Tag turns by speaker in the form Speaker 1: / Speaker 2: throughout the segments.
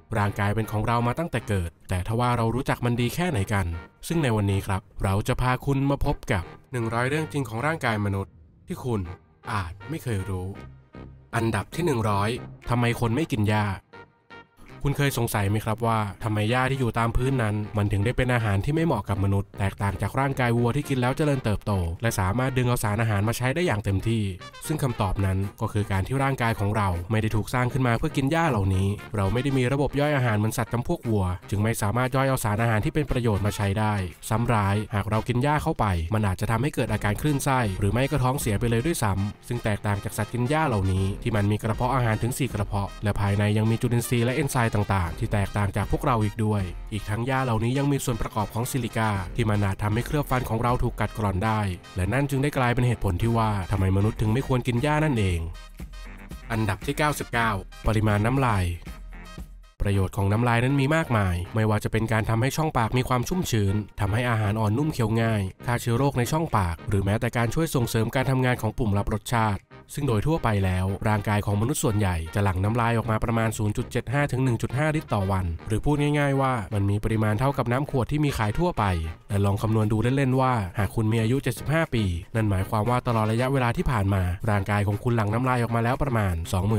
Speaker 1: ร่างกายเป็นของเรามาตั้งแต่เกิดแต่ทว่าเรารู้จักมันดีแค่ไหนกันซึ่งในวันนี้ครับเราจะพาคุณมาพบกับ100เรื่องจริงของร่างกายมนุษย์ที่คุณอาจไม่เคยรู้อันดับที่100ทำไมคนไม่กินหญ้าคุณเคยสงสัยไหมครับว่าทำไมหญ้าที่อยู่ตามพื้นนั้นมันถึงได้เป็นอาหารที่ไม่เหมาะกับมนุษย์แตกต่างจากร่างกายวัวที่กินแล้วเจริญเติบโตและสามารถดึงเอาสารอาหารมาใช้ได้อย่างเต็มที่ซึ่งคำตอบนั้นก็คือการที่ร่างกายของเราไม่ได้ถูกสร้างขึ้นมาเพื่อกินหญ้าเหล่านี้เราไม่ได้มีระบบย่อยอาหารเหมือนสัตว์จำพวกวัวจึงไม่สามารถย่อยเอาสารอาหารที่เป็นประโยชน์มาใช้ได้ซ้ำร้ายหากเรากินหญ้าเข้าไปมันอาจจะทำให้เกิดอาการคลื่นไส้หรือไม่ก็ท้องเสียไปเลยด้วยซ้ำซึ่งแตกต่างจากสัตว์กินหญ้าเหล่านี้ที่มันมีกระเพาะอาหารถึง4กระเพาะและภายในยังมีจุลินทรีย์และเอนไซม์ต่างๆที่แตกต่างจากพวกเราอีกด้วยอีกทั้งหญ้าเหล่านี้ยังมีส่วนประกอบของซิลิก้าที่มันอาจทำให้เคลือบฟันของเราถูกกัดกร่อนได้และนั่นจึงได้กลายเป็นเหตุผลที่ว่าทำไมมนุษย์ถึงไม่ควรกินหญ้านั่นเองอันดับที่99ปริมาณน้ำลายประโยชน์ของน้ำลายนั้นมีมากมายไม่ว่าจะเป็นการทำให้ช่องปากมีความชุ่มชื้นทำให้อาหารอ่อนนุ่มเคี้ยวง่ายฆ่าเชื้อโรคในช่องปากหรือแม้แต่การช่วยส่งเสริมการทำงานของปุ่มรับรสชาติซึ่งโดยทั่วไปแล้วร่างกายของมนุษย์ส่วนใหญ่จะหลั่งน้ำลายออกมาประมาณ 0.75 ถึง 1.5 ลิตรต่อวันหรือพูดง่ายๆว่ามันมีปริมาณเท่ากับน้ำขวดที่มีขายทั่วไปและลองคำนวณดูเล่นๆว่าหากคุณมีอายุ75ปีนั่นหมายความว่าตลอดระยะเวลาที่ผ่านมาร่างกายของคุณหลั่งน้ำลายออกมาแล้วประมาณ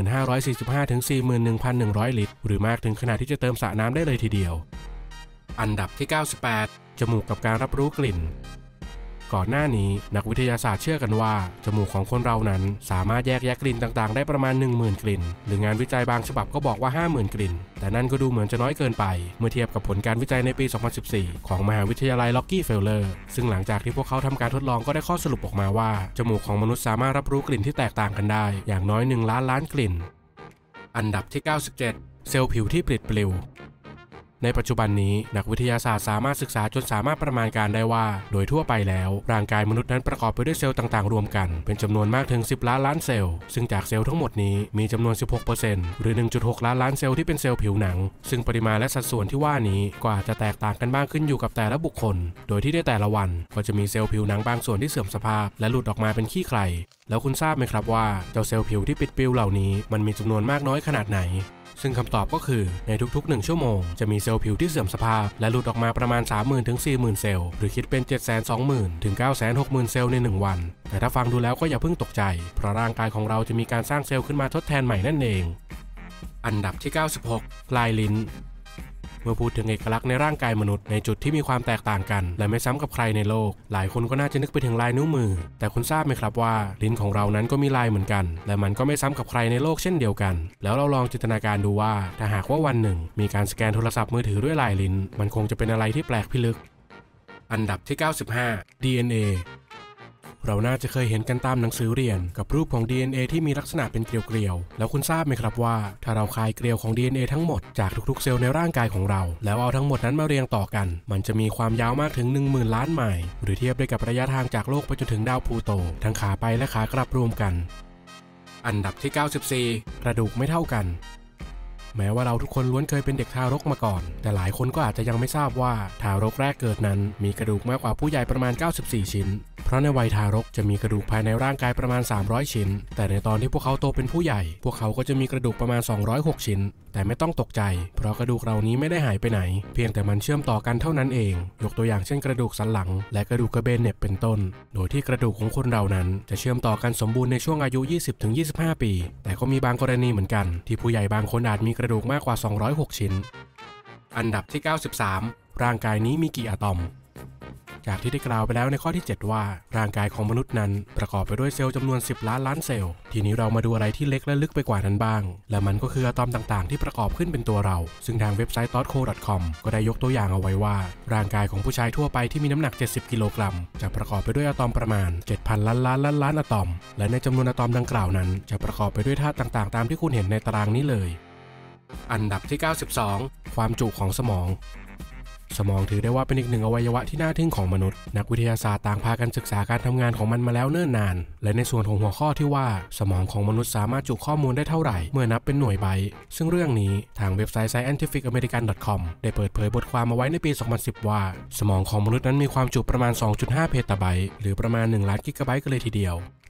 Speaker 1: 2545 ถึง 41,100 ลิตรหรือมากถึงขนาดที่จะเติมสระน้ำได้เลยทีเดียวอันดับที่98จมูกกับการรับรู้กลิ่นก่อนหน้านี้นักวิทยาศาสตร์เชื่อกันว่าจมูกของคนเรานั้นสามารถแยกแยะกลิ่นต่างๆได้ประมาณ 10,000 กลิ่นหรืองานวิจัยบางฉบับก็บอกว่า 50,000 กลิ่นแต่นั่นก็ดูเหมือนจะน้อยเกินไปเมื่อเทียบกับผลการวิจัยในปี 2014 ของมหาวิทยาลัยล็อกกี้เฟลเลอร์ซึ่งหลังจากที่พวกเขาทำการทดลองก็ได้ข้อสรุปออกมาว่าจมูกของมนุษย์สามารถรับรู้กลิ่นที่แตกต่างกันได้อย่างน้อย1 ล้านล้านกลิ่นอันดับที่97เซลล์ผิวที่ปลิดปลิวในปัจจุบันนี้นักวิทยาศาสตร์สามารถศึกษาจนสามารถประมาณการได้ว่าโดยทั่วไปแล้วร่างกายมนุษย์นั้นประกอบไปด้วยเซลล์ต่างๆรวมกันเป็นจำนวนมากถึง10 ล้านล้านเซลล์ซึ่งจากเซลล์ทั้งหมดนี้มีจำนวน 16% หรือ 1.6 ล้านล้านเซลล์ที่เป็นเซลล์ผิวหนังซึ่งปริมาณและสัดส่วนที่ว่านี้ก็อาจจะแตกต่างกันบ้างขึ้นอยู่กับแต่ละบุคคลโดยที่ในแต่ละวันก็จะมีเซลล์ผิวหนังบางส่วนที่เสื่อมสภาพและหลุดออกมาเป็นขี้ใครแล้วคุณทราบไหมครับว่าเจ้าเซลล์ผิวที่ปิดปลิวเหล่านี้มันมีจำนวนมากน้อยขนาดไหนซึ่งคำตอบก็คือในทุกๆ1ชั่วโมงจะมีเซลล์ผิวที่เสื่อมสภาพและหลุดออกมาประมาณ 30,000 ถึง 40,000 เซลล์หรือคิดเป็น 720,000 ถึง 960,000 เซลล์ใน1วันแต่ถ้าฟังดูแล้วก็อย่าเพิ่งตกใจเพราะร่างกายของเราจะมีการสร้างเซลล์ขึ้นมาทดแทนใหม่นั่นเองอันดับที่96ปลายลิ้นเมื่อพูดถึงเอกลักษณ์ในร่างกายมนุษย์ในจุดที่มีความแตกต่างกันและไม่ซ้ำกับใครในโลกหลายคนก็น่าจะนึกไปถึงลายนิ้วมือแต่คุณทราบไหมครับว่าลิ้นของเรานั้นก็มีลายเหมือนกันและมันก็ไม่ซ้ำกับใครในโลกเช่นเดียวกันแล้วเราลองจินตนาการดูว่าถ้าหากว่าวันหนึ่งมีการสแกนโทรศัพท์มือถือด้วยลายลิ้นมันคงจะเป็นอะไรที่แปลกพิลึกอันดับที่95 DNAเราน่าจะเคยเห็นกันตามหนังสือเรียนกับรูปของ DNA ที่มีลักษณะเป็นเกลียวๆแล้วคุณทราบไหมครับว่าถ้าเราคายเกลียวของ DNA ทั้งหมดจากทุกๆเซลล์ในร่างกายของเราแล้วเอาทั้งหมดนั้นมาเรียงต่อกันมันจะมีความยาวมากถึง 10,000 ล้านไมล์หรือเทียบได้กับระยะทางจากโลกไปจนถึงดาวพลูโตทั้งขาไปและขากลับรวมกันอันดับที่94กระดูกไม่เท่ากันแม้ว่าเราทุกคนล้วนเคยเป็นเด็กทารกมาก่อนแต่หลายคนก็อาจจะยังไม่ทราบว่าทารกแรกเกิดนั้นมีกระดูกมากกว่าผู้ใหญ่ประมาณ94ชิ้นเพราะในวัยทารกจะมีกระดูกภายในร่างกายประมาณ300ชิ้นแต่ในตอนที่พวกเขาโตเป็นผู้ใหญ่พวกเขาก็จะมีกระดูกประมาณ206ชิ้นแต่ไม่ต้องตกใจเพราะกระดูกเหล่านี้ไม่ได้หายไปไหนเพียงแต่มันเชื่อมต่อกันเท่านั้นเองยกตัวอย่างเช่นกระดูกสันหลังและกระดูกกระเบนเหน็บเป็นต้นโดยที่กระดูกของคนเรานั้นจะเชื่อมต่อกันสมบูรณ์ในช่วงอายุ 20-25 ปีแต่ก็มีบางกรณีเหมือนกันที่ผู้ใหญ่บางคนอาจมีกระดูกมากกว่า206ชิ้นอันดับที่93ร่างกายนี้มีกี่อะตอมจากที่ได้กล่าวไปแล้วในข้อที่7ว่าร่างกายของมนุษย์นั้นประกอบไปด้วยเซลล์จำนวน10 ล้านล้านเซลล์ทีนี้เรามาดูอะไรที่เล็กและลึกไปกว่านั้นบ้างและมันก็คืออะตอมต่างๆที่ประกอบขึ้นเป็นตัวเราซึ่งทางเว็บไซต์ thoughtco.com ก็ได้ยกตัวอย่างเอาไว้ว่าร่างกายของผู้ชายทั่วไปที่มีน้ำหนัก70 กิโลกรัมจะประกอบไปด้วยอะตอมประมาณ 7,000 ล้านล้านอะตอมและในจำนวนอะตอมดังกล่าวนั้นจะประกอบไปด้วยธาตุต่างๆตามที่คุณเห็นในตารางนี้เลยอันดับที่92ความจุของสมองสมองถือได้ว่าเป็นอีกหนึ่งอวัยวะที่น่าทึ่งของมนุษย์นักวิทยาศาสตร์ต่างพากันศึกษาการทำงานของมันมาแล้วเนิ่นนานและในส่วนของหัวข้อที่ว่าสมองของมนุษย์สามารถจุข้อมูลได้เท่าไหร่เมื่อนับเป็นหน่วยไบต์ซึ่งเรื่องนี้ทางเว็บไซต์ scientificamerican.com ได้เปิดเผยบทความมาไว้ในปี 2010 ว่าสมองของมนุษย์นั้นมีความจุประมาณ 2.5 เพตาไบต์หรือประมาณ1 ล้านกิกะไบต์กันเลยทีเดียวแต่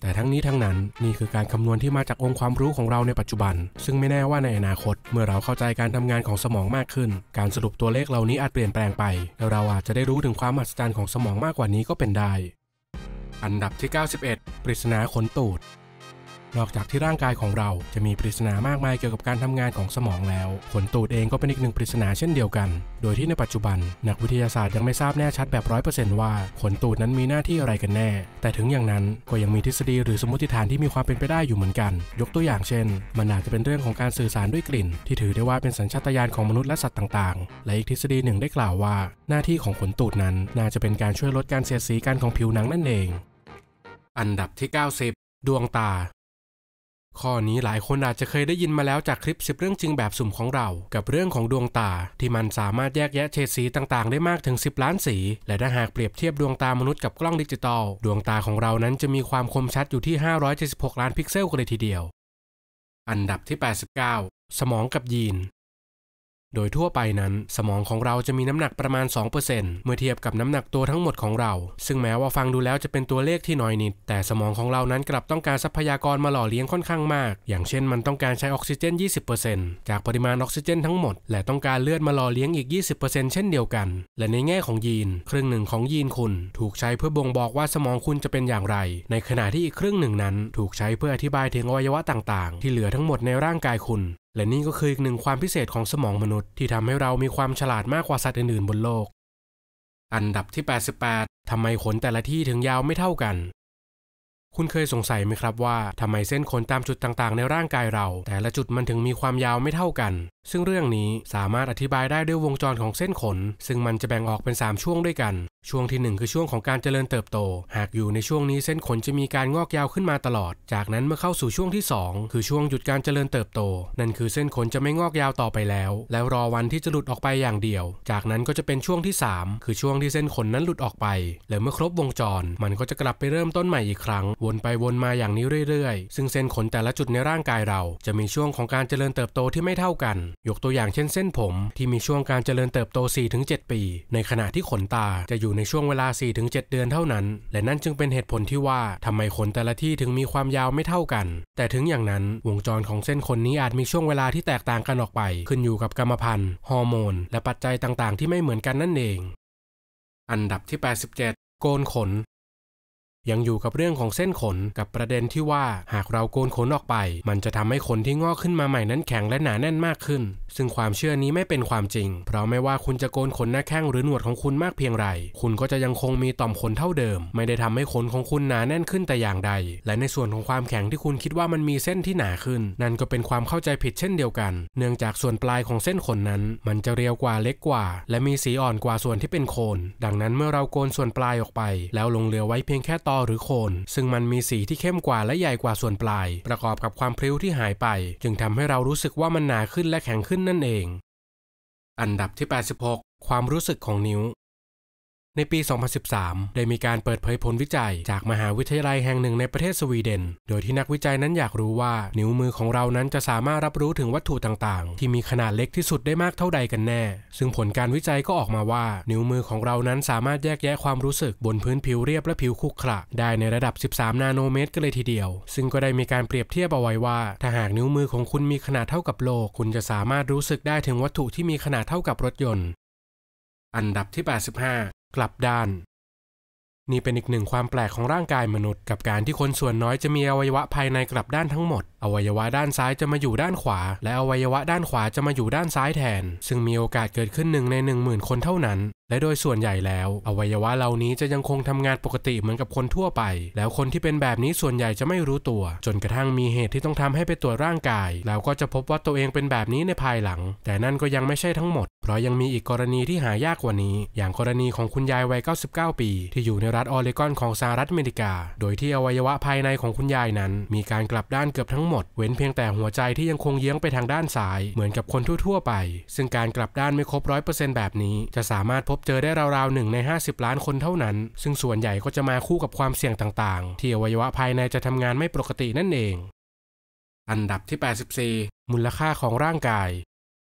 Speaker 1: แต่ทั้งนี้ทั้งนั้นนี่คือการคำนวณที่มาจากองค์ความรู้ของเราในปัจจุบันซึ่งไม่แน่ว่าในอนาคตเมื่อเราเข้าใจการทำงานของสมองมากขึ้นการสรุปตัวเลขเหล่านี้อาจเปลี่ยนแปลงไปแล้วเราอาจจะได้รู้ถึงความมหัศจรรย์ของสมองมากกว่านี้ก็เป็นได้อันดับที่91ปริศนาขนตูดนอกจากที่ร่างกายของเราจะมีปริศนามากมายเกี่ยวกับการทำงานของสมองแล้วขนตูดเองก็เป็นอีกหนึ่งปริศนาเช่นเดียวกันโดยที่ในปัจจุบันนักวิทยาศาสตร์ยังไม่ทราบแน่ชัดแบบ 100% ว่าขนตูดนั้นมีหน้าที่อะไรกันแน่แต่ถึงอย่างนั้นก็ยังมีทฤษฎีหรือสมมติฐานที่มีความเป็นไปได้อยู่เหมือนกันยกตัวอย่างเช่นมันอาจจะเป็นเรื่องของการสื่อสารด้วยกลิ่นที่ถือได้ว่าเป็นสัญชาตญาณของมนุษย์และสัตว์ต่างๆและอีกทฤษฎีหนึ่งได้กล่าวว่าหน้าที่ของขนตูดนั้นน่าจะเป็นการช่วยลดการเสียดสีกันของผิวหนังนั่นเองอันดับที่90ดวงตาข้อนี้หลายคนอาจจะเคยได้ยินมาแล้วจากคลิป10เรื่องจริงแบบสุ่มของเรากับเรื่องของดวงตาที่มันสามารถแยกแยะเฉดสีต่างๆได้มากถึง10ล้านสีและถ้าหากเปรียบเทียบดวงตามนุษย์กับกล้องดิจิตอลดวงตาของเรานั้นจะมีความคมชัดอยู่ที่576ล้านพิกเซลกันเลยทีเดียวอันดับที่89สมองกับยีนโดยทั่วไปนั้นสมองของเราจะมีน้ำหนักประมาณ 2% เมื่อเทียบกับน้ำหนักตัวทั้งหมดของเราซึ่งแม้ว่าฟังดูแล้วจะเป็นตัวเลขที่น้อยนิดแต่สมองของเรานั้นกลับต้องการทรัพยากรมาหล่อเลี้ยงค่อนข้างมากอย่างเช่นมันต้องการใช้ออกซิเจน 20% จากปริมาณออกซิเจนทั้งหมดและต้องการเลือดมาหล่อเลี้ยงอีก 20% เช่นเดียวกันและในแง่ของยีนครึ่งหนึ่งของยีนคุณถูกใช้เพื่อบ่งบอกว่าสมองคุณจะเป็นอย่างไรในขณะที่อีกครึ่งหนึ่งนั้นถูกใช้เพื่ออธิบายถึงอวัยวะต่างๆที่เหลือทั้งหมดในร่างกายคุณและนี่ก็คืออีกหนึ่งความพิเศษของสมองมนุษย์ที่ทำให้เรามีความฉลาดมากกว่าสัตว์อื่นๆบนโลกอันดับที่88ทำไมขนแต่ละที่ถึงยาวไม่เท่ากันคุณเคยสงสัยไหมครับว่าทำไมเส้นขนตามจุดต่างๆในร่างกายเราแต่ละจุดมันถึงมีความยาวไม่เท่ากันซึ่งเรื่องนี้สามารถอธิบายได้ด้วยวงจรของเส้นขนซึ่งมันจะแบ่งออกเป็น3ช่วงด้วยกันช่วงที่1คือช่วงของการเจริญเติบโตหากอยู่ในช่วงนี้เส้นขนจะมีการงอกยาวขึ้นมาตลอดจากนั้นเมื่อเข้าสู่ช่วงที่2คือช่วงหยุดการเจริญเติบโตนั่นคือเส้นขนจะไม่งอกยาวต่อไปแล้วรอวันที่จะหลุดออกไปอย่างเดียวจากนั้นก็จะเป็นช่วงที่3คือช่วงที่เส้นขนนั้นหลุดออกไปและเมื่อครบวงจรมันก็จะกลับไปเริ่มต้นใหม่อีกครั้งวนไปวนมาอย่างนี้เรื่อยๆซึ่งเส้นขนแต่ละจุดในร่างกายเราจะมีช่วงของการเจริญเติบโตที่ไม่เท่ากันยกตัวอย่างเช่นเส้นผมที่มีช่วงการเจริญเติบโต 4-7 ปีในขณะที่ขนตาจะอยู่ในช่วงเวลา 4-7 เดือนเท่านั้นและนั่นจึงเป็นเหตุผลที่ว่าทำไมขนแต่ละที่ถึงมีความยาวไม่เท่ากันแต่ถึงอย่างนั้นวงจรของเส้นขนนี้อาจมีช่วงเวลาที่แตกต่างกันออกไปขึ้นอยู่กับกรรมพันธุ์ฮอร์โมนและปัจจัยต่างๆที่ไม่เหมือนกันนั่นเองอันดับที่87โกนขนยังอยู่กับเรื่องของเส้นขนกับประเด็นที่ว่าหากเราโกนขนออกไปมันจะทำให้ขนที่งอกขึ้นมาใหม่นั้นแข็งและหนาแน่นมากขึ้นซึ่งความเชื่อนี้ไม่เป็นความจริงเพราะไม่ว่าคุณจะโกนขนหน้าแข้งหรือหนวดของคุณมากเพียงไรคุณก็จะยังคงมีต่อมขนเท่าเดิมไม่ได้ทำให้ขนของคุณหนาแน่นขึ้นแต่อย่างใดและในส่วนของความแข็งที่คุณคิดว่ามันมีเส้นที่หนาขึ้นนั่นก็เป็นความเข้าใจผิดเช่นเดียวกันเนื่องจากส่วนปลายของเส้นขนนั้นมันจะเรียวกว่าเล็กกว่าและมีสีอ่อนกว่าส่วนที่เป็นโคนดังนั้นเมื่อเราโกนส่วนปลายออกไปแล้วลงเหลือไว้เพียงแค่ตอหรือโคนซึ่งมันมีสีที่เข้มกว่าและใหญ่กว่าส่วนปลายประกอบกับความพริ้วที่หายไปจึงทำให้เรารู้สึกว่ามันหนาขึ้นและแข็งขึ้นนั่นเองอันดับที่86ความรู้สึกของนิ้วในปี 2013 ได้มีการเปิดเผยผลวิจัยจากมหาวิทยาลัยแห่งหนึ่งในประเทศสวีเดนโดยที่นักวิจัยนั้นอยากรู้ว่านิ้วมือของเรานั้นจะสามารถรับรู้ถึงวัตถุต่างๆที่มีขนาดเล็กที่สุดได้มากเท่าใดกันแน่ซึ่งผลการวิจัยก็ออกมาว่านิ้วมือของเรานั้นสามารถแยกแยะความรู้สึกบนพื้นผิวเรียบและผิวขรุขระได้ในระดับ13นาโนเมตรกันเลยทีเดียวซึ่งก็ได้มีการเปรียบเทียบเอาไว้ว่าถ้าหากนิ้วมือของคุณมีขนาดเท่ากับโลกคุณจะสามารถรู้สึกได้ถึงวัตถุที่มีขนาดเท่ากับรถยนต์อันดับที่85กลับด้านนี่เป็นอีกหนึ่งความแปลกของร่างกายมนุษย์กับการที่คนส่วนน้อยจะมีอวัยวะภายในกลับด้านทั้งหมดอวัยวะด้านซ้ายจะมาอยู่ด้านขวาและอวัยวะด้านขวาจะมาอยู่ด้านซ้ายแทนซึ่งมีโอกาสเกิดขึ้น1 ใน 10,000 คนเท่านั้นและโดยส่วนใหญ่แล้วอวัยวะเหล่านี้จะยังคงทำงานปกติเหมือนกับคนทั่วไปแล้วคนที่เป็นแบบนี้ส่วนใหญ่จะไม่รู้ตัวจนกระทั่งมีเหตุที่ต้องทำให้ไปตรวจร่างกายแล้วก็จะพบว่าตัวเองเป็นแบบนี้ในภายหลังแต่นั่นก็ยังไม่ใช่ทั้งหมดเพราะยังมีอีกกรณีที่หายากกว่านี้อย่างกรณีของคุณยายวัย99 ปีที่อยู่ในรัฐออเรกอนของสหรัฐอเมริกาโดยที่อวัยวะภายในของคุณยายนั้นมีการกลับด้านเกือบทั้งหมดเว้นเพียงแต่หัวใจที่ยังคงเยื้องไปทางด้านซ้ายเหมือนกับคนทั่วๆไปซึ่งการกลับด้านไม่ครบ 100% แบบนี้จะสามารถพบเจอได้ราวๆ1 ใน 50 ล้านคนเท่านั้นซึ่งส่วนใหญ่ก็จะมาคู่กับความเสี่ยงต่างๆที่อวัยวะภายในจะทำงานไม่ปกตินั่นเองอันดับที่84มูลค่าของร่างกาย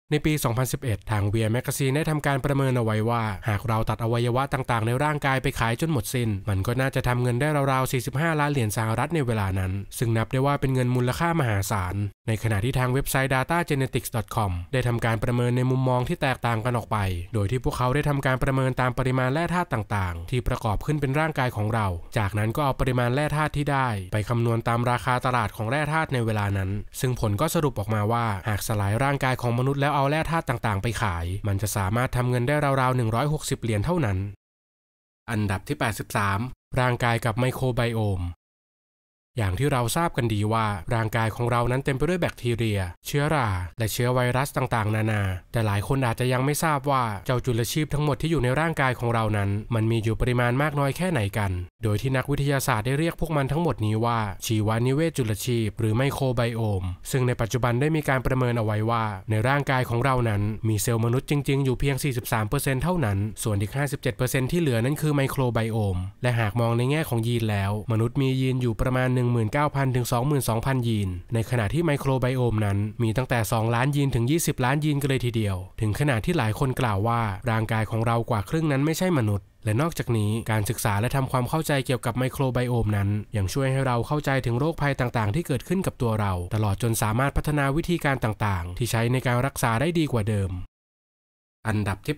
Speaker 1: ในปี 2011 ทาง Wear Magazine ได้ทำการประเมินเอาไว้ว่าหากเราตัดอวัยวะต่างๆในร่างกายไปขายจนหมดสิ้นมันก็น่าจะทำเงินได้ราวๆ45 ล้านเหรียญสหรัฐในเวลานั้นซึ่งนับได้ว่าเป็นเงินมูลค่ามหาศาลในขณะที่ทางเว็บไซต์ datagenetics.com ได้ทำการประเมินในมุมมองที่แตกต่างกันออกไปโดยที่พวกเขาได้ทำการประเมินตามปริมาณแร่ธาตุต่างๆที่ประกอบขึ้นเป็นร่างกายของเราจากนั้นก็เอาปริมาณแร่ธาตุที่ได้ไปคำนวณตามราคาตลาดของแร่ธาตุในเวลานั้นซึ่งผลก็สรุปออกมาว่าหากสลายร่างกายของมนุษย์แล้วเอาแร่ธาตุต่างๆไปขายมันจะสามารถทำเงินได้ราวๆ160 เหรียญเท่านั้นอันดับที่83ร่างกายกับไมโครไบโอมอย่างที่เราทราบกันดีว่าร่างกายของเรานั้นเต็มไปด้วยแบคทีเรียเชื้อราและเชื้อไวรัสต่างๆนานาแต่หลายคนอาจจะยังไม่ทราบว่าเจ้าจุลชีพทั้งหมดที่อยู่ในร่างกายของเรานั้นมันมีอยู่ปริมาณมากน้อยแค่ไหนกันโดยที่นักวิทยาศาสตร์ได้เรียกพวกมันทั้งหมดนี้ว่าชีวนิเวศจุลชีพหรือไมโครไบโอมซึ่งในปัจจุบันได้มีการประเมินเอาไว้ว่าในร่างกายของเรานั้นมีเซลล์มนุษย์จริงๆอยู่เพียง 43% เท่านั้นส่วนอีก 57% ที่เหลือนั้นคือไมโครไบโอมและหากมองในแง่ของยีนแล้วมนุษย์มียีนอยู่ประมาณ 19,000 ถึง 22,000 ยีนในขณะที่ไมโครไบโอมนั้นมีตั้งแต่2 ล้านยีนถึง20 ล้านยีนกันเลยทีเดียวถึงขนาดที่หลายคนกล่าวว่าร่างกายของเรากว่าครึ่งนั้นไม่ใช่มนุษย์และนอกจากนี้การศึกษาและทำความเข้าใจเกี่ยวกับไมโครไบโอมนั้นยังช่วยให้เราเข้าใจถึงโรคภัยต่างๆที่เกิดขึ้นกับตัวเราตลอดจนสามารถพัฒนาวิธีการต่างๆที่ใช้ในการรักษาได้ดีกว่าเดิมอันดับที่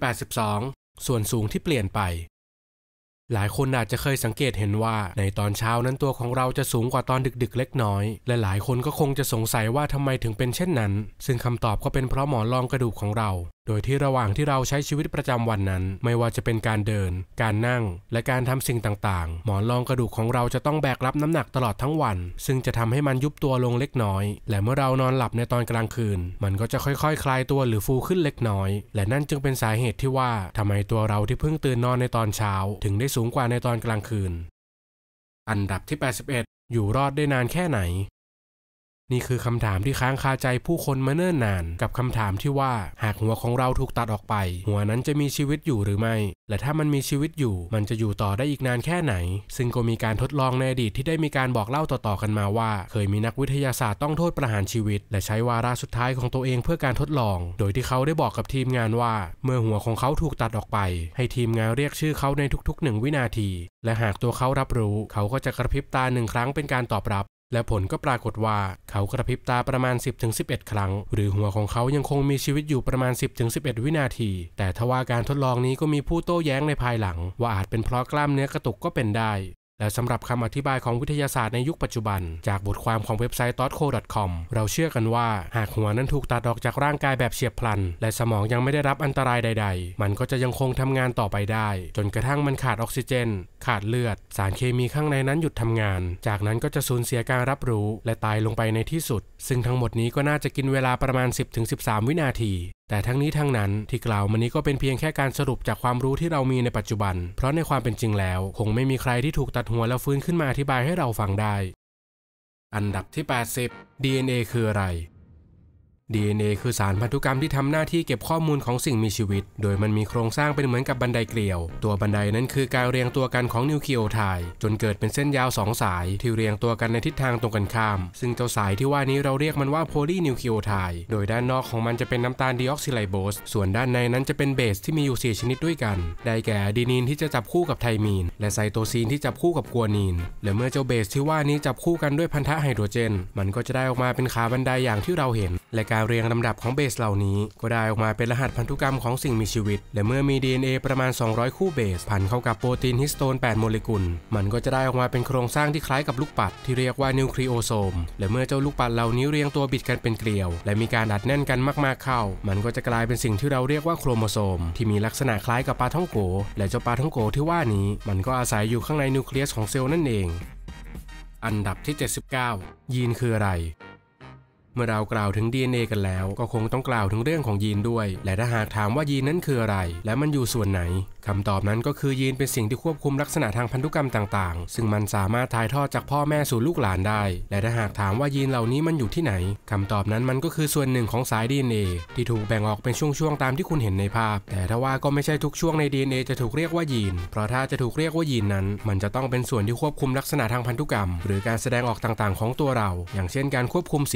Speaker 1: 82ส่วนสูงที่เปลี่ยนไปหลายคนอาจจะเคยสังเกตเห็นว่าในตอนเช้านั้นตัวของเราจะสูงกว่าตอนดึกๆเล็กน้อยและหลายคนก็คงจะสงสัยว่าทำไมถึงเป็นเช่นนั้นซึ่งคำตอบก็เป็นเพราะหมอนรองกระดูกของเราโดยที่ระหว่างที่เราใช้ชีวิตประจำวันนั้นไม่ว่าจะเป็นการเดินการนั่งและการทำสิ่งต่างๆหมอนรองกระดูกของเราจะต้องแบกรับน้ำหนักตลอดทั้งวันซึ่งจะทำให้มันยุบตัวลงเล็กน้อยและเมื่อเรานอนหลับในตอนกลางคืนมันก็จะค่อยๆคลายตัวหรือฟูขึ้นเล็กน้อยและนั่นจึงเป็นสาเหตุที่ว่าทำไมตัวเราที่เพิ่งตื่นนอนในตอนเช้าถึงได้สูงกว่าในตอนกลางคืนอันดับที่81อยู่รอดได้นานแค่ไหนนี่คือคำถามที่ค้างคาใจผู้คนมาเนิ่นนานกับคำถามที่ว่าหากหัวของเราถูกตัดออกไปหัวนั้นจะมีชีวิตอยู่หรือไม่และถ้ามันมีชีวิตอยู่มันจะอยู่ต่อได้อีกนานแค่ไหนซึ่งก็มีการทดลองในอดีตที่ได้มีการบอกเล่าต่อๆกันมาว่าเคยมีนักวิทยาศาสตร์ต้องโทษประหารชีวิตและใช้วาระสุดท้ายของตัวเองเพื่อการทดลองโดยที่เขาได้บอกกับทีมงานว่าเมื่อหัวของเขาถูกตัดออกไปให้ทีมงานเรียกชื่อเขาในทุกๆ1 วินาทีและหากตัวเขารับรู้เขาก็จะกระพริบตา1 ครั้งเป็นการตอบรับและผลก็ปรากฏว่าเขากระพริบตาประมาณ 10-11 ครั้งหรือหัวของเขายังคงมีชีวิตอยู่ประมาณ 10-11 วินาทีแต่ทว่าการทดลองนี้ก็มีผู้โต้แย้งในภายหลังว่าอาจเป็นเพราะกล้ามเนื้อกระตุกก็เป็นได้และสำหรับคำอธิบายของวิทยาศาสตร์ในยุคปัจจุบันจากบทความของเว็บไซต์ thoughtco.com เราเชื่อกันว่าหากหัวนั้นถูกตัดออกจากร่างกายแบบเฉียบพลันและสมองยังไม่ได้รับอันตรายใดๆมันก็จะยังคงทำงานต่อไปได้จนกระทั่งมันขาดออกซิเจนขาดเลือดสารเคมีข้างในนั้นหยุดทำงานจากนั้นก็จะสูญเสียการรับรู้และตายลงไปในที่สุดซึ่งทั้งหมดนี้ก็น่าจะกินเวลาประมาณ 10-13 วินาทีแต่ทั้งนี้ทั้งนั้นที่กล่าวมานี้ก็เป็นเพียงแค่การสรุปจากความรู้ที่เรามีในปัจจุบันเพราะในความเป็นจริงแล้วคงไม่มีใครที่ถูกตัดหัวแล้วฟื้นขึ้นมาอธิบายให้เราฟังได้อันดับที่80 DNA คืออะไร DNA คือสารพันธุกรรมที่ทำหน้าที่เก็บข้อมูลของสิ่งมีชีวิตโดยมันมีโครงสร้างเป็นเหมือนกับบันไดเกลียวตัวบันไดนั้นคือการเรียงตัวกันของนิวคลีโอไทด์จนเกิดเป็นเส้นยาว2 สายที่เรียงตัวกันในทิศทางตรงกันข้ามซึ่งเจ้าสายที่ว่านี้เราเรียกมันว่าโพลีนิวคลีโอไทด์โดยด้านนอกของมันจะเป็นน้ำตาลดีออกซิไรโบสส่วนด้านในนั้นจะเป็นเบสที่มีอยู่4 ชนิดด้วยกันได้แก่อะดีนีนที่จะจับคู่กับไทมีนและไซโตซีนที่จับคู่กับกัวนีนและเมื่อเจ้าเบสที่ว่านี้จับคู่กันด้วยพันธะไฮโดรเจนมันก็จะได้ออกมาเป็นขาบันไดอย่างที่เราเห็นและการเรียงลำดับของเบสเหล่านี้ก็ได้ออกมาเป็นรหัสพันธุกรรมของสิ่งมีชีวิตและเมื่อมี DNA ประมาณ200คู่เบสพันเข้ากับโปรตีนฮิสโตน8 โมเลกุลมันก็จะได้ออกมาเป็นโครงสร้างที่คล้ายกับลูกปัดที่เรียกว่านิวคลีโอโซมและเมื่อเจ้าลูกปัดเหล่านี้เรียงตัวบิดกันเป็นเกลียวและมีการอัดแน่นกันมากๆเข้ามันก็จะกลายเป็นสิ่งที่เราเรียกว่าโครโมโซมที่มีลักษณะคล้ายกับปลาท่องโกและเจ้าปลาท่องโกที่ว่านี้มันก็อาศัยอยู่ข้างในนิวเคลียสของเซลล์นั่นเองอันดับที่79ยีนคืออะไรเมื่อเรากล่าวถึง DNA กันแล้วก็คงต้องกล่าวถึงเรื่องของยีนด้วยและถ้าหากถามว่ายีนนั้นคืออะไรและมันอยู่ส่วนไหนคำตอบนั้นก็คือยีนเป็นสิ่งที่ควบคุมลักษณะทางพันธุกรรมต่างๆซึ่งมันสามารถถ่ายทอดจากพ่อแม่สู่ลูกหลานได้และถ้าหากถามว่ายีนเหล่านี้มันอยู่ที่ไหนคำตอบนั้นมันก็คือส่วนหนึ่งของสาย DNA ที่ถูกแบ่งออกเป็นช่วงๆตามที่คุณเห็นในภาพแต่ถ้าว่าก็ไม่ใช่ทุกช่วงใน DNA จะถูกเรียกว่ายีนเพราะถ้าจะถูกเรียกว่ายีนนั้นมันจะต้องเป็นส่วนที่ควบคุมลักษณะทางพันธุกรรมหรือการแสดงออกต่างๆของตัวเราอย่างเช่นการควบคุมสีผิว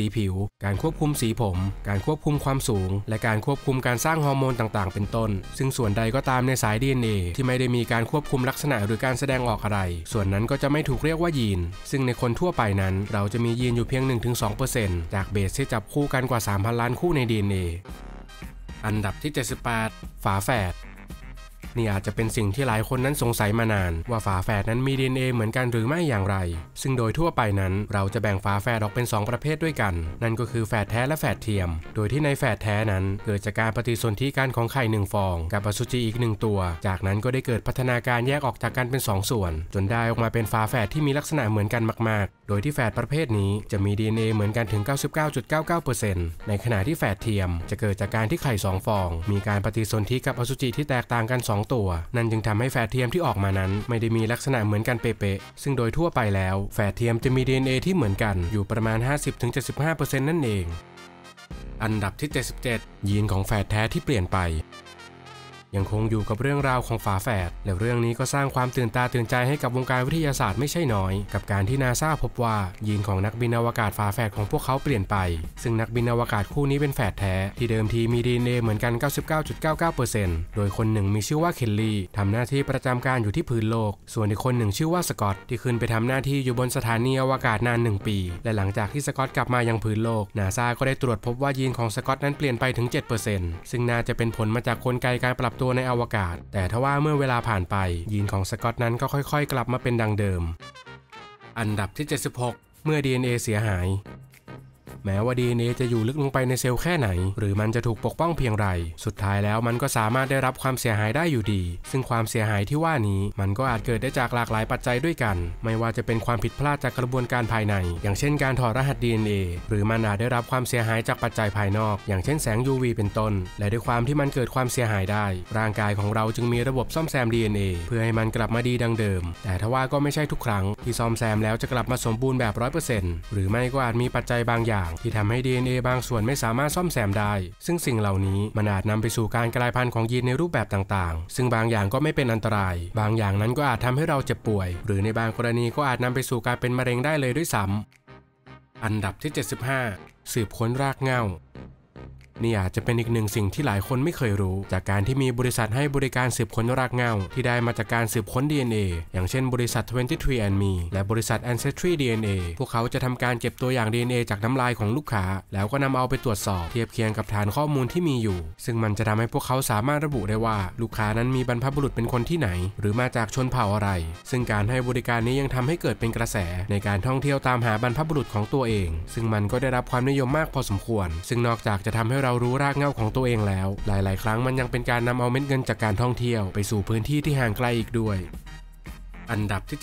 Speaker 1: การควบคุมสีผมการควบคุมความสูงและการควบคุมการสร้างฮอร์โมนต่างๆเป็นต้นซึ่งส่วนใดก็ตามในสาย DNA ที่ไม่ได้มีการควบคุมลักษณะหรือการแสดงออกอะไรส่วนนั้นก็จะไม่ถูกเรียกว่ายีนซึ่งในคนทั่วไปนั้นเราจะมียีนอยู่เพียง 1-2% จากเบสที่จับคู่กันกว่า 3,000 ล้านคู่ใน DNA อันดับที่ 78 ฝาแฝดนี่อาจจะเป็นสิ่งที่หลายคนนั้นสงสัยมานานว่าฝาแฝดนั้นมี DNA เหมือนกันหรือไม่อย่างไรซึ่งโดยทั่วไปนั้นเราจะแบ่งฝาแฝดออกเป็น2ประเภทด้วยกันนั่นก็คือแฝดแท้และแฝดเทียมโดยที่ในแฝดแท้นั้นเกิดจากการปฏิสนธิกันของไข่1ฟองกับอสุจิอีก1ตัวจากนั้นก็ได้เกิดพัฒนาการแยกออกจากกันเป็น2ส่วนจนได้ออกมาเป็นฝาแฝดที่มีลักษณะเหมือนกันมากๆโดยที่แฝดประเภทนี้จะมี DNA เหมือนกันถึง 99.99% ในขณะที่แฝดเทียมจะเกิดจากการที่ไข่2ฟองมีการปฏิสนธิกับอสุจิที่แตกต่างกัน2ตัวนั่นจึงทำให้แฝดเทียมที่ออกมานั้นไม่ได้มีลักษณะเหมือนกันเป๊ะๆซึ่งโดยทั่วไปแล้วแฝดเทียมจะมี DNA ที่เหมือนกันอยู่ประมาณ 50-75% นั่นเองอันดับที่ 77 ยีนของแฝดแท้ที่เปลี่ยนไปยังคงอยู่กับเรื่องราวของฝาแฝดและเรื่องนี้ก็สร้างความตื่นตาตื่นใจให้กับวงการวิทยาศาสตร์ไม่ใช่น้อยกับการที่ NASA พบว่ายีนของนักบินอวกาศฝาแฝดของพวกเขาเปลี่ยนไปซึ่งนักบินอวกาศคู่นี้เป็นแฝดแท้ที่เดิมทีมี DNA เหมือนกัน 99.99% โดยคนหนึ่งมีชื่อว่าเคนลี่ทำหน้าที่ประจำการอยู่ที่พื้นโลกส่วนอีกคนหนึ่งชื่อว่าสกอตที่ขึ้นไปทำหน้าที่อยู่บนสถานีอวกาศนาน1 ปีและหลังจากที่สกอตกลับมายังพื้นโลก NASA ก็ได้ตรวจพบว่ายีนของสกอตนั้นเปลี่ยนไปถึง 7% ซึ่งน่าจะเป็นผลมาจากกลไกการปรับตัวในอวกาศแต่ทว่าเมื่อเวลาผ่านไปยีนของสกอตนั้นก็ค่อยๆกลับมาเป็นดังเดิมอันดับที่ 76 เมื่อ DNA เสียหายแม้ว่า DNA จะอยู่ลึกลงไปในเซลล์แค่ไหนหรือมันจะถูกปกป้องเพียงไรสุดท้ายแล้วมันก็สามารถได้รับความเสียหายได้อยู่ดีซึ่งความเสียหายที่ว่านี้มันก็อาจเกิดได้จากหลากหลายปัจจัยด้วยกันไม่ว่าจะเป็นความผิดพลาดจากกระบวนการภายในอย่างเช่นการถอดรหัส DNA หรือมันอาจได้รับความเสียหายจากปัจจัยภายนอกอย่างเช่นแสง UV เป็นต้นและด้วยความที่มันเกิดความเสียหายได้ร่างกายของเราจึงมีระบบซ่อมแซม DNA เพื่อให้มันกลับมาดีดังเดิมแต่ทว่าก็ไม่ใช่ทุกครั้งที่ซ่อมแซมแล้วจะกลับมาสมบูรณ์แบบ 100% หรือไม่ก็อาจมีปัจจัยบางอย่างที่ทำให้ DNA บางส่วนไม่สามารถซ่อมแซมได้ซึ่งสิ่งเหล่านี้มันอาจนำไปสู่การกลายพันธุ์ของยีนในรูปแบบต่างๆซึ่งบางอย่างก็ไม่เป็นอันตรายบางอย่างนั้นก็อาจทำให้เราเจ็บป่วยหรือในบางกรณีก็อาจนำไปสู่การเป็นมะเร็งได้เลยด้วยซ้ำอันดับที่ 75 สืบค้นรากเหง้านี่อาจจะเป็นอีกหนึ่งสิ่งที่หลายคนไม่เคยรู้จากการที่มีบริษัทให้บริการสืบค้นรากเหง้าที่ได้มาจากการสืบค้น DNA อย่างเช่นบริษัท 23andMe และบริษัท Ancestry DNA พวกเขาจะทำการเก็บตัวอย่าง DNA จากน้ำลายของลูกค้าแล้วก็นำเอาไปตรวจสอบเทียบเคียงกับฐานข้อมูลที่มีอยู่ซึ่งมันจะทำให้พวกเขาสามารถระบุได้ว่าลูกค้านั้นมีบรรพบุรุษเป็นคนที่ไหนหรือมาจากชนเผ่าอะไรซึ่งการให้บริการนี้ยังทำให้เกิดเป็นกระแสในการท่องเที่ยวตามหาบรรพบุรุษของตัวเองซึ่งมันก็ได้รับความนิยมมากพอสมควรซึ่งนอกจากจะทำให้เรารู้รากเหง้าของตัวเองแล้วหลายๆครั้งมันยังเป็นการนำเอาเม็ดเงินจากการท่องเที่ยวไปสู่พื้นที่ที่ห่างไกลอีกด้วยอันดับที่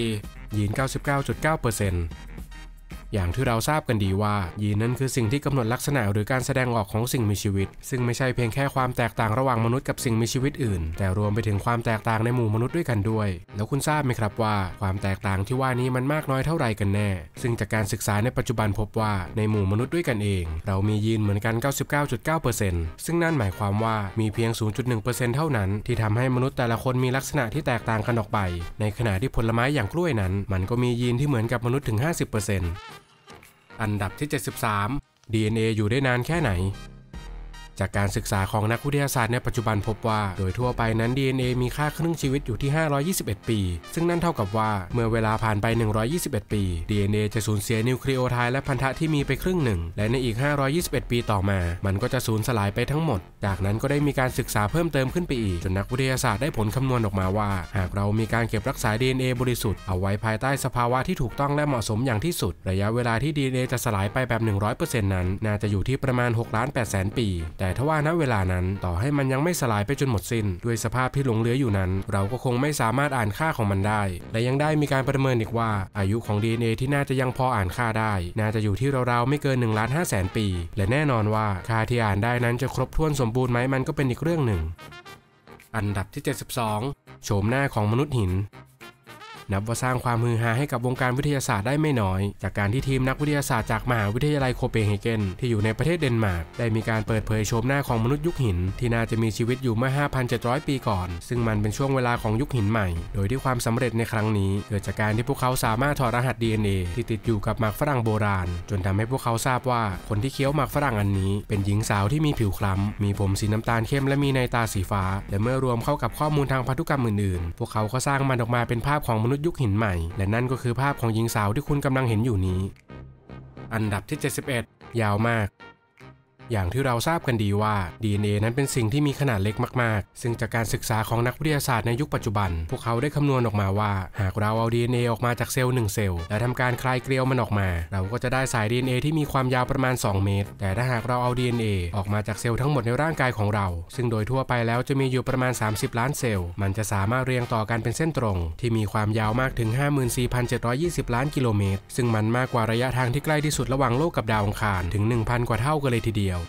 Speaker 1: 74 ยีน 99.9% อย่างที่เราทราบกันดีว่ายีนนั้นคือสิ่งที่กำหนดลักษณะหรือการแสดงออกของสิ่งมีชีวิตซึ่งไม่ใช่เพียงแค่ความแตกต่างระหว่างมนุษย์กับสิ่งมีชีวิตอื่นแต่รวมไปถึงความแตกต่างในหมู่มนุษย์ด้วยกันด้วยแล้วคุณทราบไหมครับว่าความแตกต่างที่ว่านี้มันมากน้อยเท่าไรกันแน่ซึ่งจากการศึกษาในปัจจุบันพบว่าในหมู่มนุษย์ด้วยกันเองเรามียีนเหมือนกัน 99.9% ซึ่งนั่นหมายความว่ามีเพียง 0.1% เท่านั้นที่ทำให้มนุษย์แต่ละคนมีลักษณะที่แตกต่างกันออกไปในขณะที่ผลไม้อย่างกล้วยนั้นมันก็มียีนที่เหมือนกับมนุษย์ถึง 50% อันดับที่ 73 DNA อยู่ได้นานแค่ไหนจากการศึกษาของนักวิทยาศาสตร์ในปัจจุบันพบว่าโดยทั่วไปนั้น DNA มีค่าครึ่งชีวิตอยู่ที่521ปีซึ่งนั่นเท่ากับว่าเมื่อเวลาผ่านไป121ปี DNA จะสูญเสียนิวคลีโอไทด์และพันธะที่มีไปครึ่งหนึ่งและในอีก521ปีต่อมามันก็จะสูญสลายไปทั้งหมดจากนั้นก็ได้มีการศึกษาเพิ่มเติมขึ้นไปอีกจนนักวิทยาศาสตร์ได้ผลคำนวณออกมาว่าหากเรามีการเก็บรักษา DNA บริสุทธิ์เอาไว้ภายใต้สภาวะที่ถูกต้องและเหมาะสมอย่างที่สุดระยะเวลาที่ DNA จะสลายไปแบบ 100% นั้นน่าจะอยู่ที่ประมาณ 6,800,000 ปีแต่ทว่าณเวลานั้นต่อให้มันยังไม่สลายไปจนหมดสิ้นด้วยสภาพที่หลงเหลืออยู่นั้นเราก็คงไม่สามารถอ่านค่าของมันได้และยังได้มีการประเมินอีกว่าอายุของ DNA ที่น่าจะยังพออ่านค่าได้น่าจะอยู่ที่ราวๆไม่เกิน 1,500,000 ปีและแน่นอนว่าค่าที่อ่านได้นั้นจะครบถ้วนสมบูรณ์ไหมมันก็เป็นอีกเรื่องหนึ่งอันดับที่ 72 โฉมหน้าของมนุษย์หินนับว่าสร้างความฮือฮาให้กับวงการวิทยาศาสตร์ได้ไม่น้อยจากการที่ทีมนักวิทยาศาสตร์จากมหาวิทยาลัยโคเปนเฮเกนที่อยู่ในประเทศเดนมาร์กได้มีการเปิดเผยโฉมหน้าของมนุษย์ยุคหินที่น่าจะมีชีวิตอยู่เมื่อ 5,700 ปีก่อนซึ่งมันเป็นช่วงเวลาของยุคหินใหม่โดยที่ความสำเร็จในครั้งนี้เกิดจากการที่พวกเขาสามารถถอดรหัส DNA ที่ติดอยู่กับหมากฝรั่งโบราณจนทำให้พวกเขาทราบว่าคนที่เคี้ยวหมากฝรั่งอันนี้เป็นหญิงสาวที่มีผิวคล้ำมีผมสีน้ำตาลเข้มและมีในตาสีฟ้าและเมื่อรวมเข้ากับข้อมูลทางพันธุกรรมอื่นๆพวกเขาก็สร้างมันออกมาเป็นภาพของมนุษย์ยุคหินใหม่และนั่นก็คือภาพของหญิงสาวที่คุณกำลังเห็นอยู่นี้อันดับที่71ยาวมากอย่างที่เราทราบกันดีว่า DNA นั้นเป็นสิ่งที่มีขนาดเล็กมากๆซึ่งจากการศึกษาของนักวิทยาศาสตร์ในยุคปัจจุบันพวกเขาได้คำนวณออกมาว่าหากเราเอา DNA ออกมาจากเซลล์1เซลล์และทำการคลายเกลียวมันออกมาเราก็จะได้สาย DNA ที่มีความยาวประมาณ2เมตรแต่ถ้าหากเราเอา DNA ออกมาจากเซลล์ทั้งหมดในร่างกายของเราซึ่งโดยทั่วไปแล้วจะมีอยู่ประมาณ30ล้านเซลล์มันจะสามารถเรียงต่อกันเป็นเส้นตรงที่มีความยาวมากถึง 54,720 ล้านกิโลเมตรซึ่งมันมากกว่าระยะทางที่ใกล้ที่สุดระหว่างโลกกับดาวอังคารถึง 1,000 กว่าเท่ากันเลยทีเดียว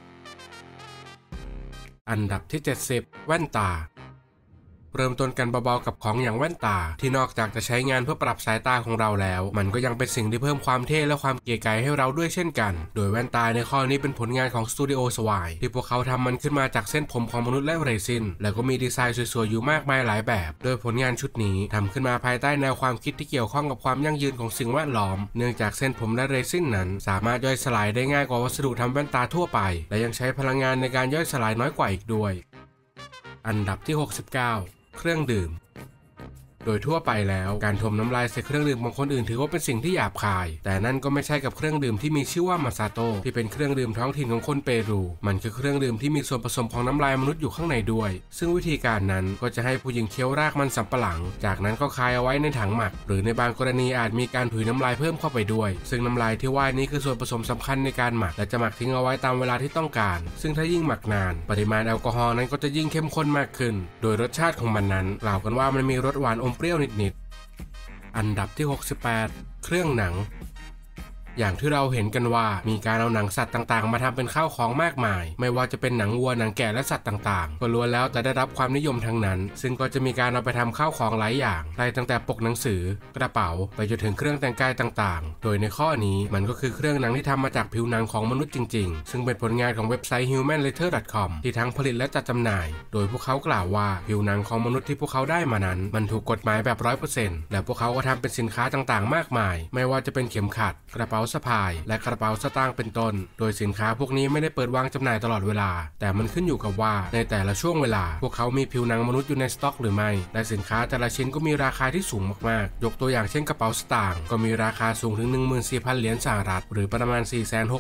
Speaker 1: อันดับที่70แว่นตาเริ่มต้นกันเบาๆกับของอย่างแว่นตาที่นอกจากจะใช้งานเพื่อปรับสายตาของเราแล้วมันก็ยังเป็นสิ่งที่เพิ่มความเท่และความเก๋ไก๋ให้เราด้วยเช่นกันโดยแว่นตาในข้อนี้เป็นผลงานของสตูดิโอสวายที่พวกเขาทำมันขึ้นมาจากเส้นผมของมนุษย์และเรซินแล้วก็มีดีไซน์สวยๆอยู่มากมายหลายแบบโดยผลงานชุดนี้ทำขึ้นมาภายใต้แนวความคิดที่เกี่ยวข้องกับความยั่งยืนของสิ่งแวดล้อมเนื่องจากเส้นผมและเรซินนั้นสามารถย่อยสลายได้ง่ายกว่าวัสดุทำแว่นตาทั่วไปและยังใช้พลังงานในการย่อยสลายน้อยกว่าอีกด้วยอันดับที่69เครื่องดื่มโดยทั่วไปแล้วการถมน้ำลายใส่เครื่องดื่มของคนอื่นถือว่าเป็นสิ่งที่หยาบคายแต่นั่นก็ไม่ใช่กับเครื่องดื่มที่มีชื่อว่ามาซาโต้ที่เป็นเครื่องดื่มท้องถิ่นของคนเปรูมันคือเครื่องดื่มที่มีส่วนผสมของน้ำลายมนุษย์อยู่ข้างในด้วยซึ่งวิธีการนั้นก็จะให้ผู้หญิงเคี้ยวรากมันสำปะหลังจากนั้นก็คายเอาไว้ในถังหมักหรือในบางกรณีอาจมีการถุยน้ำลายเพิ่มเข้าไปด้วยซึ่งน้ำลายที่ว่ายนี้คือส่วนผสมสำคัญในการหมักและจะหมักทิ้งเอาไว้ตามเวลาที่ต้องการซึ่งถ้ายิ่งหมักนานปริมาณแอลกอฮอล์นั้นก็จะยิ่งเข้มข้นมากขึ้นโดยรสชาติของมันนั้นกล่าวกันว่ามันมีรสหวานอมเปรี้ยวนิดอันดับที่68เครื่องหนังอย่างที่เราเห็นกันว่ามีการเอาหนังสัตว์ต่างๆมาทำเป็นข้าวของมากมายไม่ว่าจะเป็นหนังวัวหนังแกะและสัตว์ต่างๆก็ล้วนแล้วแต่ได้รับความนิยมทั้งนั้นซึ่งก็จะมีการเอาไปทำข้าวของหลายอย่างไล่ตั้งแต่ปกหนังสือกระเป๋าไปจนถึงเครื่องแต่งกายต่างๆโดยในข้อนี้มันก็คือเครื่องหนังที่ทำมาจากผิวหนังของมนุษย์จริงๆซึ่งเป็นผลงานของเว็บไซต์ humanleather.com ที่ทั้งผลิตและจัดจำหน่ายโดยพวกเขากล่าวว่าผิวหนังของมนุษย์ที่พวกเขาได้มานั้นมันถูกกฎหมายแบบ 100% และพวกเขาก็ทำเป็นสินค้าต่างๆมากมายไม่ว่าจะเป็นเข็มขัดกระเป๋าสะพายและกระเป๋าสตางค์เป็นต้นโดยสินค้าพวกนี้ไม่ได้เปิดวางจำหน่ายตลอดเวลาแต่มันขึ้นอยู่กับว่าในแต่ละช่วงเวลาพวกเขามีผิวหนังมนุษย์อยู่ในสต็อกหรือไม่และสินค้าแต่ละชิ้นก็มีราคาที่สูงมากๆยกตัวอย่างเช่นกระเป๋าสตางค์ก็มีราคาสูงถึง 14,000 เหรียญสหรัฐหรือประมาณ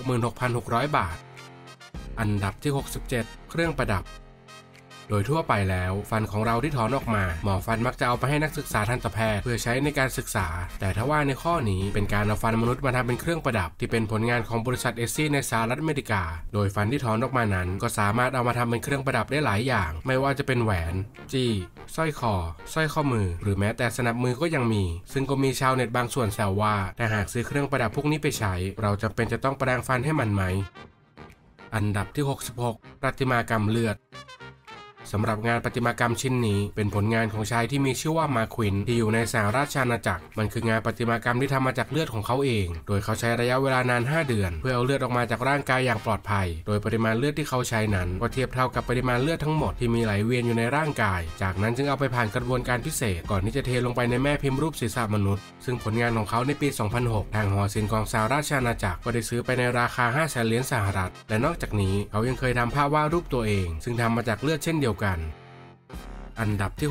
Speaker 1: 466,600 บาทอันดับที่67เครื่องประดับโดยทั่วไปแล้วฟันของเราที่ถอนออกมาหมอฟันมักจะเอาไปให้นักศึกษาทันตแพทย์เพื่อใช้ในการศึกษาแต่ถ้าว่าในข้อนี้เป็นการเอาฟันมนุษย์มาทำเป็นเครื่องประดับที่เป็นผลงานของบริษัทเอซี่ในสหรัฐอเมริกาโดยฟันที่ถอนออกมานั้นก็สามารถเอามาทำเป็นเครื่องประดับได้หลายอย่างไม่ว่าจะเป็นแหวนจี้สร้อยคอสร้อยข้อมือหรือแม้แต่สนับมือก็ยังมีซึ่งก็มีชาวเน็ตบางส่วนแซวว่าถ้าหากซื้อเครื่องประดับพวกนี้ไปใช้เราจำเป็นจะต้องแปรงฟันให้มันไหมอันดับที่66ประติมากรรมเลือดสำหรับงานประติมากรรมชิ้นนี้เป็นผลงานของชายที่มีชื่อว่ามาควินที่อยู่ในสหราชอาณาจักรมันคืองานประติมากรรมที่ทำมาจากเลือดของเขาเองโดยเขาใช้ระยะเวลานาน5เดือนเพื่อเอาเลือดออกมาจากร่างกายอย่างปลอดภัยโดยปริมาณเลือดที่เขาใช้นั้นก็เทียบเท่ากับปริมาณเลือดทั้งหมดที่มีไหลเวียนอยู่ในร่างกายจากนั้นจึงเอาไปผ่านกระบวนการพิเศษก่อนที่จะเทลงไปในแม่พิมพ์รูปศีรษะมนุษย์ซึ่งผลงานของเขาในปี 2006 ทางหอศิลป์ของสหราชอาณาจักรก็ได้ซื้อไปในราคา 500,000 เหรียญสหรัฐและนอกจากนี้เขายังเคยทำภาพวาดรูปตัวเองซึ่งทำมาจากเลือดเช่นเดียวกันอันดับที่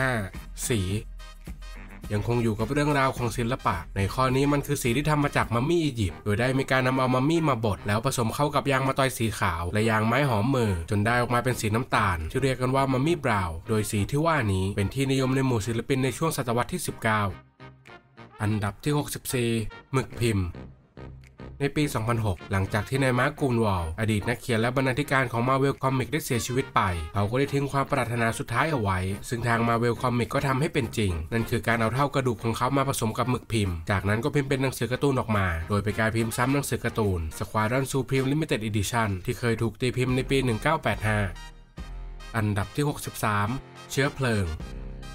Speaker 1: 65สียังคงอยู่กับเรื่องราวของศิลปะในข้อนี้มันคือสีที่ทำมาจากมัมมี่อียิปต์โดยได้มีการนำเอามัมมี่มาบดแล้วผสมเข้ากับยางมะตอยสีขาวและยางไม้หอมมือจนได้ออกมาเป็นสีน้ำตาลที่เรียกกันว่ามัมมี่บราวน์โดยสีที่ว่านี้เป็นที่นิยมในหมู่ศิลปินในช่วงศตวรรษที่19อันดับที่64หมึกพิมพ์ในปี 2006 หลังจากที่นายมาร์ค กูนวอลอดีตนักเขียนและบรรณาธิการของ Marvel Comics ได้เสียชีวิตไปเขาก็ได้ทิ้งความปรารถนาสุดท้ายเอาไว้ซึ่งทาง Marvel Comics ก็ทำให้เป็นจริงนั่นคือการเอาเท่ากระดูกของเขามาผสมกับหมึกพิมพ์จากนั้นก็พิมพ์เป็นหนังสือการ์ตูนออกมาโดยเป็นการพิมพ์ซ้ำหนังสือการ์ตูน Squadron Supreme Limited Edition ที่เคยถูกตีพิมพ์ในปี 1985 อันดับที่63เชื้อเพลิง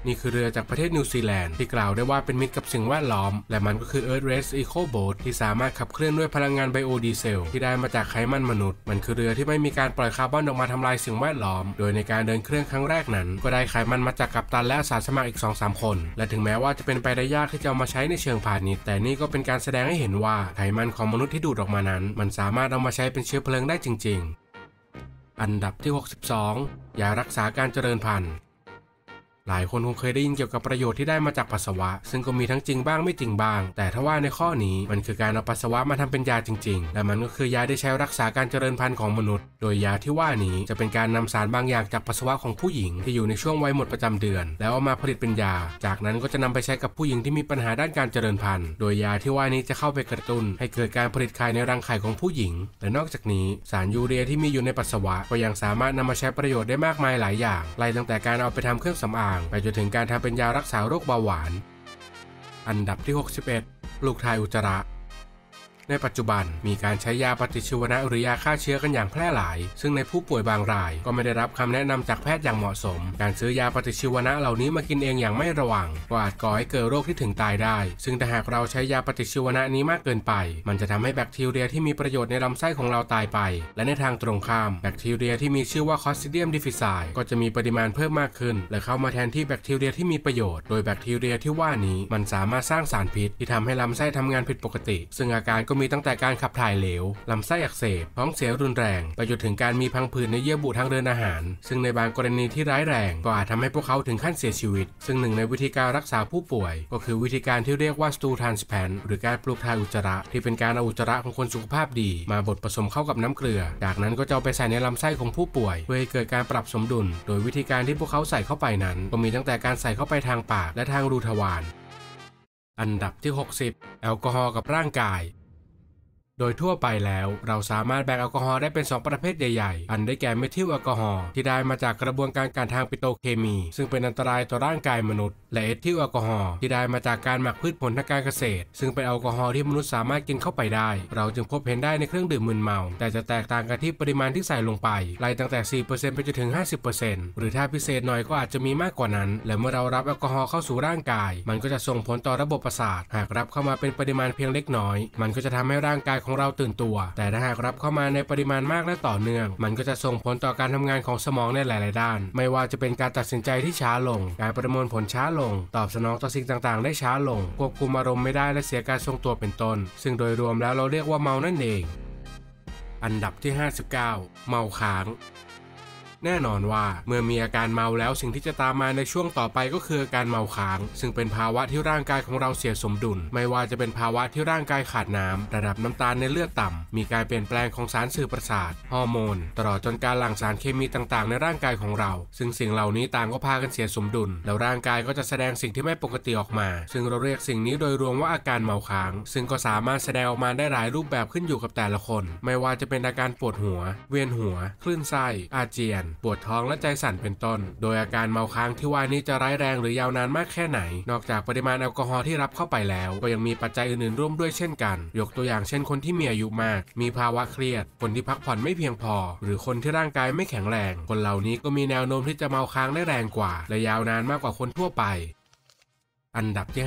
Speaker 1: นี่คือเรือจากประเทศนิวซีแลนด์ที่กล่าวได้ว่าเป็นมิตรกับสิ่งแวดล้อมและมันก็คือ Earth Race Eco Boat ที่สามารถขับเคลื่อนด้วยพลังงานไบโอดีเซลที่ได้มาจากไขมันมนุษย์มันคือเรือที่ไม่มีการปล่อยคาร์บอนออกมาทำลายสิ่งแวดล้อมโดยในการเดินเครื่องครั้งแรกนั้นก็ได้ไขมันมาจากกัปตันและอาสาสมัครอีก 2-3 คนและถึงแม้ว่าจะเป็นไปได้ยากที่จะเอามาใช้ในเชิงพาณิชย์แต่นี่ก็เป็นการแสดงให้เห็นว่าไขมันของมนุษย์ที่ดูดออกมานั้นมันสามารถเอามาใช้เป็นเชื้อเพลิงได้จริงๆอันดับที่62ยารักษาการเจริญพันธุ์หลายคนคงเคยได้ยินเกี่ยวกับประโยชน์ที่ได้มาจากปัสสาวะซึ่งก็มีทั้งจริงบ้างไม่จริงบ้างแต่ถ้าว่าในข้อนี้มันคือการเอาปัสสาวะมาทำเป็นยาจริงๆและมันก็คือยาที่ใช้รักษาการเจริญพันธุ์ของมนุษย์โดยยาที่ว่านี้จะเป็นการนำสารบางอย่างจากปัสสาวะของผู้หญิงที่อยู่ในช่วงวัยหมดประจำเดือนแล้วเอามาผลิตเป็นยาจากนั้นก็จะนำไปใช้กับผู้หญิงที่มีปัญหาด้านการเจริญพันธุ์โดยยาที่ว่านี้จะเข้าไปกระตุ้นให้เกิดการผลิตไข่ในรังไข่ของผู้หญิงและนอกจากนี้สารยูเรียที่มีอยู่ในปัสสาวะก็ยังสามารถนำมาใช้ประโยชน์ได้มากมายหลายอย่างไล่ตั้งแต่การเอาไปทำเครื่องสำอางไปจนถึงการทำเป็นยารักษาโรคเบาหวานอันดับที่61ปลูกถ่ายอุจจาระในปัจจุบันมีการใช้ยาปฏิชีวนะหรือยาฆ่าเชื้อกันอย่างแพร่หลายซึ่งในผู้ป่วยบางรายก็ไม่ได้รับคำแนะนำจากแพทย์อย่างเหมาะสมการซื้อยาปฏิชีวนะเหล่านี้มากินเองอย่างไม่ระวังก็อาจก่อให้เกิดโรคที่ถึงตายได้ซึ่งถ้าหากเราใช้ยาปฏิชีวนะนี้มากเกินไปมันจะทำให้แบคทีเรียที่มีประโยชน์ในลำไส้ของเราตายไปและในทางตรงข้ามแบคทีเรียที่มีชื่อว่า Clostridium difficile ก็จะมีปริมาณเพิ่มมากขึ้นและเข้ามาแทนที่แบคทีเรียที่มีประโยชน์โดยแบคทีเรียที่ว่านี้มันสามารถสร้างสารพิษที่ทำให้ลำไส้ทำงานผิดปกติซึ่งอาการก็มีตั้งแต่การขับถ่ายเหลวลำไส้อักเสบท้องเสียรุนแรงไปจนถึงการมีพังผืดในเยื่อบุทางเดินอาหารซึ่งในบางกรณีที่ร้ายแรงก็อาจทำให้พวกเขาถึงขั้นเสียชีวิตซึ่งหนึ่งในวิธีการรักษาผู้ป่วยก็คือวิธีการที่เรียกว่า stool transplant หรือการปลูกถ่ายอุจจาระที่เป็นการเอาอุจจาระของคนสุขภาพดีมาบดผสมเข้ากับน้ำเกลือจากนั้นก็จะเอาไปใส่ในลำไส้ของผู้ป่วยเพื่อให้เกิดการปรับสมดุลโดยวิธีการที่พวกเขาใส่เข้าไปนั้นก็มีตั้งแต่การใส่เข้าไปทางปากและทางรูทวารอันดับที่60แอลกอฮอล์กับร่างกายโดยทั่วไปแล้วเราสามารถแบ่งแอลกอฮอล์ได้เป็น2ประเภทใหญ่ๆอันได้แก่เมทิลแอลกอฮอล์ที่ได้มาจากกระบวนการทางปิโตรเคมีซึ่งเป็นอันตรายต่อร่างกายมนุษย์และเอทิลแอลกอฮอล์ที่ได้มาจากการหมักพืชผลทางการเกษตรซึ่งเป็นแอลกอฮอล์ที่มนุษย์สามารถกินเข้าไปได้เราจึงพบเห็นได้ในเครื่องดื่มมึนเมาแต่จะแตกต่างกันที่ปริมาณที่ใส่ลงไปไล่ตั้งแต่ 4% ไปจนถึง 50% หรือถ้าพิเศษหน่อยก็อาจจะมีมากกว่านั้นและเมื่อเรารับแอลกอฮอล์เข้าสู่ร่างกายมันก็จะส่งผลต่อระบบประสาทหากรับเข้ามาเป็นปริมาณเพียงเล็กน้อยมันก็จะทำให้ร่างกายของเราตื่นตัวแต่ถ้าหากรับเข้ามาในปริมาณมากและต่อเนื่องมันก็จะส่งผลต่อการทำงานของสมองในหลายๆด้านไม่ว่าจะเป็นการตัดสินใจที่ช้าลงการประมวลผลช้าลงตอบสนองต่อสิ่งต่างๆได้ช้าลงควบคุมอารมณ์ไม่ได้และเสียการทรงตัวเป็นต้นซึ่งโดยรวมแล้วเราเรียกว่าเมานั่นเองอันดับที่59เมาค้างแน่นอนว่าเมื่อมีอาการเมาแล้วสิ่งที่จะตามมาในช่วงต่อไปก็คืออาการเมาค้างซึ่งเป็นภาวะที่ร่างกายของเราเสียสมดุลไม่ว่าจะเป็นภาวะที่ร่างกายขาดน้ำระดับน้ำตาลในเลือดต่ำมีการเปลี่ยนแปลงของสารสื่อประสาทฮอร์โมนตลอดจนการหลั่งสารเคมีต่างๆในร่างกายของเราซึ่งสิ่งเหล่านี้ต่างก็พากันเสียสมดุลแล้วร่างกายก็จะแสดงสิ่งที่ไม่ปกติออกมาซึ่งเราเรียกสิ่งนี้โดยรวมว่าอาการเมาค้างซึ่งก็สามารถแสดงออกมาได้หลายรูปแบบขึ้นอยู่กับแต่ละคนไม่ว่าจะเป็นอาการปวดหัวเวียนหัวคลื่นไส้อาเจียนปวดท้องและใจสั่นเป็นต้นโดยอาการเมาค้างที่ว่านี้จะร้ายแรงหรือยาวนานมากแค่ไหนนอกจากปริมาณแอลกอฮอล์ที่รับเข้าไปแล้วก็ยังมีปัจจัยอื่นๆร่วมด้วยเช่นกันยกตัวอย่างเช่นคนที่มีอายุมากมีภาวะเครียดคนที่พักผ่อนไม่เพียงพอหรือคนที่ร่างกายไม่แข็งแรงคนเหล่านี้ก็มีแนวโน้มที่จะเมาค้างได้แรงกว่าและยาวนานมากกว่าคนทั่วไปอันดับที่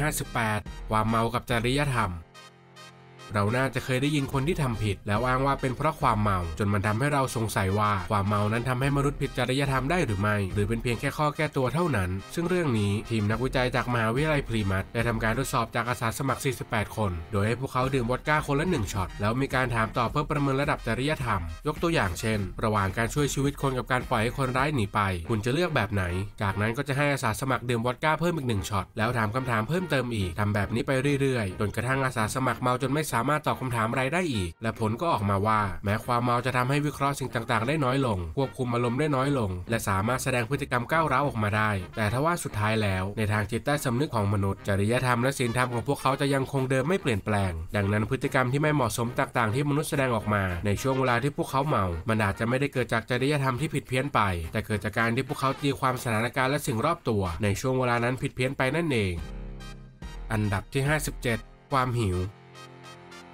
Speaker 1: 58ความเมากับจริยธรรมเราน่าจะเคยได้ยินคนที่ทำผิดแล้วอ้างว่าเป็นเพราะความเมาจนมันทำให้เราสงสัยว่าความเมานั้นทำให้มนุษย์ผิดจริยธรรมได้หรือไม่หรือเป็นเพียงแค่ข้อแก้ตัวเท่านั้นซึ่งเรื่องนี้ทีมนักวิจัยจากมหาวิทยาลัยพลีมัธได้ทำการทดสอบจากอาสาสมัคร48คนโดยให้พวกเขาดื่มวอดก้าคนละ1ช็อตแล้วมีการถามตอบเพื่อประเมินระดับจริยธรรมยกตัวอย่างเช่นระหว่างการช่วยชีวิตคนกับการปล่อยให้คนร้ายหนีไปคุณจะเลือกแบบไหนจากนั้นก็จะให้อาสาสมัครดื่มวอดก้าเพิ่มอีก1ช็อตแล้วถามคำถามเพิ่มเติมอีกทำแบบนี้ไปเรื่อยๆจนกระทั่งอาสาสมัครเมาจนไม่สามารถตอบคำถามได้อีกและผลก็ออกมาว่าแม้ความเมาจะทำให้วิเคราะห์สิ่งต่างๆได้น้อยลงควบคุมอารมณ์ได้น้อยลงและสามารถแสดงพฤติกรรมก้าวร้าวออกมาได้แต่ถ้าว่าสุดท้ายแล้วในทางจิตใต้สำนึกของมนุษย์จริยธรรมและศีลธรรมของพวกเขาจะยังคงเดิมไม่เปลี่ยนแปลงดังนั้นพฤติกรรมที่ไม่เหมาะสมต่างๆที่มนุษย์แสดงออกมาในช่วงเวลาที่พวกเขาเมามันอาจจะไม่ได้เกิดจากจริยธรรมที่ผิดเพี้ยนไปแต่เกิดจากการที่พวกเขาตีความสถานการณ์และสิ่งรอบตัวในช่วงเวลานั้นผิดเพี้ยนไปนั่นเองอันดับที่57ความหิว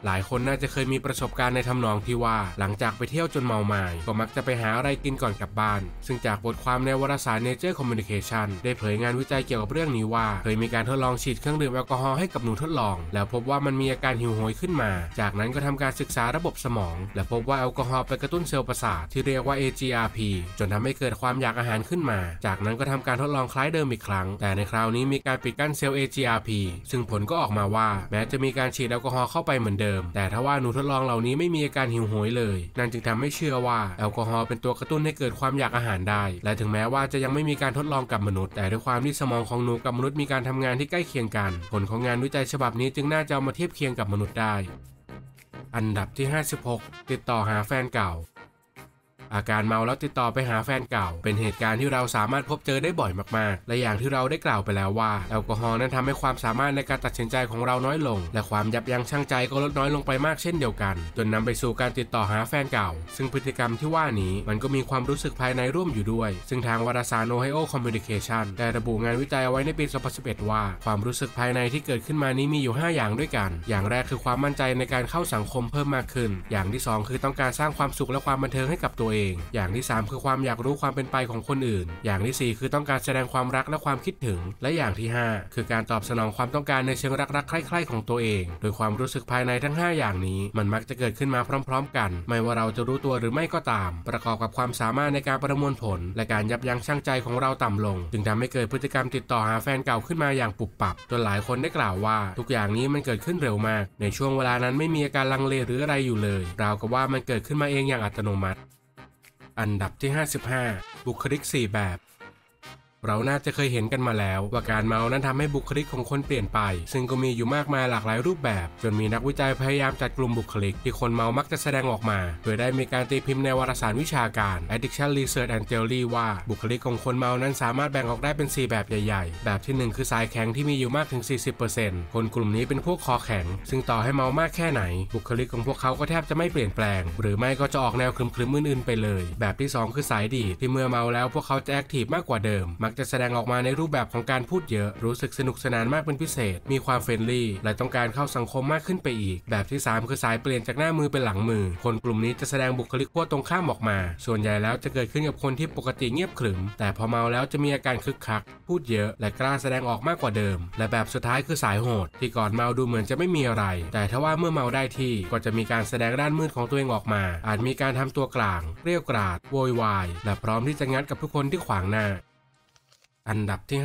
Speaker 1: หลายคนน่าจะเคยมีประสบการณ์ในทำนองที่ว่าหลังจากไปเที่ยวจนเมาหมายก็มักจะไปหาอะไรกินก่อนกลับบ้านซึ่งจากบทความในวารสาร Nature Communication ได้เผยงานวิจัยเกี่ยวกับเรื่องนี้ว่าเคยมีการทดลองฉีดเครื่องดื่มแอลกอฮอล์ให้กับหนูทดลองแล้วพบว่ามันมีอาการหิวโหยขึ้นมาจากนั้นก็ทำการศึกษาระบบสมองและพบว่าแอลกอฮอล์ไปกระตุ้นเซลล์ประสาทที่เรียกว่า AGRP จนทำให้เกิดความอยากอาหารขึ้นมาจากนั้นก็ทำการทดลองคล้ายเดิมอีกครั้งแต่ในคราวนี้มีการปิดกั้นเซลล์ AGRP ซึ่งผลก็ออกมาว่าแม้จะมีการฉีดแอลกอฮอล์เข้าไปเหมือนเดิมแต่ทว่าหนูทดลองเหล่านี้ไม่มีอาการหิวโหยเลยนั่นจึงทำให้เชื่อว่าแอลกอฮอล์เป็นตัวกระตุ้นให้เกิดความอยากอาหารได้และถึงแม้ว่าจะยังไม่มีการทดลองกับมนุษย์แต่ด้วยความที่สมองของหนูกับมนุษย์มีการทำงานที่ใกล้เคียงกันผลของงานวิจัยฉบับนี้จึงน่าจะเอามาเทียบเคียงกับมนุษย์ได้อันดับที่56ติดต่อหาแฟนเก่าอาการเมาแล้วติดต่อไปหาแฟนเก่าเป็นเหตุการณ์ที่เราสามารถพบเจอได้บ่อยมากๆและอย่างที่เราได้กล่าวไปแล้วว่าแอลกอฮอล์นั้นทำให้ความสามารถในการตัดสินใจของเราน้อยลงและความยับยั้งชั่งใจก็ลดน้อยลงไปมากเช่นเดียวกันจนนำไปสู่การติดต่อหาแฟนเก่าซึ่งพฤติกรรมที่ว่านี้มันก็มีความรู้สึกภายในร่วมอยู่ด้วยซึ่งทางวารสาร Ohio Communication ได้ระบุงานวิจัยเอาไว้ในปี 2011 ว่าความรู้สึกภายในที่เกิดขึ้นมานี้มีอยู่5อย่างด้วยกันอย่างแรกคือความมั่นใจในการเข้าสังคมเพิ่มมากขึ้นอย่างที่2คือต้องการสร้างความสุขและความบันเทิงให้กับตัวเองอย่างที่3คือความอยากรู้ความเป็นไปของคนอื่นอย่างที่4คือต้องการแสดงความรักและความคิดถึงและอย่างที่5คือการตอบสนองความต้องการในเชิงรักๆใคร่ๆของตัวเองโดยความรู้สึกภายในทั้ง5อย่างนี้มันมักจะเกิดขึ้นมาพร้อมๆกันไม่ว่าเราจะรู้ตัวหรือไม่ก็ตามประกอบกับความสามารถในการประมวลผลและการยับยั้งชั่งใจของเราต่ำลงจึงทำให้เกิดพฤติกรรมติดต่อหาแฟนเก่าขึ้นมาอย่างปุบปับจนหลายคนได้กล่าวว่าทุกอย่างนี้มันเกิดขึ้นเร็วมากในช่วงเวลานั้นไม่มีอาการลังเลหรืออะไรอยู่เลยราวกับว่ามันเกิดขึ้นมาเองอย่างอัตโนมัติอันดับที่55บุคลิก4แบบเราน่าจะเคยเห็นกันมาแล้วว่าการเมานั้นทำให้บุคลิกของคนเปลี่ยนไปซึ่งก็มีอยู่มากมายหลากหลายรูปแบบจนมีนักวิจัยพยายามจัดกลุ่มบุคลิกที่คนเมามักจะแสดงออกมาโดยได้มีการตีพิมพ์ในวารสารวิชาการ Addiction Research and Theory ว่าบุคลิกของคนเมานั้นสามารถแบ่งออกได้เป็น4แบบใหญ่ๆแบบที่1คือสายแข็งที่มีอยู่มากถึง 40% คนกลุ่มนี้เป็นพวกคอแข็งซึ่งต่อให้เมามากแค่ไหนบุคลิกของพวกเขาก็แทบจะไม่เปลี่ยนแปลงหรือไม่ก็จะออกแนวครึมๆอื่นๆไปเลยแบบที่2คือสายดีที่เมื่อเมาแล้วพวกเขาจะแอคทีฟมากกว่าเดิมมักจะแสดงออกมาในรูปแบบของการพูดเยอะรู้สึกสนุกสนานมากเป็นพิเศษมีความเฟรนลี่และต้องการเข้าสังคมมากขึ้นไปอีกแบบที่3คือสายเปลี่ยนจากหน้ามือเป็นหลังมือคนกลุ่มนี้จะแสดงบุคลิกขั้วตรงข้ามออกมาส่วนใหญ่แล้วจะเกิดขึ้นกับคนที่ปกติเงียบขรึมแต่พอเมาแล้วจะมีอาการคึกคักพูดเยอะและกล้าแสดงออกมากกว่าเดิมและแบบสุดท้ายคือสายโหดที่ก่อนเมาดูเหมือนจะไม่มีอะไรแต่ถ้าว่าเมื่อเมาได้ที่ก็จะมีการแสดงด้านมืดของตัวเองออกมาอาจมีการทำตัวกลางเกรี้ยวกราดโวยวายและพร้อมที่จะงัดกับทุกคนที่ขวางหน้าอันดับที่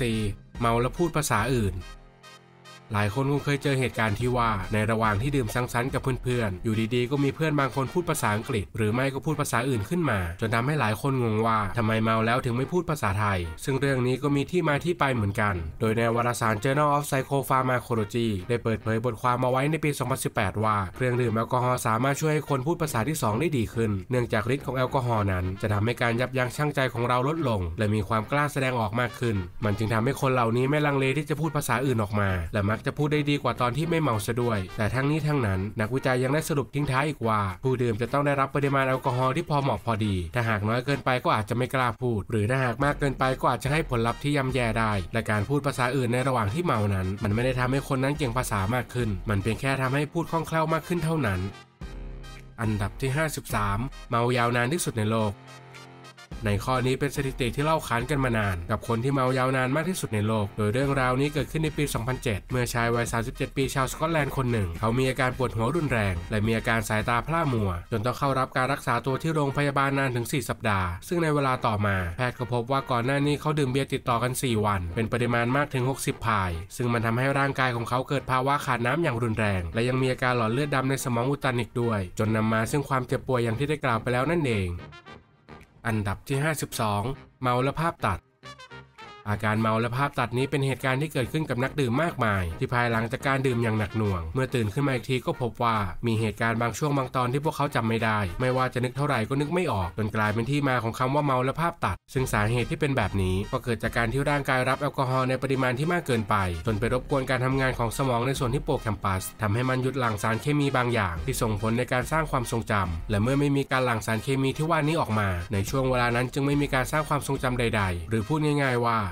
Speaker 1: 54เมาแล้วพูดภาษาอื่นหลายคนคงเคยเจอเหตุการณ์ที่ว่าในระหว่างที่ดื่มสังสรรค์กับเพื่อนๆอยู่ดีๆก็มีเพื่อนบางคนพูดภาษาอังกฤษหรือไม่ก็พูดภาษาอื่นขึ้นมาจนทำให้หลายคนงงว่าทำไมเมาแล้วถึงไม่พูดภาษาไทยซึ่งเรื่องนี้ก็มีที่มาที่ไปเหมือนกันโดยในวารสาร Journal of Psychopharmacology ได้เปิดเผยบทความมาไว้ในปี 2018 ว่าเครื่องดื่มแอลกอฮอล์สามารถช่วยให้คนพูดภาษาที่2ได้ดีขึ้นเนื่องจากฤทธิ์ของแอลกอฮอล์นั้นจะทำให้การยับยั้งชั่งใจของเราลดลงและมีความกล้าแสดงออกมากขึ้นมันจึงทำให้คนเหล่านี้ไม่ลังเลที่จะพูดภาษาอื่นออกมาและมักจะพูดได้ดีกว่าตอนที่ไม่เมาซะด้วยแต่ทั้งนี้ทั้งนั้นนักวิจัยยังได้สรุปทิ้งท้ายอีกว่าผู้ดื่มจะต้องได้รับปริมาณแอลกอฮอล์ที่พอเหมาะพอดีถ้าหากน้อยเกินไปก็อาจจะไม่กล้าพูดหรือถ้าหากมากเกินไปก็อาจจะให้ผลลัพธ์ที่ย่ำแย่ได้และการพูดภาษาอื่นในระหว่างที่เมานั้นมันไม่ได้ทำให้คนนั้นเก่งภาษามากขึ้นมันเพียงแค่ทำให้พูดคล่องแคล่วมากขึ้นเท่านั้นอันดับที่53เมายาวนานที่สุดในโลกในข้อนี้เป็นสถิติที่เล่าขานกันมานานกับคนที่เมายาวนานมากที่สุดในโลกโดยเรื่องราวนี้เกิดขึ้นในปี 2007 เมื่อชายวัย 37 ปีชาวสกอตแลนด์คนหนึ่งเขามีอาการปวดหัวรุนแรงและมีอาการสายตาพร่ามัวจนต้องเข้ารับการรักษาตัวที่โรงพยาบาลนานถึง 4 สัปดาห์ซึ่งในเวลาต่อมาแพทย์ก็พบว่าก่อนหน้านี้เขาดื่มเบียร์ติดต่อกัน 4 วันเป็นปริมาณมากถึง 60 พายซึ่งมันทำให้ร่างกายของเขาเกิดภาวะขาดน้ำอย่างรุนแรงและยังมีอาการหลอดเลือดดำในสมองอุดตันอีกด้วยจนนำมาซึ่งความเจ็บป่วยอย่างที่ได้กล่าวไปแล้วนั่นเองอันดับที่52เมาและภาพตัดอาการเมาและภาพตัดนี้เป็นเหตุการณ์ที่เกิดขึ้นกับนักดื่มมากมายที่ภายหลังจากการดื่มอย่างหนักหน่วงเมื่อตื่นขึ้นมาอีกทีก็พบว่ามีเหตุการณ์บางช่วงบางตอนที่พวกเขาจำไม่ได้ไม่ว่าจะนึกเท่าไหร่ก็นึกไม่ออกจนกลายเป็นที่มาของคำว่าเมาและภาพตัดซึ่งสาเหตุที่เป็นแบบนี้ก็เกิดจากการที่ร่างกายรับแอลกอฮอล์ในปริมาณที่มากเกินไปจนไปรบกวนการทำงานของสมองในส่วนฮิปโปแคมปัสทำให้มันหยุดหลั่งสารเคมีบางอย่างที่ส่งผลในการสร้างความทรงจำและเมื่อไม่มีการหลั่งสารเคมีที่ว่านี้ออกมาในช่วงเวลานั้นจึงไม่มีการสร้างความทรงจำใดๆหรือพูดง่ายๆว่า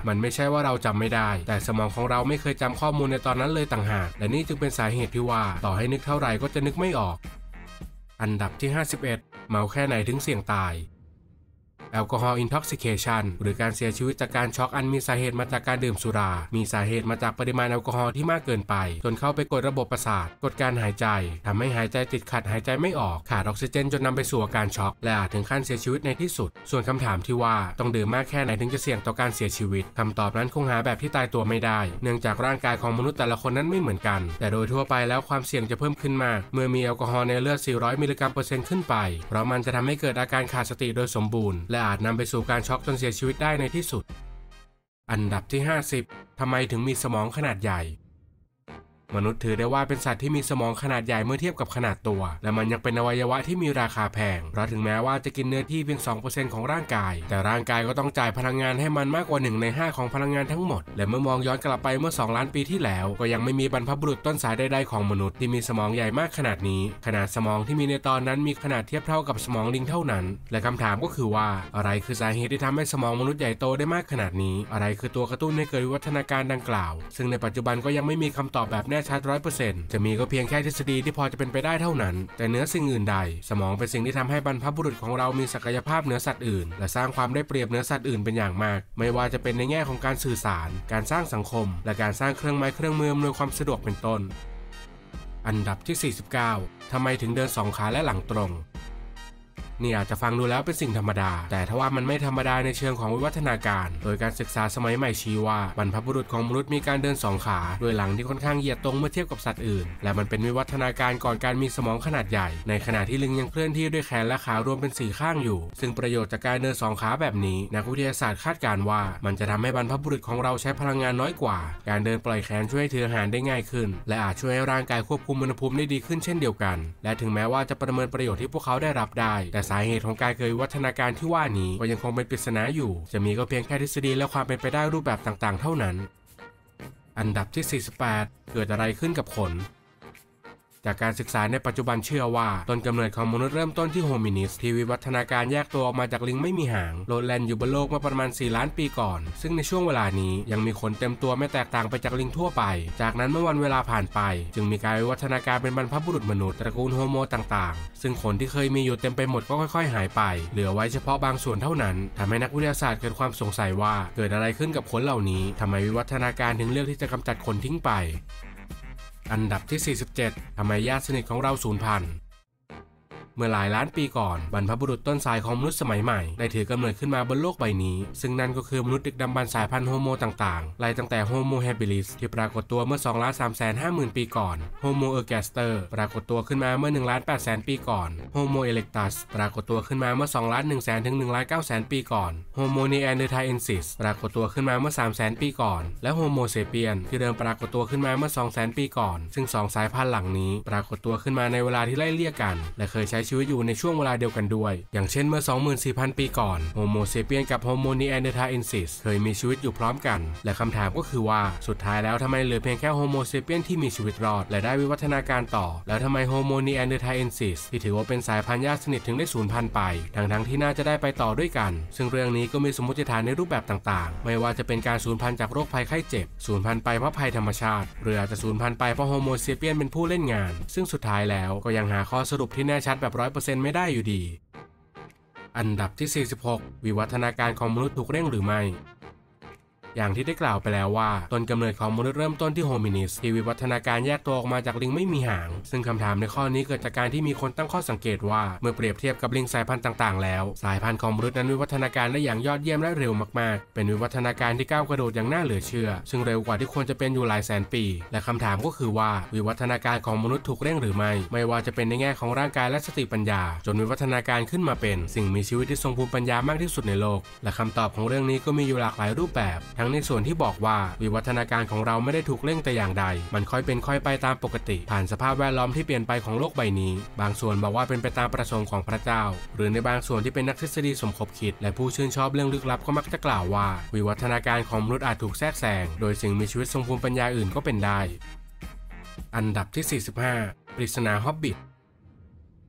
Speaker 1: มันไม่ใช่ว่าเราจำไม่ได้แต่สมองของเราไม่เคยจำข้อมูลในตอนนั้นเลยต่างหากและนี่จึงเป็นสาเหตุที่ว่าต่อให้นึกเท่าไหร่ก็จะนึกไม่ออกอันดับที่51เมาแค่ไหนถึงเสี่ยงตายแอลกอฮอล์อินท็อกซิเคชันหรือการเสียชีวิตจากการช็อกอันมีสาเหตุมาจากการดื่มสุรามีสาเหตุมาจากปริมาณแอลกอฮอล์ที่มากเกินไปจนเข้าไปกดระบบประสาทกดการหายใจทำให้หายใจติดขัดหายใจไม่ออกขาดออกซิเจนจนนำไปสู่อาการช็อกและอาจถึงขั้นเสียชีวิตในที่สุดส่วนคำถามที่ว่าต้องดื่มมากแค่ไหนถึงจะเสี่ยงต่อการเสียชีวิตคำตอบนั้นคงหาแบบที่ตายตัวไม่ได้เนื่องจากร่างกายของมนุษย์แต่ละคนนั้นไม่เหมือนกันแต่โดยทั่วไปแล้วความเสี่ยงจะเพิ่มขึ้นมากเมื่อมีแอลกอฮอล์ในเลือด400มิลลิกรัมเปอร์เซ็นต์ขึ้นไปเพราะมันจะทำให้เกิดอาการขาดสติโดยสมบูรณ์และอาจนำไปสู่การช็อกจนเสียชีวิตได้ในที่สุดอันดับที่50ทำไมถึงมีสมองขนาดใหญ่มนุษย์ถือได้ว่าเป็นสัตว์ที่มีสมองขนาดใหญ่เมื่อเทียบกับขนาดตัวและมันยังเป็นอวัยวะที่มีราคาแพงเพราะถึงแม้ว่าจะกินเนื้อที่เพียง 2% ของร่างกายแต่ร่างกายก็ต้องจ่ายพลังงานให้มันมากกว่า1ใน5ของพลังงานทั้งหมดและเมื่อมองย้อนกลับไปเมื่อ2ล้านปีที่แล้วก็ยังไม่มีบรรพบุรุษต้นสายใดๆของมนุษย์ที่มีสมองใหญ่มากขนาดนี้ขนาดสมองที่มีในตอนนั้นมีขนาดเทียบเท่ากับสมองลิงเท่านั้นและคำถามก็คือว่าอะไรคือสาเหตุที่ทำให้สมองมนุษย์ใหญ่โตได้มากขนาดนี้อะไรคือตัวกระตุ้นให้เกิดวิวัฒนาการดังกล่าวซึ่งในปัจจุบันก็ยังไม่มีคำตอบแบบแน่ชัด 100%จะมีก็เพียงแค่ทฤษฎีที่พอจะเป็นไปได้เท่านั้นแต่เหนือสิ่งอื่นใดสมองเป็นสิ่งที่ทำให้บรรพบุรุษของเรามีศักยภาพเหนือสัตว์อื่นและสร้างความได้เปรียบเหนือสัตว์อื่นเป็นอย่างมากไม่ว่าจะเป็นในแง่ของการสื่อสารการสร้างสังคมและการสร้างเครื่องไม้เครื่องมืออำนวยความสะดวกเป็นต้นอันดับที่49ทำไมถึงเดิน2ขาและหลังตรงนี่อาจจะฟังดูแล้วเป็นสิ่งธรรมดาแต่ทว่ามันไม่ธรรมดาในเชิงของวิวัฒนาการโดยการศึกษาสมัยใหม่ชี้ว่าบรรพบุรุษของมนุษย์มีการเดิน2ขาโดยหลังที่ค่อนข้างเหยียดตรงเมื่อเทียบกับสัตว์อื่นและมันเป็นวิวัฒนาการก่อนการมีสมองขนาดใหญ่ในขณะที่ลิงยังเคลื่อนที่ด้วยแขนและขารวมเป็น4ข้างอยู่ซึ่งประโยชน์จากการเดิน2ขาแบบนี้นักวิทยาศาสตร์คาดการณ์ว่ามันจะทำให้บรรพบุรุษของเราใช้พลังงานน้อยกว่าการเดินปล่อยแขนช่วยให้ถืออาหารได้ง่ายขึ้นและอาจช่วยให้ร่างกายควบคุมอุณหภูมิได้ดีขึ้นเช่นเดียวกันและถึงแม้ว่าจะประเมินประโยชน์ที่พวกเขาได้รับได้แต่สาเหตุของการเกิดวิวัฒนาการที่ว่านี้ก็ยังคงเป็นปริศนาอยู่จะมีก็เพียงแค่ทฤษฎีและความเป็นไปได้รูปแบบต่างๆเท่านั้นอันดับที่48เกิดอะไรขึ้นกับขนจากการศึกษาในปัจจุบันเชื่อว่าต้นกำเนิดของมนุษย์เริ่มต้นที่โฮมินิสที่วิวัฒนาการแยกตัวออกมาจากลิงไม่มีหางโลดแล่นอยู่บนโลกมาประมาณ4ล้านปีก่อนซึ่งในช่วงเวลานี้ยังมีขนเต็มตัวไม่แตกต่างไปจากลิงทั่วไปจากนั้นเมื่อวันเวลาผ่านไปจึงมีการวิวัฒนาการเป็นบรรพบุรุษมนุษย์ตระกูลโฮโมต่างๆซึ่งขนที่เคยมีอยู่เต็มไปหมดก็ค่อยๆหายไปเหลือไว้เฉพาะบางส่วนเท่านั้นทำให้นักวิทยาศาสตร์เกิดความสงสัยว่าเกิดอะไรขึ้นกับขนเหล่านี้ทำไมวิวัฒนาการถึงเลือกที่จะกำจัดขนทิ้งไปอันดับที่47ทำไมญาติสนิทของเราสูญพันธุ์เมื่อหลายล้านปีก่อนบรรพบุรุษต้นสายของมนุษย์สมัยใหม่ได้ถือกำเนิดขึ้นมาบนโลกใบนี้ซึ่งนั่นก็คือมนุษย์ดึกดำบรรพ์สายพันธุ์โฮโมต่างๆไล่ตั้งแต่โฮโมเฮบิลิสที่ปรากฏตัวเมื่อ 2,350,000 ปีก่อนโฮโมเออร์แกสเตอร์ปรากฏตัวขึ้นมาเมื่อ 1,800,000 ปีก่อนโฮโมเอเล็กตัสปรากฏตัวขึ้นมาเมื่อ 2,100,000 ถึง 1,900,000 ปีก่อนโฮโมนีแอนเดอร์ไทเอนซิสปรากฏตัวขึ้นมาเมื่อ 300,000 ปีก่อนและโฮโมเซเปียนที่เริ่มปรากฏตัวขึ้นมาเมื่อ 200,000 ปีก่อนซึ่ง2สายพันธุ์หลังนี้ปรากฏตัวขึ้นมาในเวลาที่ไล่เลี่ยกันและเคยใช้ชีวิตอยู่ในช่วงเวลาเดียวกันด้วยอย่างเช่นเมื่อ 24,000 ปีก่อนโฮโมเซเปียนกับโฮโมนีแอนเดอร์ไทเอนซิสเคยมีชีวิตอยู่พร้อมกันและคำถามก็คือว่าสุดท้ายแล้วทำไมเหลือเพียงแค่โฮโมเซเปียนที่มีชีวิตรอดและได้วิวัฒนาการต่อแล้วทำไมโฮโมนีแอนเดอร์ไทเอนซิสที่ถือว่าเป็นสายพันธุ์ญาติสนิทถึงได้สูญพันธุ์ไปทั้งที่น่าจะได้ไปต่อด้วยกันซึ่งเรื่องนี้ก็มีสมมติฐานในรูปแบบต่างๆไม่ว่าจะเป็นการสูญพันธุ์จากโรคภัยไข้เจ็บสูญพันธุ์ไปเพราะภัยธรรมชาติหรืออาจจะสูญพันธุ์ไปเพราะโฮโมเซเปียนเป็นผู้เล่นงานซึ่งสุดท้ายแล้วก็ยังหาข้อสรุปที่แน่ชัดแบบ 100% ไม่ได้อยู่ดีอันดับที่46วิวัฒนาการของมนุษย์ถูกเร่งหรือไม่อย่างที่ได้กล่าวไปแล้วว่าต้นกำเนิดของมนุษย์เริ่มต้นที่โฮมินิสที่วิวัฒนาการแยกตัวออกมาจากลิงไม่มีหางซึ่งคำถามในข้อนี้เกิดจากการที่มีคนตั้งข้อสังเกตว่าเมื่อเปรียบเทียบกับลิงสายพันธุ์ต่างๆแล้วสายพันธุ์ของมนุษย์นั้นวิวัฒนาการได้อย่างยอดเยี่ยมและเร็วมากๆเป็นวิวัฒนาการที่ก้าวกระโดดอย่างน่าเหลือเชื่อซึ่งเร็วกว่าที่ควรจะเป็นอยู่หลายแสนปีและคำถามก็คือว่าวิวัฒนาการของมนุษย์ถูกเร่งหรือไม่ว่าจะเป็นในแง่ของร่างกายและสติปัญญาจนวิวัฒนาการขึ้นมาเป็นสิ่งมีชีวิตที่ทรงภูมิปัญญามากที่สุดในโลกและคำตอบของเรื่องนี้ก็มีอยู่หลากหลายรูปแบบทั้งในส่วนที่บอกว่าวิวัฒนาการของเราไม่ได้ถูกเร่งแต่อย่างใดมันค่อยเป็นค่อยไปตามปกติผ่านสภาพแวดล้อมที่เปลี่ยนไปของโลกใบนี้บางส่วนบอกว่าเป็นไปตามประสงค์ของพระเจ้าหรือในบางส่วนที่เป็นนักทฤษฎีสมคบคิดและผู้ชื่นชอบเรื่องลึกลับก็มักจะกล่าวว่าวิวัฒนาการของมนุษย์อาจถูกแทรกแซงโดยสิ่งมีชีวิตทรงภูมิปัญญาอื่นก็เป็นได้อันดับที่45ปริศนาฮอบบิท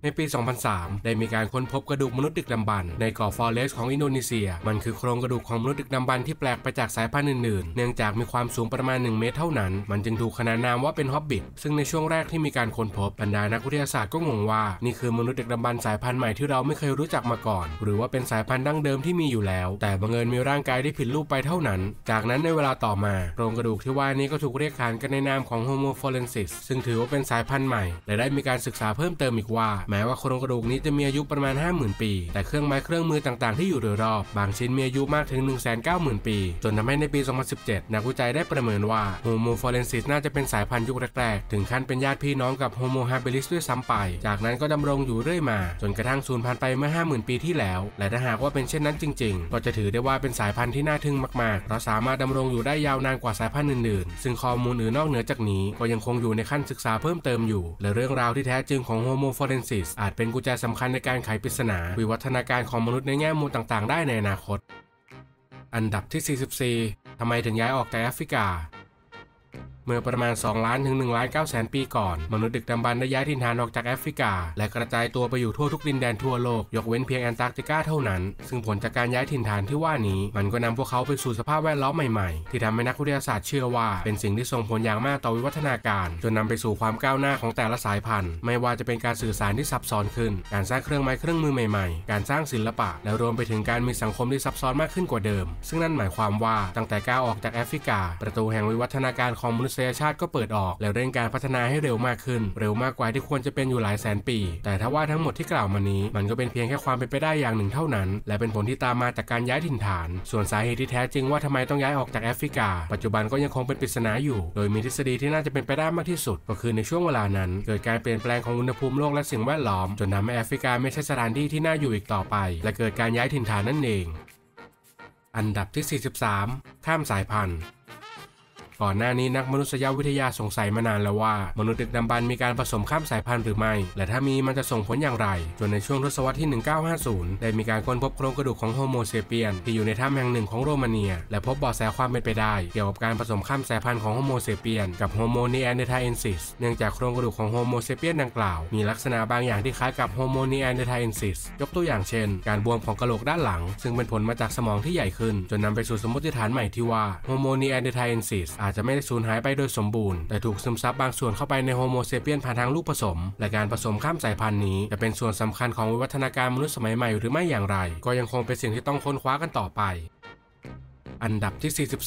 Speaker 1: ในปี 2003 ได้มีการค้นพบกระดูกมนุษย์ดึกดำบรรพ์ในเกาะฟอเรสต์ของอินโดนีเซียมันคือโครงกระดูกของมนุษย์ดึกดำบรรพ์ที่แปลกไปจากสายพันธุ์อื่นๆเนื่องจากมีความสูงประมาณ1 เมตรเท่านั้นมันจึงถูกขนานนามว่าเป็นฮอบบิทซึ่งในช่วงแรกที่มีการค้นพบบรรดานักวิทยาศาสตร์ก็งงว่านี่คือมนุษย์ดึกดำบรรพ์สายพันธุ์ใหม่ที่เราไม่เคยรู้จักมาก่อนหรือว่าเป็นสายพันธุ์ดั้งเดิมที่มีอยู่แล้วแต่บังเอิญมีร่างกายที่ผิดรูปไปเท่านั้นจากนั้นในเวลาต่อมาโครงกระดูกที่ว่านี้ก็ถูกเรียกขานกันในนามของ Homo florensis ซึ่งถือว่าเป็นสายพันธุ์ใหม่และได้มีการศึกษาเพิ่มเติมอีกว่าแม้ว่าโครงกระดูกนี้จะมีอายุประมาณ 50,000 ปีแต่เครื่องไม้เครื่องมือต่างๆที่อยู่โดยรอบบางชิ้นมีอายุมากถึง 190,000 ปีจนทำให้ในปี 2017 นักวิจัยได้ประเมินว่า Homo florensis น่าจะเป็นสายพันธุ์ยุคแรกๆถึงขั้นเป็นญาติพี่น้องกับ Homo habilis ด้วยซ้ำไปจากนั้นก็ดำรงอยู่เรื่อยมาจนกระทั่งสูญพันธุ์ไปเมื่อ 50,000 ปีที่แล้วและถ้าหากว่าเป็นเช่นนั้นจริงๆก็จะถือได้ว่าเป็นสายพันธุ์ที่น่าทึ่งมากๆเพราะสามารถดำรงอยู่ได้ยาวนานกว่าสายพันธุ์อื่นๆซึ่งข้อมูลอื่นนอกเหนือจากนี้ก็ยังคงอยู่ในขั้นศึกษาเพิ่มเติมอยู่และเรื่องราวที่แท้จริงของ Homo florensis อาจเป็นกุญแจสำคัญในการไขปริศนาวิวัฒนาการของมนุษย์ในแง่มุมต่างๆได้ในอนาคตอันดับที่ 44 ทำไมถึงย้ายออกจากแอฟริกาเมื่อประมาณ2 ล้านถึง1 ล้าน 9 แสนปีก่อนมนุษย์ดึกดำบรรพ์ได้ย้ายถิ่นฐานออกจากแอฟริกาและกระจายตัวไปอยู่ทั่วทุกดินแดนทั่วโลกยกเว้นเพียงแอนตาร์กติกาเท่านั้นซึ่งผลจากการย้ายถิ่นฐานที่ว่านี้มันก็นำพวกเขาไปสู่สภาพแวดล้อมใหม่ๆที่ทำให้นักวิทยาศาสตร์เชื่อว่าเป็นสิ่งที่ส่งผลอย่างมากต่อวิวัฒนาการจนนำไปสู่ความก้าวหน้าของแต่ละสายพันธุ์ไม่ว่าจะเป็นการสื่อสารที่ซับซ้อนขึ้นการสร้างเครื่องไม้เครื่องมือใหม่ๆการสร้างศิลปะและรวมไปถึงการมีสังคมที่ซับซ้อนมากขึ้นกว่าเดิมซึ่งนั่นหมายความว่าตั้งแต่ก้าวออกจากแอฟริกาประตูแห่งวิวัฒนาการของมนุษยชาติก็เปิดออกและเร่งการพัฒนาให้เร็วมากขึ้นเร็วมากกว่าที่ควรจะเป็นอยู่หลายแสนปีแต่ถ้าว่าทั้งหมดที่กล่าวมานี้มันก็เป็นเพียงแค่ความเป็นไปได้อย่างหนึ่งเท่านั้นและเป็นผลที่ตามมาจากการย้ายถิ่นฐานส่วนสาเหตุที่แท้จริงว่าทำไมต้องย้ายออกจากแอฟริกาปัจจุบันก็ยังคงเป็นปริศนาอยู่โดยมีทฤษฎีที่น่าจะเป็นไปได้มากที่สุดก็คือในช่วงเวลานั้นเกิดการเปลี่ยนแปลงของอุณหภูมิโลกและสิ่งแวดล้อมจนทำให้แอฟริกาไม่ใช่สถานที่ที่น่าอยู่อีกต่อไปและเกิดการย้ายถิ่นฐานนั่นเองอันดับที่ 43 ข้ามสายพันธุ์ก่อนหน้านี้นักมนุษยวิทยาสงสัยมานานแล้วว่ามนุษย์ดึกดำบรรพ์มีการผสมข้ามสายพันธุ์หรือไม่และถ้ามีมันจะส่งผลอย่างไรจนในช่วงทศวรรษที่ 1950 ได้มีการค้นพบโครงกระดูกของโฮโมเซเปียนที่อยู่ในถ้ำแห่งหนึ่งของโรมาเนียและพบเบาะแสความเป็นไปได้เกี่ยวกับการผสมข้ามสายพันธุ์ของโฮโมเซเปียนกับโฮโมนีแอนเดอร์ไทเอนซิสเนื่องจากโครงกระดูกของโฮโมเซเปียนดังกล่าวมีลักษณะบางอย่างที่คล้ายกับโฮโมนีแอนเดอร์ไทเอนซิสยกตัวอย่างเช่นการบวมของกะโหลกด้านหลังซึ่งเป็นผลมาจากสมองที่ใหญ่ขึ้นจนนำไปสู่สมมติฐานใหม่ที่ว่าโฮโมนีแอนเดอร์ไทเอนซิสอาจจะไม่ได้สูญหายไปโดยสมบูรณ์แต่ถูกซึมซับบางส่วนเข้าไปในโฮโมเซเปียนผ่านทางลูกผสมและการผสมข้ามสายพันธุ์นี้จะเป็นส่วนสำคัญของวิวัฒนาการมนุษย์สมัยใหม่หรือไม่อย่างไรก็ยังคงเป็นสิ่งที่ต้องค้นคว้ากันต่อไปอันดับที่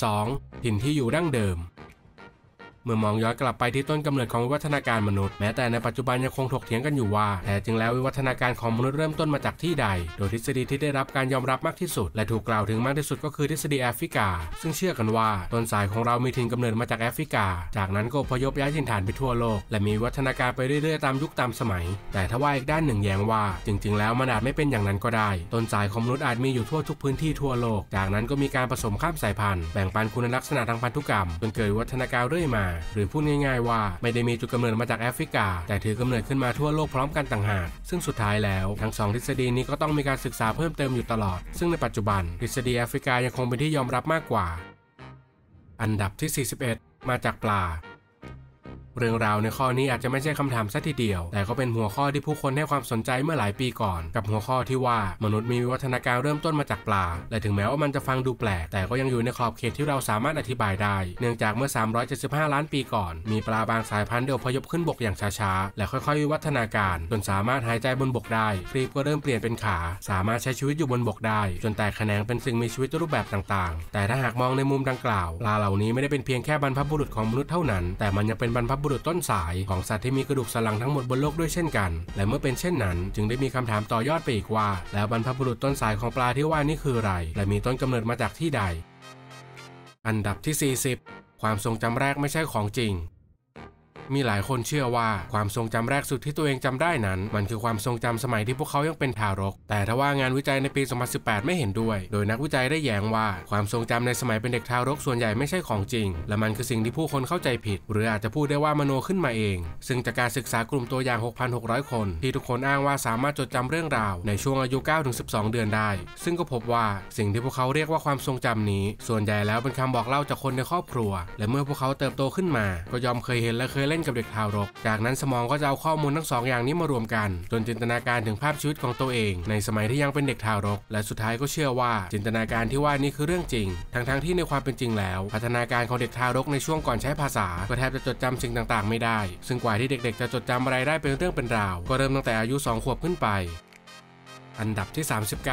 Speaker 1: 42 ถิ่นที่อยู่ดั้งเดิมเมื่อมองย้อนกลับไปที่ต้นกำเนิดของวิวัฒนาการมนุษย์แม้แต่ในปัจจุบันยังคงถกเถียงกันอยู่ว่าแท้จริงแล้ววิวัฒนาการของมนุษย์เริ่มต้นมาจากที่ใดโดยทฤษฎีที่ได้รับการยอมรับมากที่สุดและถูกกล่าวถึงมากที่สุดก็คือทฤษฎีแอฟริกาซึ่งเชื่อกันว่าต้นสายของเรามีถิ่นกำเนิดมาจากแอฟริกาจากนั้นก็อพยพย้ายถิ่นฐานไปทั่วโลกและมีวิวัฒนาการไปเรื่อยๆตามยุคตามสมัยแต่ถ้าว่าอีกด้านหนึ่งแย้งว่าจริงๆแล้วมันอาจไม่เป็นอย่างนั้นก็ได้ต้นสายของมนุษย์อาจมีอยู่ทั่วทุกพื้นที่ทั่วโลกจากนั้นก็มีการผสมข้ามสายพันธุ์แบ่งปันคุณลักษณะทางพันธุกรรมจนเกิดวิวัฒนาการเรื่อยมาหรือพูดง่ายว่าไม่ได้มีจุดกำเนิดมาจากแอฟริกาแต่ถือกำเนิดขึ้นมาทั่วโลกพร้อมกันต่างหากซึ่งสุดท้ายแล้วทั้งสองทฤษฎีนี้ก็ต้องมีการศึกษาเพิ่มเติมอยู่ตลอดซึ่งในปัจจุบันทฤษฎีแอฟริกายังคงเป็นที่ยอมรับมากกว่าอันดับที่ 41 มาจากปลาเรื่องราวในข้อนี้อาจจะไม่ใช่คำถามซะทีเดียวแต่ก็เป็นหัวข้อที่ผู้คนให้ความสนใจเมื่อหลายปีก่อนกับหัวข้อที่ว่ามนุษย์มีวิวัฒนาการเริ่มต้นมาจากปลาและถึงแม้ว่ามันจะฟังดูแปลกแต่ก็ยังอยู่ในขอบเขตที่เราสามารถอธิบายได้เนื่องจากเมื่อ375 ล้านปีก่อนมีปลาบางสายพันธุ์อพยพขึ้นบกอย่างช้าๆและค่อยๆวิวัฒนาการจนสามารถหายใจบนบกได้ครีบก็เริ่มเปลี่ยนเป็นขาสามารถใช้ชีวิตอยู่บนบกได้จนแตกแขนงเป็นสิ่งมีชีวิตรูปแบบต่างๆแต่ถ้าหากมองในมุมดังกล่าวปลาเหล่านี้ไม่ได้เป็นเพียงแค่บรรพบุรุษของมนุษย์เท่านั้นแต่มันยังเป็นบรรพบุรุษต้นสายของสัตว์ที่มีกระดูกสันหลังทั้งหมดบนโลกด้วยเช่นกันและเมื่อเป็นเช่นนั้นจึงได้มีคำถามต่อยอดไปอีกว่าแล้วบรรพบุรุษต้นสายของปลาที่ว่านี่คืออะไรและมีต้นกำเนิดมาจากที่ใดอันดับที่ 40 ความทรงจำแรกไม่ใช่ของจริงมีหลายคนเชื่อว่าความทรงจำแรกสุดที่ตัวเองจำได้นั้นมันคือความทรงจำสมัยที่พวกเขายังเป็นทารกแต่ถ้าว่างานวิจัยในปี 2018 ไม่เห็นด้วยโดยนักวิจัยได้แย้งว่าความทรงจำในสมัยเป็นเด็กทารกส่วนใหญ่ไม่ใช่ของจริงและมันคือสิ่งที่ผู้คนเข้าใจผิดหรืออาจจะพูดได้ว่ามโนขึ้นมาเองซึ่งจากการศึกษากลุ่มตัวอย่าง 6,600 คนที่ทุกคนอ้างว่าสามารถจดจำเรื่องราวในช่วงอายุ 9-12 เดือนได้ซึ่งก็พบว่าสิ่งที่พวกเขาเรียกว่าความทรงจำนี้ส่วนใหญ่แล้วเป็นคำบอกเล่าจากคนในครอบครัวและเมื่อพวกเขาเติบโตขึ้นมาก็ยอมเคยเห็นและเคยเล่นล่นกับเด็กทารกจากนั้นสมองก็จะเอาข้อมูลทั้ง2 อย่างนี้มารวมกันจนจินตนาการถึงภาพชีวิตของตัวเองในสมัยที่ยังเป็นเด็กทารกและสุดท้ายก็เชื่อว่าจินตนาการที่ว่านี้คือเรื่องจริงทั้งที่ในความเป็นจริงแล้วพัฒนาการของเด็กทารกในช่วงก่อนใช้ภาษาก็แทบจะจดจำสิ่งต่างๆไม่ได้ซึ่งกว่าที่เด็กๆจะจดจำอะไรได้เป็นเรื่องเป็นราวก็เริ่มตั้งแต่อายุ2 ขวบขึ้นไปอันดับที่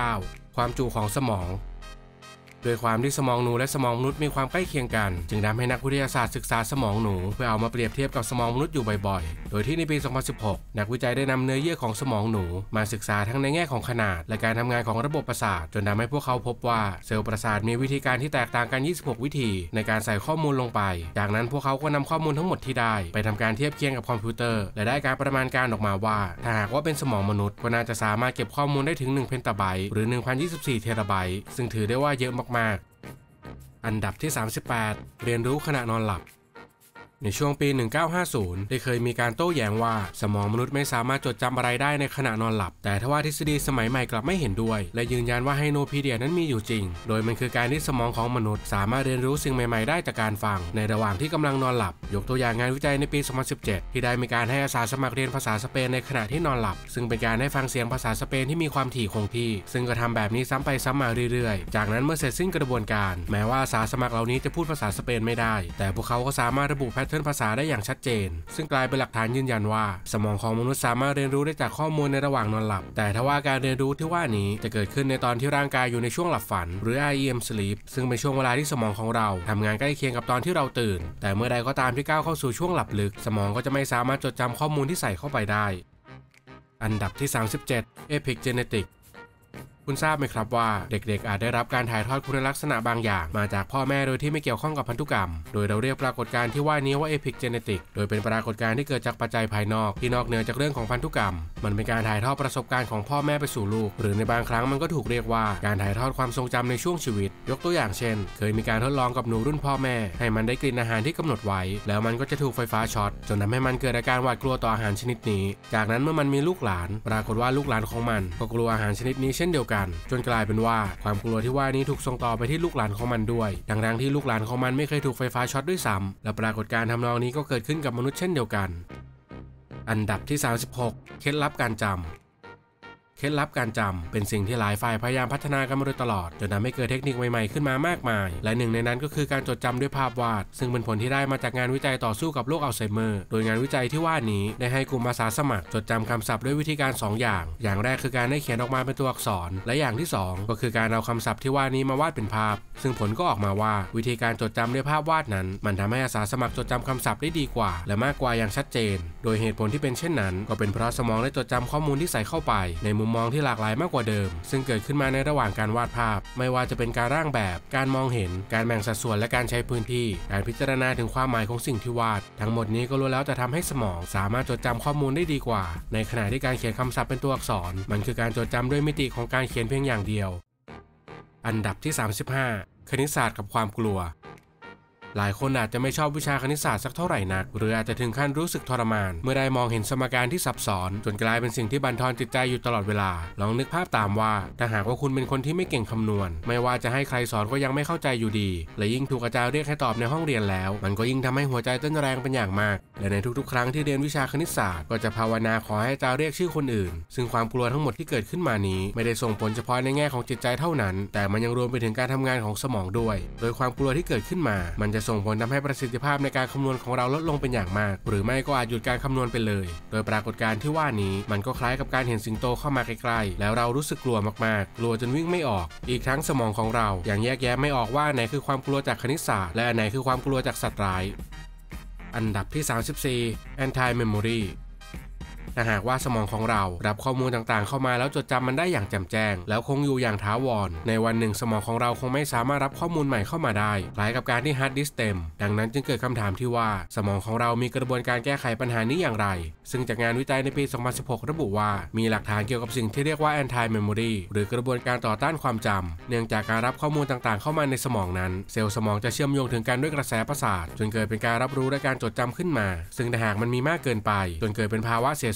Speaker 1: 39ความจุของสมองโดยความที่สมองหนูและสมองมนุษย์มีความใกล้เคียงกันจึงทำให้นักวิทยาศาสตร์ศึกษาสมองหนูเพื่อเอามาเปรียบเทียบกับสมองมนุษย์อยู่บ่อยๆโดยที่ในปี 2016 นักวิจัยได้นำเนื้อเยื่อของสมองหนูมาศึกษาทั้งในแง่ของขนาดและการทำงานของระบบประสาทจนทำให้พวกเขาพบว่าเซลล์ประสาทมีวิธีการที่แตกต่างกัน 26 วิธีในการใส่ข้อมูลลงไปจากนั้นพวกเขาก็นำข้อมูลทั้งหมดที่ได้ไปทำการเทียบเคียงกับคอมพิวเตอร์และได้การประมาณการออกมาว่าถ้าหากว่าเป็นสมองมนุษย์ก็น่าจะสามารถเก็บข้อมูลได้ถึง1 เพนตาไบต์หรือ 1,024 เทราไบต์ซึ่งถือได้ว่าเยอะมากๆอันดับที่38เรียนรู้ขณะนอนหลับในช่วงปี 1950 ได้เคยมีการโต้แย้งว่าสมองมนุษย์ไม่สามารถจดจำอะไรได้ในขณะนอนหลับแต่ทว่าทฤษฎีสมัยใหม่กลับไม่เห็นด้วยและยืนยันว่าไฮโนพีเดียนั้นมีอยู่จริงโดยมันคือการที่สมองของมนุษย์สามารถเรียนรู้สิ่งใหม่ๆได้จากการฟังในระหว่างที่กำลังนอนหลับยกตัวอย่างงานวิจัยในปี 2017 ที่ได้มีการให้อาสาสมัครเรียนภาษาสเปนในขณะที่นอนหลับซึ่งเป็นการให้ฟังเสียงภาษาสเปนที่มีความถี่คงที่ซึ่งก็ทำแบบนี้ซ้ำไปซ้ำมาเรื่อยๆจากนั้นเมื่อเสร็จสิ้นกระบวนการแม้ว่าอาสาสมัครเหล่านี้จะพูดภาษาสเปนไม่ได้แต่พวกเขาก็สามารถระบุแพทเทิร์นภาษาได้อย่างชัดเจนซึ่งกลายเป็นหลักฐานยืนยันว่าสมองของมนุษย์สามารถเรียนรู้ได้จากข้อมูลในระหว่างนอนหลับแต่ทว่าการเรียนรู้ที่ว่านี้จะเกิดขึ้นในตอนที่ร่างกายอยู่ในช่วงหลับฝันหรือ REM sleep ซึ่งเป็นช่วงเวลาที่สมองของเราทำงานใกล้เคียงกับตอนที่เราตื่นแต่เมื่อใดก็ตามที่ก้าวเข้าสู่ช่วงหลับลึกสมองก็จะไม่สามารถจดจำข้อมูลที่ใส่เข้าไปได้อันดับที่37 Epigeneticคุณทราบไหมครับว่าเด็กๆอาจได้รับการถ่ายทอดคุณลักษณะบางอย่างมาจากพ่อแม่โดยที่ไม่เกี่ยวข้องกับพันธุกรรมโดยเราเรียกปรากฏการณ์ที่ว่านี้ว่า Epigenetic โดยเป็นปรากฏการณ์ที่เกิดจากปัจจัยภายนอกที่นอกเหนือจากเรื่องของพันธุกรรมมันเป็นการถ่ายทอดประสบการณ์ของพ่อแม่ไปสู่ลูกหรือในบางครั้งมันก็ถูกเรียกว่าการถ่ายทอดความทรงจำในช่วงชีวิตยกตัวอย่างเช่นเคยมีการทดลองกับหนูรุ่นพ่อแม่ให้มันได้กลิ่นอาหารที่กำหนดไว้แล้วมันก็จะถูกไฟฟ้าช็อตจนทำให้มันเกิดอาการหวาดกลัวต่ออาหารชนิดนี้จากนั้นเมื่อมันมีลูกหลานปรากฏว่าลูกหลานของมันก็กลัวอาหารชนิดนี้เช่นเดียวกันจนกลายเป็นว่าความกลัวที่ว่านี้ถูกส่งต่อไปที่ลูกหลานของมันด้วยทั้งที่ลูกหลานของมันไม่เคยถูกไฟฟ้าช็อตด้วยซ้ำและปรากฏการณ์ทำนองนี้ก็เกิดขึ้นกับมนุษย์เช่นเดียวกันอันดับที่36เคล็ดลับการจำเคล็ดลับการจำเป็นสิ่งที่หลายฝ่ายพยายามพัฒนากันมาโดยตลอดจนทำให้เกิดเทคนิคใหม่ๆขึ้นมามากมายและหนึ่งในนั้นก็คือการจดจำด้วยภาพวาดซึ่งเป็นผลที่ได้มาจากงานวิจัยต่อสู้กับโรคอัลไซเมอร์โดยงานวิจัยที่ว่านี้ได้ให้กลุ่มอาสาสมัครจดจำคำศัพท์ด้วยวิธีการ2 อย่างแรกคือการได้เขียนออกมาเป็นตัวอักษรและอย่างที่2ก็คือการเอาคำศัพท์ที่ว่านี้มาวาดเป็นภาพซึ่งผลก็ออกมาว่าวิธีการจดจำด้วยภาพวาดนั้นมันทำให้อาสาสมัครจดจำคำศัพท์ได้ดีกว่าและมากกว่าอย่างชัดเจนโดยเหตุผลที่เป็นเช่นนั้นก็เป็นเพราะสมองได้จดจำข้อมูลที่ใส่เข้าไปในมุมมองที่หลากหลายมากกว่าเดิมซึ่งเกิดขึ้นมาในระหว่างการวาดภาพไม่ว่าจะเป็นการร่างแบบการมองเห็นการแบ่งสัดส่วนและการใช้พื้นที่การพิจารณาถึงความหมายของสิ่งที่วาดทั้งหมดนี้ก็ล้วนแล้วแต่ทำให้สมองสามารถจดจำข้อมูลได้ดีกว่าในขณะที่การเขียนคำศัพท์เป็นตัวอักษรมันคือการจดจำด้วยมิติของการเขียนเพียงอย่างเดียวอันดับที่35คณิตศาสตร์กับความกลัวหลายคนอาจจะไม่ชอบวิชาคณิตศาสตร์สักเท่าไหร่นักหรืออาจจะถึงขั้นรู้สึกทรมานเมื่อได้มองเห็นสมการที่ซับซ้อนจนกลายเป็นสิ่งที่บั่นทอนจิตใจอยู่ตลอดเวลาลองนึกภาพตามว่าถ้าหากว่าคุณเป็นคนที่ไม่เก่งคำนวณไม่ว่าจะให้ใครสอนก็ยังไม่เข้าใจอยู่ดีและยิ่งถูกอาจารย์เรียกให้ตอบในห้องเรียนแล้วมันก็ยิ่งทำให้หัวใจเต้นแรงเป็นอย่างมากและในทุกๆครั้งที่เรียนวิชาคณิตศาสตร์ก็จะภาวนาขอให้อาจารย์เรียกชื่อคนอื่นซึ่งความกลัวทั้งหมดที่เกิดขึ้นมานี้ไม่ได้ส่งผลเฉพาะในแง่ของจิตใจเท่านั้นแต่มันยังรวมไปถึงการทำงานของสมองด้วยโดยความกลัวที่เกิดขึ้นมามันจะส่งผลทำให้ประสิทธิภาพในการคำนวณของเราลดลงเป็นอย่างมากหรือไม่ก็อาจหยุดการคำนวณไปเลยโดยปรากฏการณ์ที่ว่านี้มันก็คล้ายกับการเห็นสิงโตเข้ามาใกล้ๆแล้วเรารู้สึกกลัวมากๆกลัวจนวิ่งไม่ออกอีกทั้งสมองของเรายังแยกแยะไม่ออกว่าไหนคือความกลัวจากคณิตศาสตร์และอันไหนคือความกลัวจากสัตว์ร้ายอันดับที่34 Anti Memoryถ้าหากว่าสมองของเรารับข้อมูลต่างๆเข้ามาแล้วจดจำมันได้อย่างแจ่มแจ้งแล้วคงอยู่อย่างถาวรในวันหนึ่งสมองของเราคงไม่สามารถรับข้อมูลใหม่เข้ามาได้คล้ายกับการที่ฮาร์ดดิสก์เต็มดังนั้นจึงเกิดคำถามที่ว่าสมองของเรามีกระบวนการแก้ไขปัญหานี้อย่างไรซึ่งจากงานวิจัยในปี 2016 ระบุว่ามีหลักฐานเกี่ยวกับสิ่งที่เรียกว่า Anti Memory หรือกระบวนการต่อต้านความจำเนื่องจากการรับข้อมูลต่างๆเข้ามาในสมองนั้นเซลล์สมองจะเชื่อมโยงถึงกันด้วยกระแสประสาทจนเกิดเป็นการรับรู้และการจดจำขึ้นมาซึ่งถ้าหากมันมีมากเกินไปจนเกิดเป็นภาวะเสียส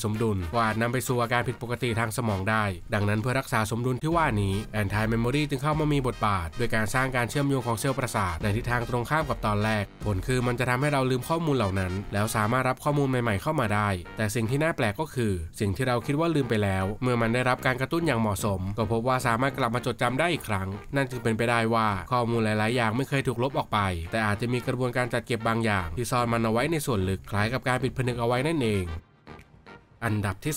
Speaker 1: สมดุลก็อาจนำไปสู่อาการผิดปกติทางสมองได้ดังนั้นเพื่อรักษาสมดุลที่ว่านี้แอนตี้เมมโมรีจึงเข้ามามีบทบาทโดยการสร้างการเชื่อมโยงของเซลล์ประสาทในทิศทางตรงข้ามกับตอนแรกผลคือมันจะทำให้เราลืมข้อมูลเหล่านั้นแล้วสามารถรับข้อมูลใหม่ๆเข้ามาได้แต่สิ่งที่น่าแปลกก็คือสิ่งที่เราคิดว่าลืมไปแล้วเมื่อมันได้รับการกระตุ้นอย่างเหมาะสมก็พบว่าสามารถกลับมาจดจำได้อีกครั้งนั่นจึงเป็นไปได้ว่าข้อมูลหลายๆอย่างไม่เคยถูกลบออกไปแต่อาจจะมีกระบวนการจัดเก็บบางอย่างที่ซ่อนมันเอาไว้ในส่วนลึกคล้ายกับการปิดผนึกเอาไว้นั่นเองอันดับที่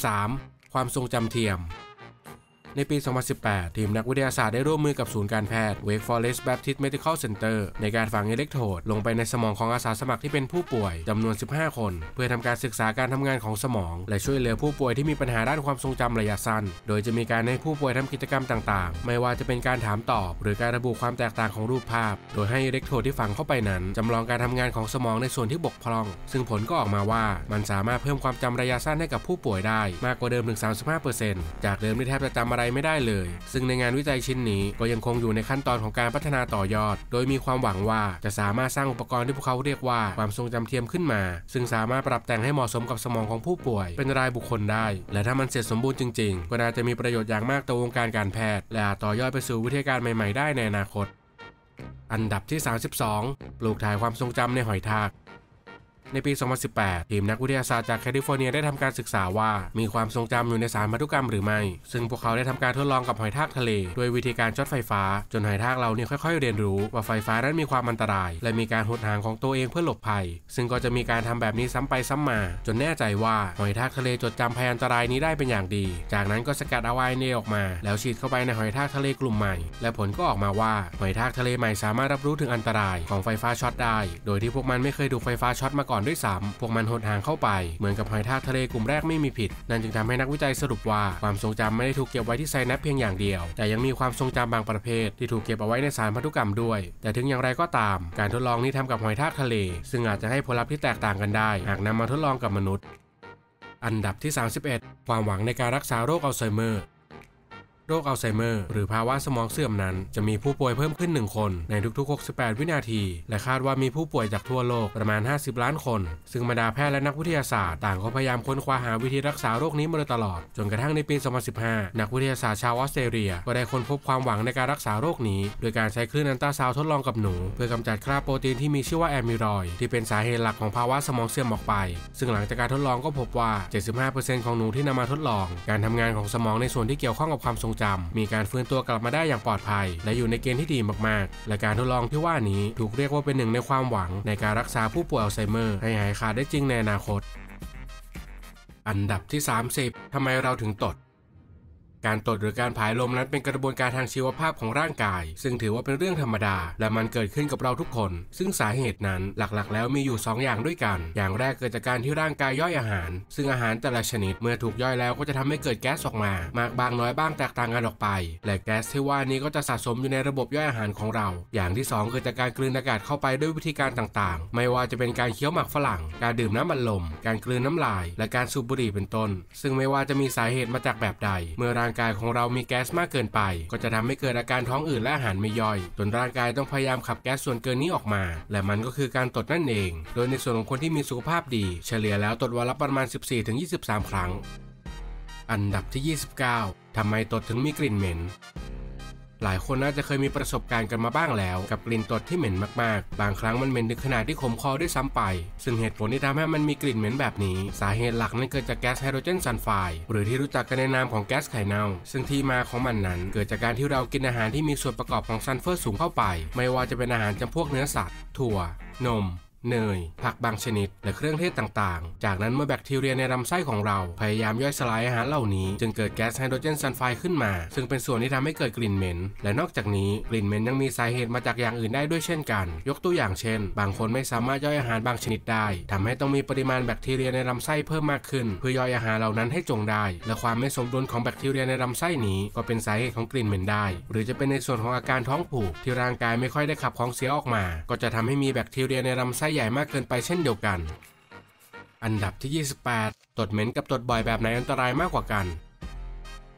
Speaker 1: 33ความทรงจำเทียมในปี 2018 ทีมนักวิทยาศาสตร์ได้ร่วมมือกับศูนย์การแพทย์ Wake Forest Baptist Medical Center ในการฝังอิเล็กโทรดลงไปในสมองของอาสาสมัครที่เป็นผู้ป่วยจำนวน 15 คนเพื่อทำการศึกษาการทำงานของสมองและช่วยเหลือผู้ป่วยที่มีปัญหาด้านความทรงจำระยะสั้นโดยจะมีการให้ผู้ป่วยทำกิจกรรมต่างๆไม่ว่าจะเป็นการถามตอบหรือการระบุความแตกต่างของรูปภาพโดยให้อิเล็กโทรดที่ฝังเข้าไปนั้นจำลองการทำงานของสมองในส่วนที่บกพร่องซึ่งผลก็ออกมาว่ามันสามารถเพิ่มความจำระยะสั้นให้กับผู้ป่วยได้มากกว่าเดิมถึง 35% จากเดิมที่แทบจะจำอะไรไม่ได้เลยซึ่งในงานวิจัยชิ้นนี้ก็ยังคงอยู่ในขั้นตอนของการพัฒนาต่อยอดโดยมีความหวังว่าจะสามารถสร้างอุปกรณ์ที่พวกเขาเรียกว่าความทรงจำเทียมขึ้นมาซึ่งสามารถปรับแต่งให้เหมาะสมกับสมองของผู้ป่วยเป็นรายบุคคลได้และถ้ามันเสร็จสมบูรณ์จริงๆก็น่าจะมีประโยชน์อย่างมากต่อวงการการแพทย์และอาจต่อยอดไปสู่วิทยาการใหม่ๆได้ในอนาคตอันดับที่32ปลูกถ่ายความทรงจำในหอยทากในปี 2018 ทีมนักวิทยาศาสตร์จากแคลิฟอร์เนียได้ทำการศึกษาว่ามีความทรงจำอยู่ในสารพันธุกรรมหรือไม่ซึ่งพวกเขาได้ทำการทดลองกับหอยทากทะเลด้วยวิธีการช็อตไฟฟ้าจนหอยทากเหล่านี้ค่อยๆเรียนรู้ว่าไฟฟ้านั้นมีความอันตรายและมีการหดหางของตัวเองเพื่อหลบภัยซึ่งก็จะมีการทำแบบนี้ซ้ำไปซ้ำมาจนแน่ใจว่าหอยทากทะเลจดจำภัยอันตรายนี้ได้เป็นอย่างดีจากนั้นก็สกัดเอาไอเนออกมาแล้วฉีดเข้าไปในหอยทากทะเลกลุ่มใหม่และผลก็ออกมาว่าหอยทากทะเลใหม่สามารถรับรู้ถึงอันตรายของไฟฟ้าช็อตได้โดยที่พวกมันไม่เคยถูกไฟฟ้าช็อตมาก่อนด้วยซ้ำมันหดหางเข้าไปเหมือนกับหอยทากทะเลกลุ่มแรกไม่มีผิดนั่นจึงทำให้นักวิจัยสรุปว่าความทรงจำไม่ได้ถูกเก็บไว้ที่ไซนัปเพียงอย่างเดียวแต่ยังมีความทรงจำบางประเภทที่ถูกเก็บเอาไว้ในสารพันธุกรรมด้วยแต่ถึงอย่างไรก็ตามการทดลองนี้ทำกับหอยทากทะเลซึ่งอาจจะให้ผลลัพธ์ที่แตกต่างกันได้หากนำมาทดลองกับมนุษย์อันดับที่31ความหวังในการรักษาโรคอัลไซเมอร์โรคอัลไซเมอร์หรือภาวะสมองเสื่อมนั้นจะมีผู้ป่วยเพิ่มขึ้น1คนในทุกๆ68วินาทีและคาดว่ามีผู้ป่วยจากทั่วโลกประมาณ50ล้านคนซึ่งบรรดาแพทย์และนักวิทยาศาสตร์ต่างก็พยายามค้นคว้าหาวิธีรักษาโรคนี้มาโดยตลอดจนกระทั่งในปี 2015 นักวิทยาศาสตร์ชาวออสเตรเลียก็ได้ค้นพบความหวังในการรักษาโรคนี้โดยการใช้คลื่นอัลตราซาวด์ทดลองกับหนูเพื่อกำจัดคราบโปรตีนที่มีชื่อว่าแอมิรอยด์ที่เป็นสาเหตุหลักของภาวะสมองเสื่อมออกไปซึ่งหลังจากการทดลองก็พบว่า 75% ของหนูที่นำมาทดลองการทำงานของสมองในส่วนที่เกี่ยวข้องกับความทรงจำมีการฟื้นตัวกลับมาได้อย่างปลอดภัยและอยู่ในเกณฑ์ที่ดีมากๆและการทดลองที่ว่านี้ถูกเรียกว่าเป็นหนึ่งในความหวังในการรักษาผู้ป่วยอัลไซเมอร์ให้หายขาดได้จริงในอนาคตอันดับที่30ทำไมเราถึงตดการตดหรือการผายลมนั้นเป็นกระบวนการทางชีวภาพของร่างกายซึ่งถือว่าเป็นเรื่องธรรมดาและมันเกิดขึ้นกับเราทุกคนซึ่งสาเหตุนั้นหลักๆแล้วมีอยู่2อย่างด้วยกันอย่างแรกเกิดจากการที่ร่างกายย่อยอาหารซึ่งอาหารแต่ละชนิดเมื่อถูกย่อยแล้วก็จะทำให้เกิดแก๊สออกมามากบางน้อยบ้างแตกต่างกันออกไปและแก๊สที่ว่านี้ก็จะสะสมอยู่ในระบบย่อยอาหารของเราอย่างที่2เกิดจากการกลืนอากาศเข้าไปด้วยวิธีการต่างๆไม่ว่าจะเป็นการเคี้ยวหมากฝรั่งการดื่มน้ำอัดลมการกลืนน้ำลายและการสูบบุหรี่เป็นต้นซึ่งไม่ว่าจะมีสาเหตุมาจากแบบใดเมื่อร่างกายของเรามีแก๊สมากเกินไปก็จะทำให้เกิดอาการท้องอืดและอาหารไม่ย่อยจนร่างกายต้องพยายามขับแก๊สส่วนเกินนี้ออกมาและมันก็คือการตดนั่นเองโดยในส่วนของคนที่มีสุขภาพดีเฉลี่ยแล้วตดวันละประมาณ 14-23 ครั้งอันดับที่29ทำไมตดถึงมีกลิ่นเหม็นหลายคนน่าจะเคยมีประสบการณ์กันมาบ้างแล้วกับกลิ่นตดที่เหม็นมากๆบางครั้งมันเหม็นถึงขนาดที่ขมคอด้วยซ้ำไปซึ่งเหตุผลที่ทำให้มันมีกลิ่นเหม็นแบบนี้สาเหตุหลักนั้นเกิดจากแก๊สไฮโดรเจนซัลไฟด์หรือที่รู้จักกันในนามของแก๊สไข่เน่าซึ่งที่มาของมันนั้นเกิดจากการที่เรากินอาหารที่มีส่วนประกอบของซัลเฟอร์สูงเข้าไปไม่ว่าจะเป็นอาหารจำพวกเนื้อสัตว์ถั่วนมเนยผักบางชนิดและเครื่องเทศต่างๆจากนั้นเมื่อแบคทีเรียในลำไส้ของเราพยายามย่อยสลายอาหารเหล่านี้จึงเกิดแก๊สไฮโดรเจนซัลไฟด์ขึ้นมาซึ่งเป็นส่วนที่ทำให้เกิดกลิ่นเหม็นและนอกจากนี้กลิ่นเหม็นยังมีสาเหตุมาจากอย่างอื่นได้ด้วยเช่นกันยกตัวอย่างเช่นบางคนไม่สามารถย่อยอาหารบางชนิดได้ทำให้ต้องมีปริมาณแบคทีเรียในลำไส้เพิ่มมากขึ้นเพื่อย่อยอาหารเหล่านั้นให้จงได้และความไม่สมดุลของแบคทีเรียในลำไส้นี้ก็เป็นสาเหตุของกลิ่นเหม็นได้หรือจะเป็นในส่วนของอาการท้องผูกที่ร่างกายไม่ค่อยได้ขับของเสียออกมาก็จะทำให้มีแบคทีเรียในลำไส้ใหญ่มากเกินไปเช่นเดียวกันอันดับที่28ตดเหม็นกับตดบ่อยแบบไหนอันตรายมากกว่ากัน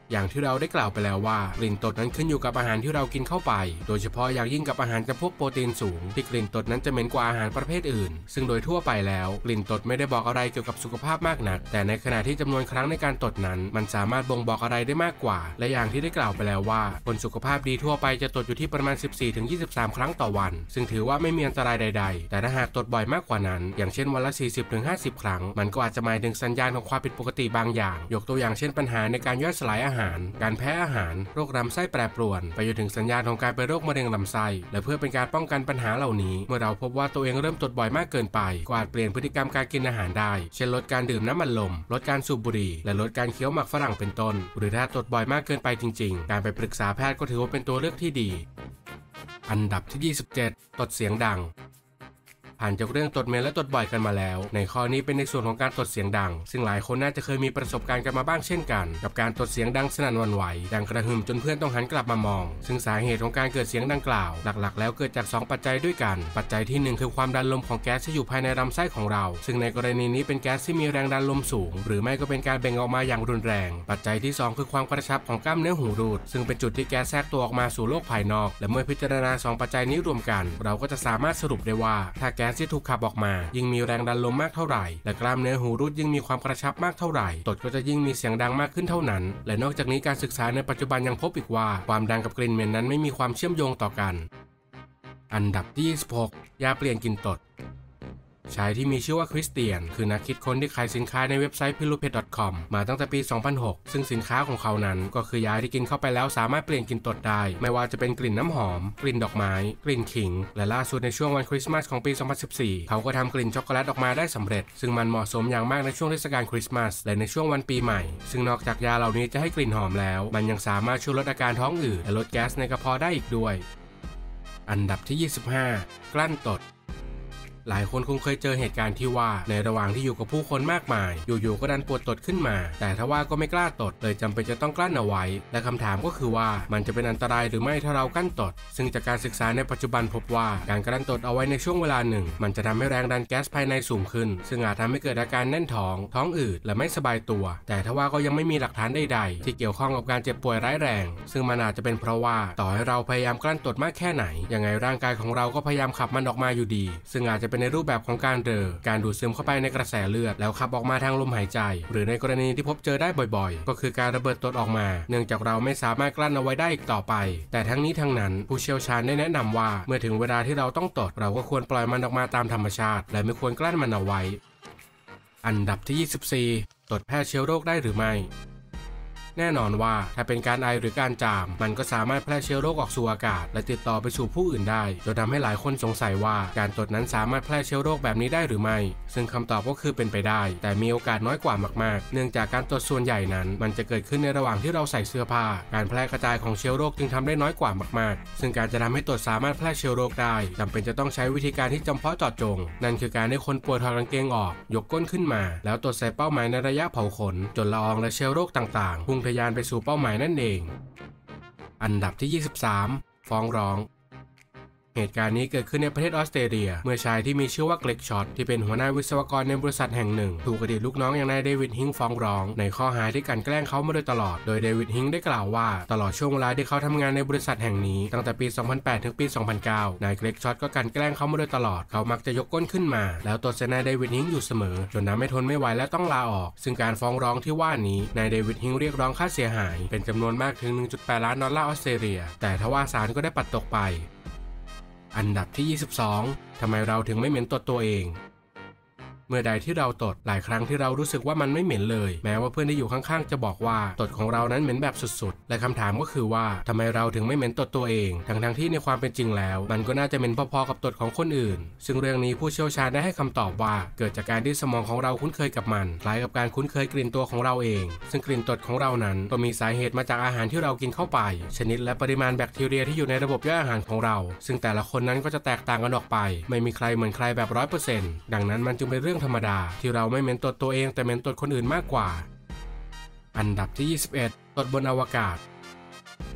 Speaker 1: อย่างที่เราได้กล่าวไปแล้วว่ากลิ่นตดนั้นขึ้นอยู่กับอาหารที่เรากินเข้าไปโดยเฉพาะอย่างยิ่งกับอาหารจำพวกโปรตีนสูงที่กลิ่นตดนั้นจะเหม็นกว่าอาหารประเภทอื่นซึ่งโดยทั่วไปแล้วกลิ่นตดไม่ได้บอกอะไรเกี่ยวกับสุขภาพมากนักแต่ในขณะที่จำนวนครั้งในการตดนั้นมันสามารถบ่งบอกอะไรได้มากกว่าและอย่างที่ได้กล่าวไปแล้วว่าคนสุขภาพดีทั่วไปจะตดอยู่ที่ประมาณ 14-23 ครั้งต่อวันซึ่งถือว่าไม่มีอันตรายใดๆแต่ถ้าหากตดบ่อยมากกว่านั้นอย่างเช่นวันละ 40-50 ครั้งมันก็อาจจะหมายถึงสัญญาณของความผิดปกติบางอย่างยกตัวอย่างเช่นปัญหาในการย่อยสลายอาหารการแพ้อาหารโรคลำไส้แปรปรวนไปจนถึงสัญญาณของการเป็นโรคมะเร็งลำไส้และเพื่อเป็นการป้องกันปัญหาเหล่านี้เมื่อเราพบว่าตัวเองเริ่มตดบ่อยมากเกินไปก็อาจเปลี่ยนพฤติกรรมการกินอาหารได้เช่นลดการดื่มน้ำมันลมลดการสูบบุหรี่และลดการเคี้ยวหมากฝรั่งเป็นต้นหรือถ้าตดบ่อยมากเกินไปจริงๆการไปปรึกษาแพทย์ก็ถือว่าเป็นตัวเลือกที่ดีอันดับที่27ตดเสียงดังผ่านจากเรื่องตดเหม็นและตดบ่อยกันมาแล้วในข้อนี้เป็นในส่วนของการตดเสียงดังซึ่งหลายคนน่าจะเคยมีประสบการณ์กันมาบ้างเช่นกันกับการตดเสียงดังสนั่นหวั่นไหวดังกระหึ่มจนเพื่อนต้องหันกลับมามองซึ่งสาเหตุของการเกิดเสียงดังกล่าวหลักๆแล้วเกิดจาก2ปัจจัยด้วยกันปัจจัยที่1คือความดันลมของแก๊สที่อยู่ภายในลำไส้ของเราซึ่งในกรณีนี้เป็นแก๊สที่มีแรงดันลมสูงหรือไม่ก็เป็นการเบ่งออกมาอย่างรุนแรงปัจจัยที่2คือความกระชับของกล้ามเนื้อหูรูดซึ่งเป็นจุดที่แก๊สแทรกตัวออกมาสู่โลกภายนอกและเมื่อพิจารณา2ปัจจัยนี้รวมกันเราก็จะสามารถสรุปได้ว่าถ้าแก๊สที่ถูกขับออกมายิ่งมีแรงดันลมมากเท่าไหร่และกล้ามเนื้อหูรูดยิ่งมีความกระชับมากเท่าไหร่ตดก็จะยิ่งมีเสียงดังมากขึ้นเท่านั้นและนอกจากนี้การศึกษาในปัจจุบันยังพบอีกว่าความดังกับกลิ่นเหม็นนั้นไม่มีความเชื่อมโยงต่อกันอันดับที่26ยาเปลี่ยนกลิ่นตดชายที่มีชื่อว่าคริสเตียนคือนักคิดค้นที่ขายสินค้าในเว็บไซต์ pillowpet.com มาตั้งแต่ปี 2006 ซึ่งสินค้าของเขานั้นก็คือยาที่กินเข้าไปแล้วสามารถเปลี่ยนกลิ่นตดได้ไม่ว่าจะเป็นกลิ่นน้ำหอมกลิ่นดอกไม้กลิ่นขิงและล่าสุดในช่วงวันคริสต์มาสของปี 2014 เขาก็ทำกลิ่นช็อกโกแลตออกมาได้สำเร็จซึ่งมันเหมาะสมอย่างมากในช่วงเทศกาลคริสต์มาสและในช่วงวันปีใหม่ซึ่งนอกจากยาเหล่านี้จะให้กลิ่นหอมแล้วมันยังสามารถช่วยลดอาการท้องอืดและลดแก๊สในกระเพาะได้อีกด้วยอันดับที่25กลั้นตดหลายคนคงเคยเจอเหตุการณ์ที่ว่าในระหว่างที่อยู่กับผู้คนมากมายอยู่ๆก็ดันปวดตดขึ้นมาแต่ทว่าก็ไม่กล้าตดเลยจำเป็นจะต้องกลั้นเอาไว้และคำถามก็คือว่ามันจะเป็นอันตรายหรือไม่ถ้าเรากลั้นตดซึ่งจากการศึกษาในปัจจุบันพบว่าการกลั้นตดเอาไว้ในช่วงเวลาหนึ่งมันจะทำให้แรงดันแก๊สภายในสูงขึ้นซึ่งอาจทำให้เกิดอาการแน่นท้องอืดและไม่สบายตัวแต่ทว่าก็ยังไม่มีหลักฐานใดๆที่เกี่ยวข้องกับการเจ็บป่วยร้ายแรงซึ่งมันอาจจะเป็นเพราะว่าต่อให้เราพยายามกลั้นตดมากแค่ไหนยังไงร่างกายของเราก็พยายามขับมันออกมาอยู่ดีซึ่งอาจจะเป็นในรูปแบบของการดูดซึมเข้าไปในกระแสเลือดแล้วขับออกมาทางลมหายใจหรือในกรณีที่พบเจอได้บ่อยๆก็คือการระเบิดตดออกมาเนื่องจากเราไม่สามารถกลั้นเอาไว้ได้อีกต่อไปแต่ทั้งนี้ทั้งนั้นผู้เชี่ยวชาญได้แนะนำว่าเมื่อถึงเวลาที่เราต้องตดเราก็ควรปล่อยมันออกมาตามธรรมชาติและไม่ควรกลั้นมันเอาไว้อันดับที่24ตดแพร่เชื้อโรคได้หรือไม่แน่นอนว่าถ้าเป็นการไอหรือการจามมันก็สามารถแพร่เชื้อโรคออกสู่อากาศและติดต่อไปสู่ผู้อื่นได้จนทำให้หลายคนสงสัยว่าการตดนั้นสามารถแพร่เชื้อโรคแบบนี้ได้หรือไม่ซึ่งคำตอบก็คือเป็นไปได้แต่มีโอกาสน้อยกว่ามากๆเนื่องจากการตดส่วนใหญ่นั้นมันจะเกิดขึ้นในระหว่างที่เราใส่เสื้อผ้าการแพร่กระจายของเชื้อโรคจึงทำได้น้อยกว่ามากๆซึ่งการจะทำให้ตดสามารถแพร่เชื้อโรคได้จำเป็นจะต้องใช้วิธีการที่จำเพาะเจาะจงนั่นคือการให้คนป่วยถอดกางเกงออกยกก้นขึ้นมาแล้วตดใส่เป้าหมายในระยะเผาขนจนละอองและเชื้อโรคต่างๆพุ่งทะยานไปสู่เป้าหมายนั่นเองอันดับที่23ฟ้องร้องเหตุการณ์นี้เกิดขึ้นในประเทศออสเตรเลียเมื่อชายที่มีชื่อว่าเกรกช็อตที่เป็นหัวหน้าวิศวกรในบริษัทแห่งหนึ่งถูกอดีตลูกน้องอย่างนายเดวิดฮิงฟ้องร้องในข้อหาที่กลั่นแกล้งเขามาโดยตลอดโดยเดวิดฮิงได้กล่าวว่าตลอดช่วงเวลาที่เขาทำงานในบริษัทแห่งนี้ตั้งแต่ปี 2008 ถึงปี 2009 นายเกรกช็อตก็กลั่นแกล้งเขามาโดยตลอดเขามักจะยกก้นขึ้นมาแล้วตดใส่นายเดวิดฮิงอยู่เสมอจนทำให้ทนไม่ไหวและต้องลาออกซึ่งการฟ้องร้องที่ว่านี้นายเดวิดฮิงเรียกร้องค่าเสียหายเป็นจำนวนมากถึง 1.8 ล้านดอลลาร์ออสเตรเลียแต่ทว่าศาลก็ได้ปัดตกไปอันดับที่22ทำไมเราถึงไม่เหม็นตดตัวเองเมื่อใดที่เราตดหลายครั้งที่เรารู้สึกว่ามันไม่เหม็นเลยแม้ว่าเพื่อนที่อยู่ข้างๆจะบอกว่าตดของเรานั้นเหม็นแบบสุดๆและคำถามก็คือว่าทำไมเราถึงไม่เหม็นตดตัวเองทั้งที่ในความเป็นจริงแล้วมันก็น่าจะเหม็นพอๆกับตดของคนอื่นซึ่งเรื่องนี้ผู้เชี่ยวชาญได้ให้คำตอบว่าเกิดจากการที่สมองของเราคุ้นเคยกับมันคล้ายกับการคุ้นเคยกลิ่นตัวของเราเองซึ่งกลิ่นตดของเรานั้นก็มีสาเหตุมาจากอาหารที่เรากินเข้าไปชนิดและปริมาณแบคทีเรียที่อยู่ในระบบย่อยอาหารของเราซึ่งแต่ละคนนั้นก็จะแตกต่างกันออกไปไม่มีใครเหมือนใครแบบ 100% ดังนั้นมันจึงเป็นเรื่องธรรมดาที่เราไม่เหม็นตดตัวเองแต่เหม็นตดคนอื่นมากกว่าอันดับที่21ตดบนอวกาศ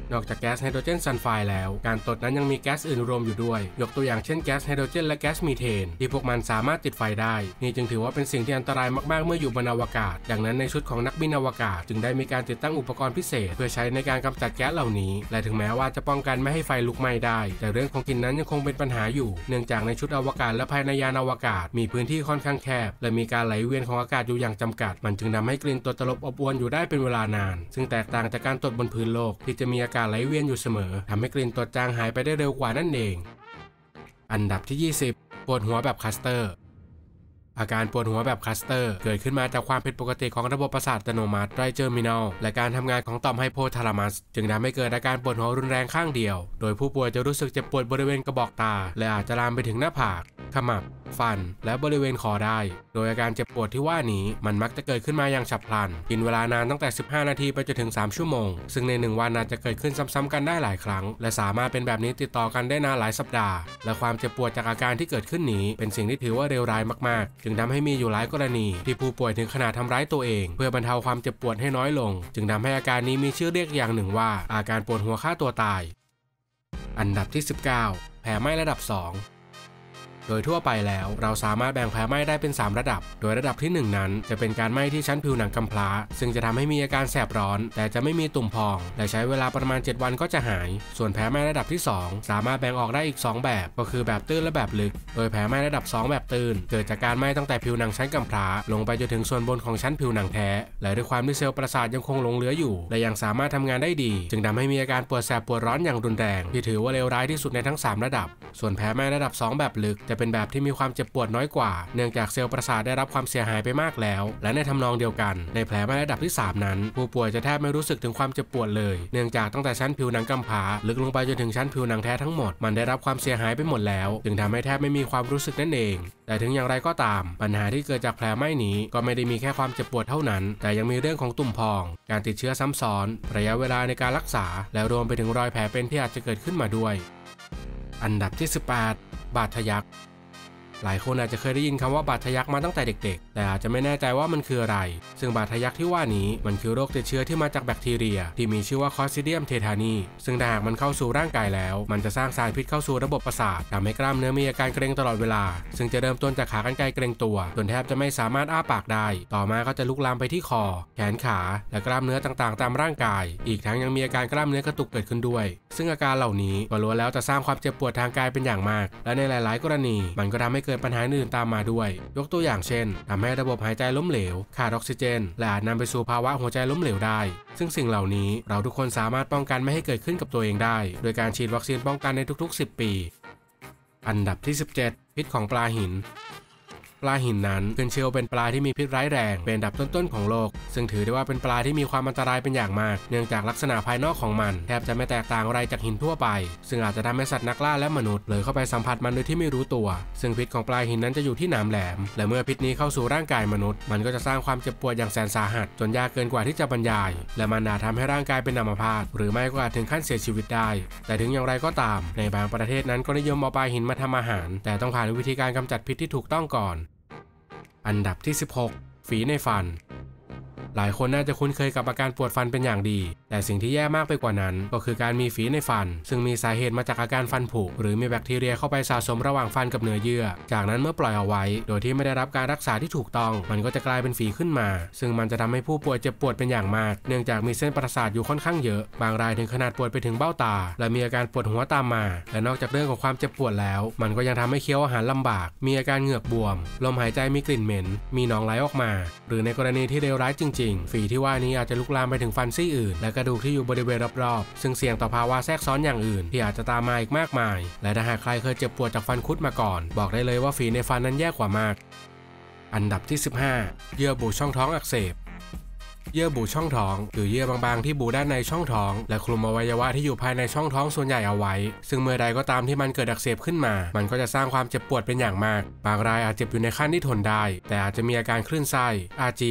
Speaker 1: นอกจากแก๊สไฮโดรเจนซัลไฟด์แล้วการตดนั้นยังมีแก๊สอื่นรวมอยู่ด้วยยกตัวอย่างเช่นแก๊สไฮโดรเจนและแก๊สมีเทนที่พวกมันสามารถติดไฟได้นี่จึงถือว่าเป็นสิ่งที่อันตรายมากๆเมื่ออยู่บนอวกาศดังนั้นในชุดของนักบินอวกาศจึงได้มีการติดตั้งอุปกรณ์พิเศษเพื่อใช้ในการกำจัดแก๊สเหล่านี้และถึงแม้ว่าจะป้องกันไม่ให้ไฟลุกไหม้ได้แต่เรื่องของกลิ่นนั้นยังคงเป็นปัญหาอยู่เนื่องจากในชุดอวกาศและภายในยานอวกาศมีพื้นที่ค่อนข้างแคบและมีการไหลเวียนของอากาศอยู่อย่างจำกัดมันจึงทำให้กลิ่นตดตลบอบอวนอยู่ได้เป็นเวลานานซึ่งแตกต่างจากการตดบนพื้นโลกที่จะมีอากาศไหลเวียนอยู่เสมอทำให้กลิ่นตดจางหายไปได้เร็วกว่านั่นเองอันดับที่20ปวดหัวแบบคลัสเตอร์อาการปวดหัวแบบคลัสเตอร์เกิดขึ้นมาจากความผิดปกติของระบบประสาทอัตโนมัติไตรเจอร์มินัลและการทำงานของต่อมไฮโพทาลามัสจึงทำให้เกิดอาการปวดหัวรุนแรงข้างเดียวโดยผู้ป่วยจะรู้สึกเจ็บปวดบริเวณกระบอกตาและอาจจะลามไปถึงหน้าผากขมับฟันและบริเวณคอได้โดยอาการเจ็บปวดที่ว่านี้มันมักจะเกิดขึ้นมาอย่างฉับพลันกินเวลานานตั้งแต่15นาทีไปจนถึง3ชั่วโมงซึ่งใน1วันอาจจะเกิดขึ้นซ้ำๆกันได้หลายครั้งและสามารถเป็นแบบนี้ติดต่อกันได้นานหลายสัปดาห์และความเจ็บปวดจากอาการที่เกิดขึ้นนี้เป็นสิ่งที่ถือว่าเลวร้ายมากๆจึงทำให้มีอยู่หลายกรณีที่ผู้ป่วยถึงขนาดทำร้ายตัวเองเพื่อบรรเทาความเจ็บปวดให้น้อยลงจึงทำให้อาการนี้มีชื่อเรียกอย่างหนึ่งว่าอาการปวดหัวฆ่าตัวตายอันดับที่19แผลไหม้ระดับ2โดยทั่วไปแล้วเราสามารถแบ่งแผลไหม้ได้เป็น3ระดับโดยระดับที่1นั้นจะเป็นการไหม้ที่ชั้นผิวหนังกำพร้าซึ่งจะทำให้มีอาการแสบร้อนแต่จะไม่มีตุ่มพองและใช้เวลาประมาณ7วันก็จะหายส่วนแผลไหม้ระดับที่2สามารถแบ่งออกได้อีก2แบบก็คือแบบตื้นและแบบลึกโดยแผลไหม้ระดับ2แบบตื้นเกิดจากการไหม้ตั้งแต่ผิวหนังชั้นกำพร้าลงไปจนถึงส่วนบนของชั้นผิวหนังแท้และด้วยความที่เซลล์ประสาทยังคงหลงเหลืออยู่และยังสามารถทำงานได้ดีจึงทำให้มีอาการปวดแสบปวดร้อนอย่างรุนแรงที่ถือว่าเลวร้ายที่สุดในทั้ง3ระดับส่วนแผลไหม้ระดับ2แบบลึกจะเป็นแบบที่มีความเจ็บปวดน้อยกว่าเนื่องจากเซลล์ประสาทได้รับความเสียหายไปมากแล้วและในทำนองเดียวกันในแผลไหม้ระดับที่3นั้นผู้ป่วยจะแทบไม่รู้สึกถึงความเจ็บปวดเลยเนื่องจากตั้งแต่ชั้นผิวหนังกำพร้าลึกลงไปจนถึงชั้นผิวหนังแท้ทั้งหมดมันได้รับความเสียหายไปหมดแล้วจึงทำให้แทบไม่มีความรู้สึกนั่นเองแต่ถึงอย่างไรก็ตามปัญหาที่เกิดจากแผลไหม้นี้ก็ไม่ได้มีแค่ความเจ็บปวดเท่านั้นแต่ยังมีเรื่องของตุ่มพองการติดเชื้อซ้ำซ้อนระยะเวลาในการรักษาและรวมไปถึงรอยแผลเป็นที่อาจจะเกิดขึ้นมาด้วยอันดับที่18บาดทะยักหลายคนอาจจะเคยได้ยินคำว่าบาดทะยักมาตั้งแต่เด็กๆแต่อาจจะไม่แน่ใจว่ามันคืออะไรซึ่งบาดทะยักที่ว่านี้มันคือโรคติดเชื้อที่มาจากแบคทีเรียที่มีชื่อว่าคลอสซิเดียมเททานีซึ่งถ้าหากมันเข้าสู่ร่างกายแล้วมันจะสร้างสารพิษเข้าสู่ระบบประสาททำให้กล้ามเนื้อมีอาการเกร็งตลอดเวลาซึ่งจะเริ่มต้นจากขากรรไกรเกร็งตัวจนแทบจะไม่สามารถอ้าปากได้ต่อมาก็จะลุกลามไปที่คอแขนขาและกล้ามเนื้อต่างๆตามร่างกายอีกทั้งยังมีอาการกล้ามเนื้อกระตุกเกิดขึ้นด้วยซึ่งอาการเหล่านี้ก็ล้วนแล้วจะสร้างความเจ็บปวดทางกายเป็นอย่างมากและในหลายๆกรณีมันก็ทำให้เกิดปัญหาอื่นตามมาด้วยยกตัวอย่างเช่นทำให้ระบบหายใจล้มเหลวขาดออกซิเจนและอาจนำไปสู่ภาวะหัวใจล้มเหลวได้ซึ่งสิ่งเหล่านี้เราทุกคนสามารถป้องกันไม่ให้เกิดขึ้นกับตัวเองได้โดยการฉีดวัคซีนป้องกันในทุกๆ10ปีอันดับที่17พิษของปลาหินปลาหินนั้นขึ้นชื่อเป็นปลาที่มีพิษร้ายแรงเป็นอันดับต้นๆของโลกซึ่งถือได้ว่าเป็นปลาที่มีความอันตรายเป็นอย่างมากเนื่องจากลักษณะภายนอกของมันแทบจะไม่แตกต่างอะไรจากหินทั่วไปซึ่งอาจจะทำให้สัตว์นักล่าและมนุษย์เลยเข้าไปสัมผัสมันโดยที่ไม่รู้ตัวซึ่งพิษของปลาหินนั้นจะอยู่ที่หนามแหลมและเมื่อพิษนี้เข้าสู่ร่างกายมนุษย์มันก็จะสร้างความเจ็บปวดอย่างแสนสาหัสจนยากเกินกว่าที่จะบรรยายและมันอาจทำให้ร่างกายเป็นอัมพาตหรือไม่ก็อาจถึงขั้นเสียชีวิตได้แต่ถึงอย่างไรก็ตามในบางประเทศนั้นก็นิยมเอาปลาหินมาทำอาหารแต่ต้องผ่านวิธีการกำจัดพิษที่ถูกต้องก่อนอันดับที่16ฝีในฟันหลายคนน่าจะคุ้นเคยกับอาการปวดฟันเป็นอย่างดีแต่สิ่งที่แย่มากไปกว่านั้นก็คือการมีฝีในฟันซึ่งมีสาเหตุมาจากอาการฟันผุหรือมีแบคทีเรียเข้าไปสะสมระหว่างฟันกับเนื้อเยื่อจากนั้นเมื่อปล่อยเอาไว้โดยที่ไม่ได้รับการรักษาที่ถูกต้องมันก็จะกลายเป็นฝีขึ้นมาซึ่งมันจะทำให้ผู้ป่วยเจ็บปวดเป็นอย่างมากเนื่องจากมีเส้นประสาทอยู่ค่อนข้างเยอะบางรายถึงขนาดปวดไปถึงเบ้าตาและมีอาการปวดหัวตามมาและนอกจากเรื่องของความเจ็บปวดแล้วมันก็ยังทำให้เคี้ยวอาหารลำบากมีอาการเหงือกบวมลมหายใจมีกลิ่นเหม็นมีหนองไหลออกมาหรือในกรณีที่เลวร้ายจริงๆฝีที่ว่านี้อาจจะลุกลามไปถึงฟันซี่อื่นและกระดูกที่อยู่บริเวณรอบๆซึ่งเสี่ยงต่อภาวะแทรกซ้อนอย่างอื่นที่อาจจะตามมาอีกมากมายและถ้าหากใครเคยเจ็บปวดจากฟันคุดมาก่อนบอกได้เลยว่าฝีในฟันนั้นแย่กว่ามากอันดับที่15เยื่อบุช่องท้องอักเสบเยื่อบุช่องท้องคือเยื่อบางๆที่บุด้านในช่องท้องและคลุมอวัยวะที่อยู่ภายในช่องท้องส่วนใหญ่เอาไว้ซึ่งเมื่อใดก็ตามที่มันเกิดอักเสบขึ้นมามันก็จะสร้างความเจ็บปวดเป็นอย่างมากบางรายอาจเจ็บอยู่ในขั้นที่ทนได้แต่อาจจะมีอาการคลื่นไส้อาเจียน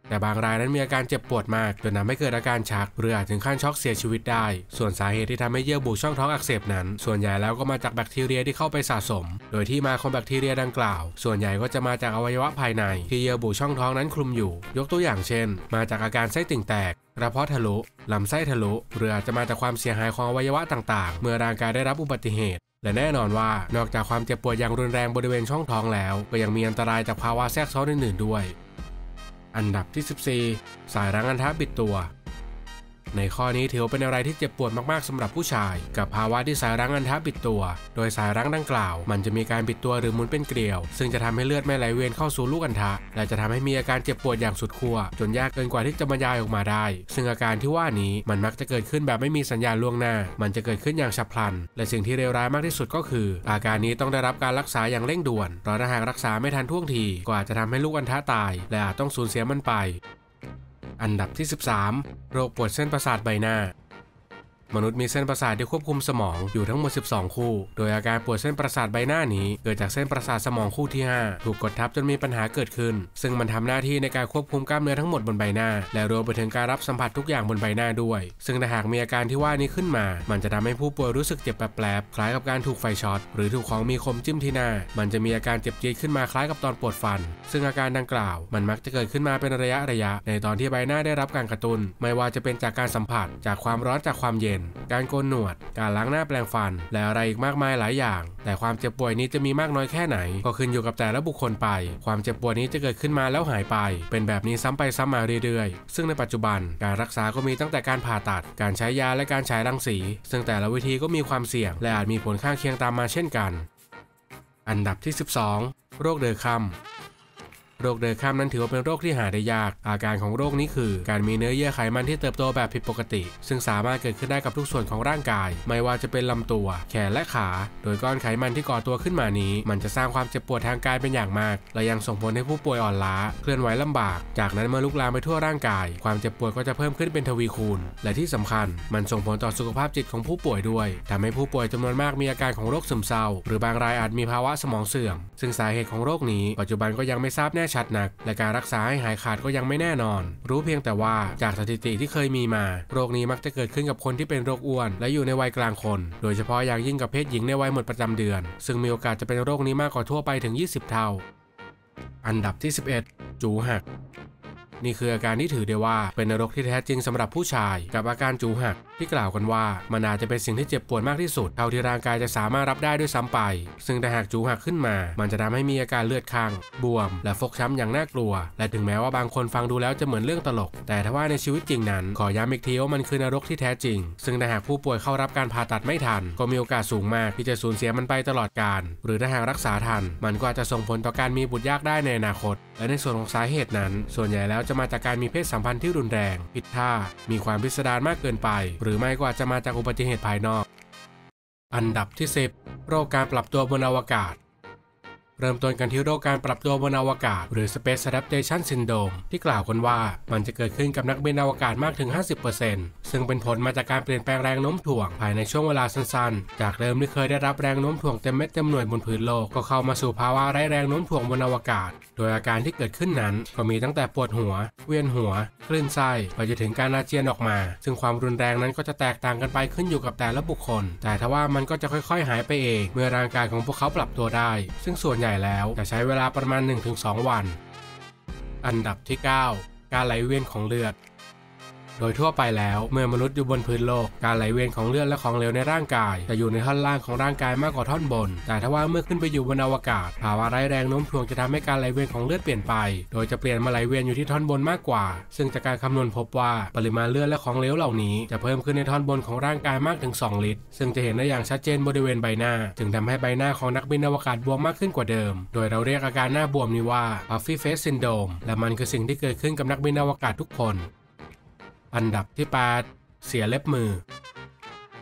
Speaker 1: แต่บางรายนั้นมีอาการเจ็บปวดมากจนทำให้เกิดอาการชักหรืออาจถึงขั้นช็อกเสียชีวิตได้ส่วนสาเหตุที่ทำให้เยื่อบุช่องท้องอักเสบนั้นส่วนใหญ่แล้วก็มาจากแบคทีเรียที่เข้าไปสะสมโดยที่มาของแบคทีเรียดังกล่าวส่วนใหญ่ก็จะมาจากอวัยวะภายในที่เยื่อบุช่องท้องนั้นคลุมอยู่ยกตัวอย่างเช่นมาจากอาการไส้ติ่งแตกกระเพาะทะลุลำไส้ทะลุหรืออาจจะมาจากความเสียหายของอวัยวะต่างๆเมื่อร่างกายได้รับอุบัติเหตุและแน่นอนว่านอกจากความเจ็บปวดอย่างรุนแรงบริเวณช่องท้องแล้วก็ยังมีอันตรายจากภาวะแทรกซ้อนอื่นๆด้วยอันดับที่14สายรั้งอัณฑะบิดตัวในข้อนี้ถือเป็นอะไรที่เจ็บปวดมากๆสำหรับผู้ชายกับภาวะที่สายรั้งอัณฑะบิดตัวโดยสายรั้งดังกล่าวมันจะมีการบิดตัวหรือหมุนเป็นเกลียวซึ่งจะทำให้เลือดไม่ไหลเวียนเข้าสู่ลูกอัณฑะและจะทำให้มีอาการเจ็บปวดอย่างสุดขั้วจนยากเกินกว่าที่จะบรรยายออกมาได้ซึ่งอาการที่ว่านี้มันมักจะเกิดขึ้นแบบไม่มีสัญญาณล่วงหน้ามันจะเกิดขึ้นอย่างฉับพลันและสิ่งที่เลวร้ายมากที่สุดก็คืออาการนี้ต้องได้รับการรักษาอย่างเร่งด่วนเพราะถ้าหากรักษาไม่ทันท่วงทีก็อาจจะทำให้ลูกอัณฑะตายและอาจต้องสูญเสียมันไปอันดับที่13โรคปวดเส้นประสาทใบหน้ามนุษย์มีเส้นประสาทที่ควบคุมสมองอยู่ทั้งหมด12คู่โดยอาการปวดเส้นประสาทใบหน้านี้เกิดจากเส้นประสาทสมองคู่ที่5ถูกกดทับจนมีปัญหาเกิดขึ้นซึ่งมันทำหน้าที่ในการควบคุมกล้ามเนื้อทั้งหมดบนใบหน้าและรวมไปถึงการรับสัมผัสทุกอย่างบนใบหน้าด้วยซึ่งถ้าหากมีอาการที่ว่านี้ขึ้นมามันจะทำให้ผู้ป่วยรู้สึกเจ็บแปลบๆคล้ายกับการถูกไฟช็อตหรือถูกของมีคมจิ้มที่หน้ามันจะมีอาการเจ็บจี๊ดขึ้นมาคล้ายกับตอนปวดฟันซึ่งอาการดังกล่าวมันมักจะเกิดขึ้นมาเป็นระยะในตอนที่ใบหน้าได้รับการกระตุ้นไม่ว่าจะเป็นจากการสัมผัสจากความร้อนจากความเย็นการโกนหนวดการล้างหน้าแปรงฟันและอะไรอีกมากมายหลายอย่างแต่ความเจ็บป่วยนี้จะมีมากน้อยแค่ไหนก็ขึ้นอยู่กับแต่ละบุคคลไปความเจ็บปวดนี้จะเกิดขึ้นมาแล้วหายไปเป็นแบบนี้ซ้ำไปซ้ำมาเรื่อยๆซึ่งในปัจจุบันการรักษาก็มีตั้งแต่การผ่าตัดการใช้ยาและการฉายรังสีซึ่งแต่ละวิธีก็มีความเสี่ยงและอาจมีผลข้างเคียงตามมาเช่นกันอันดับที่12โรคเดอร์คัมโรคเดอร์คัมนั้นถือว่าเป็นโรคที่หาได้ยากอาการของโรคนี้คือการมีเนื้อเยื่อไขมันที่เติบโตแบบผิดปกติซึ่งสามารถเกิดขึ้นได้กับทุกส่วนของร่างกายไม่ว่าจะเป็นลำตัวแขนและขาโดยก้อนไขมันที่ก่อตัวขึ้นมานี้มันจะสร้างความเจ็บปวดทางกายเป็นอย่างมากและยังส่งผลให้ผู้ป่วยอ่อนล้าเคลื่อนไหวลำบากจากนั้นเมื่อลุกลามไปทั่วร่างกายความเจ็บปวดก็จะเพิ่มขึ้นเป็นทวีคูณและที่สำคัญมันส่งผลต่อสุขภาพจิตของผู้ป่วยด้วยทำให้ผู้ป่วยจำนวนมากมีอาการของโรคซึมเศร้าหรือบางรายอาจมีภาวะสมองเสื่อมซึ่งสาเหตุของโรคนี้ปัจจุบันก็ยังไม่ทราบแน่ชัดนักและการรักษาให้หายขาดก็ยังไม่แน่นอนรู้เพียงแต่ว่าจากสถิติที่เคยมีมาโรคนี้มักจะเกิดขึ้นกับคนที่เป็นโรคอ้วนและอยู่ในวัยกลางคนโดยเฉพาะอย่างยิ่งกับเพศหญิงในวัยหมดประจำเดือนซึ่งมีโอกาสจะเป็นโรคนี้มากกว่าทั่วไปถึง20เท่าอันดับที่11จูหักนี่คืออาการที่ถือได้ว่าเป็นนรกที่แท้จริงสำหรับผู้ชายกับอาการจูหักที่กล่าวกันว่ามันอาจจะเป็นสิ่งที่เจ็บปวดมากที่สุดเท่าที่ร่างกายจะสามารถรับได้ด้วยซ้ำไปซึ่งถ้าหากจูหักขึ้นมามันจะทำให้มีอาการเลือดข้างบวมและฟกช้ำอย่างน่ากลัวและถึงแม้ว่าบางคนฟังดูแล้วจะเหมือนเรื่องตลกแต่ถ้าว่าในชีวิตจริงนั้นขอย้ำอีกทีว่ามันคือนรกที่แท้จริงซึ่งถ้าหากผู้ป่วยเข้ารับการผ่าตัดไม่ทันก็มีโอกาสสูงมากที่จะสูญเสียมันไปตลอดกาลหรือถ้าหากรักษาทันมันก็อาจจะส่งผลต่อการมีบุตรยากได้ในอนาคตและในส่วนของสาเหตุนั้นส่วนใหญ่แล้วจะมาจากการมีเพศสัมพันธ์ที่รุนแรงผิดท่ามีความพิสดารมากเกินไปหรือไม่ก็อาจจะมาจากอุบัติเหตุภายนอกอันดับที่10โรคการปรับตัวบนอวกาศเริ่มต้นกันที่โรคการปรับตัวบนอวกาศหรือ Space Adaptation Syndrome ที่กล่าวกันว่ามันจะเกิดขึ้นกับนักบินอวกาศมากถึง 50% ซึ่งเป็นผลมาจากการเปลี่ยนแปลงแรงโน้มถ่วงภายในช่วงเวลาสั้นๆจากเดิมที่เคยได้รับแรงโน้มถ่วงเต็มเม็ดเต็มหน่วยบนพื้นโลกก็เข้ามาสู่ภาวะไร้แรงโน้มถ่วงบนอวกาศโดยอาการที่เกิดขึ้นนั้นก็มีตั้งแต่ปวดหัวเวียนหัวคลื่นไส้ไปจนถึงการอาเจียนออกมาซึ่งความรุนแรงนั้นก็จะแตกต่างกันไปขึ้นอยู่กับแต่ละบุคคลแต่ทว่ามันก็จะค่อยๆหายไปเองเมื่อร่างกายของพวกเขาปรับตัวได้ซึ่งส่วนใหญ่แล้วจะใช้เวลาประมาณ 1-2 วันอันดับที่9การไหลเวียนของเลือดโดยทั่วไปแล้วเมื่อมนุษย์อยู่บนพื้นโลกการไหลเวียนของเลือดและของเหลวในร่างกายจะอยู่ในท่อนล่างของร่างกายมากกว่าท่อนบนแต่ถ้าว่าเมื่อขึ้นไปอยู่บนอวกาศภาวะไร้แรงโน้มถ่วงจะทำให้การไหลเวียนของเลือดเปลี่ยนไปโดยจะเปลี่ยนมาไหลเวียนอยู่ที่ท่อนบนมากกว่าซึ่งจากการคำนวณพบว่าปริมาณเลือดและของเหลวเหล่านี้จะเพิ่มขึ้นในท่อนบนของร่างกายมากถึง2 ลิตรซึ่งจะเห็นได้อย่างชัดเจนบริเวณใบหน้าจึงทำให้ใบหน้าของนักบินอวกาศบวมมากขึ้นกว่าเดิมโดยเราเรียกอาการหน้าบวมนี้ว่า Puffy Face Syndrome และมันคือสิ่งที่เกิดขึ้นกับนักบินอวกาศทุกคนอันดับที่8เสียเล็บมือ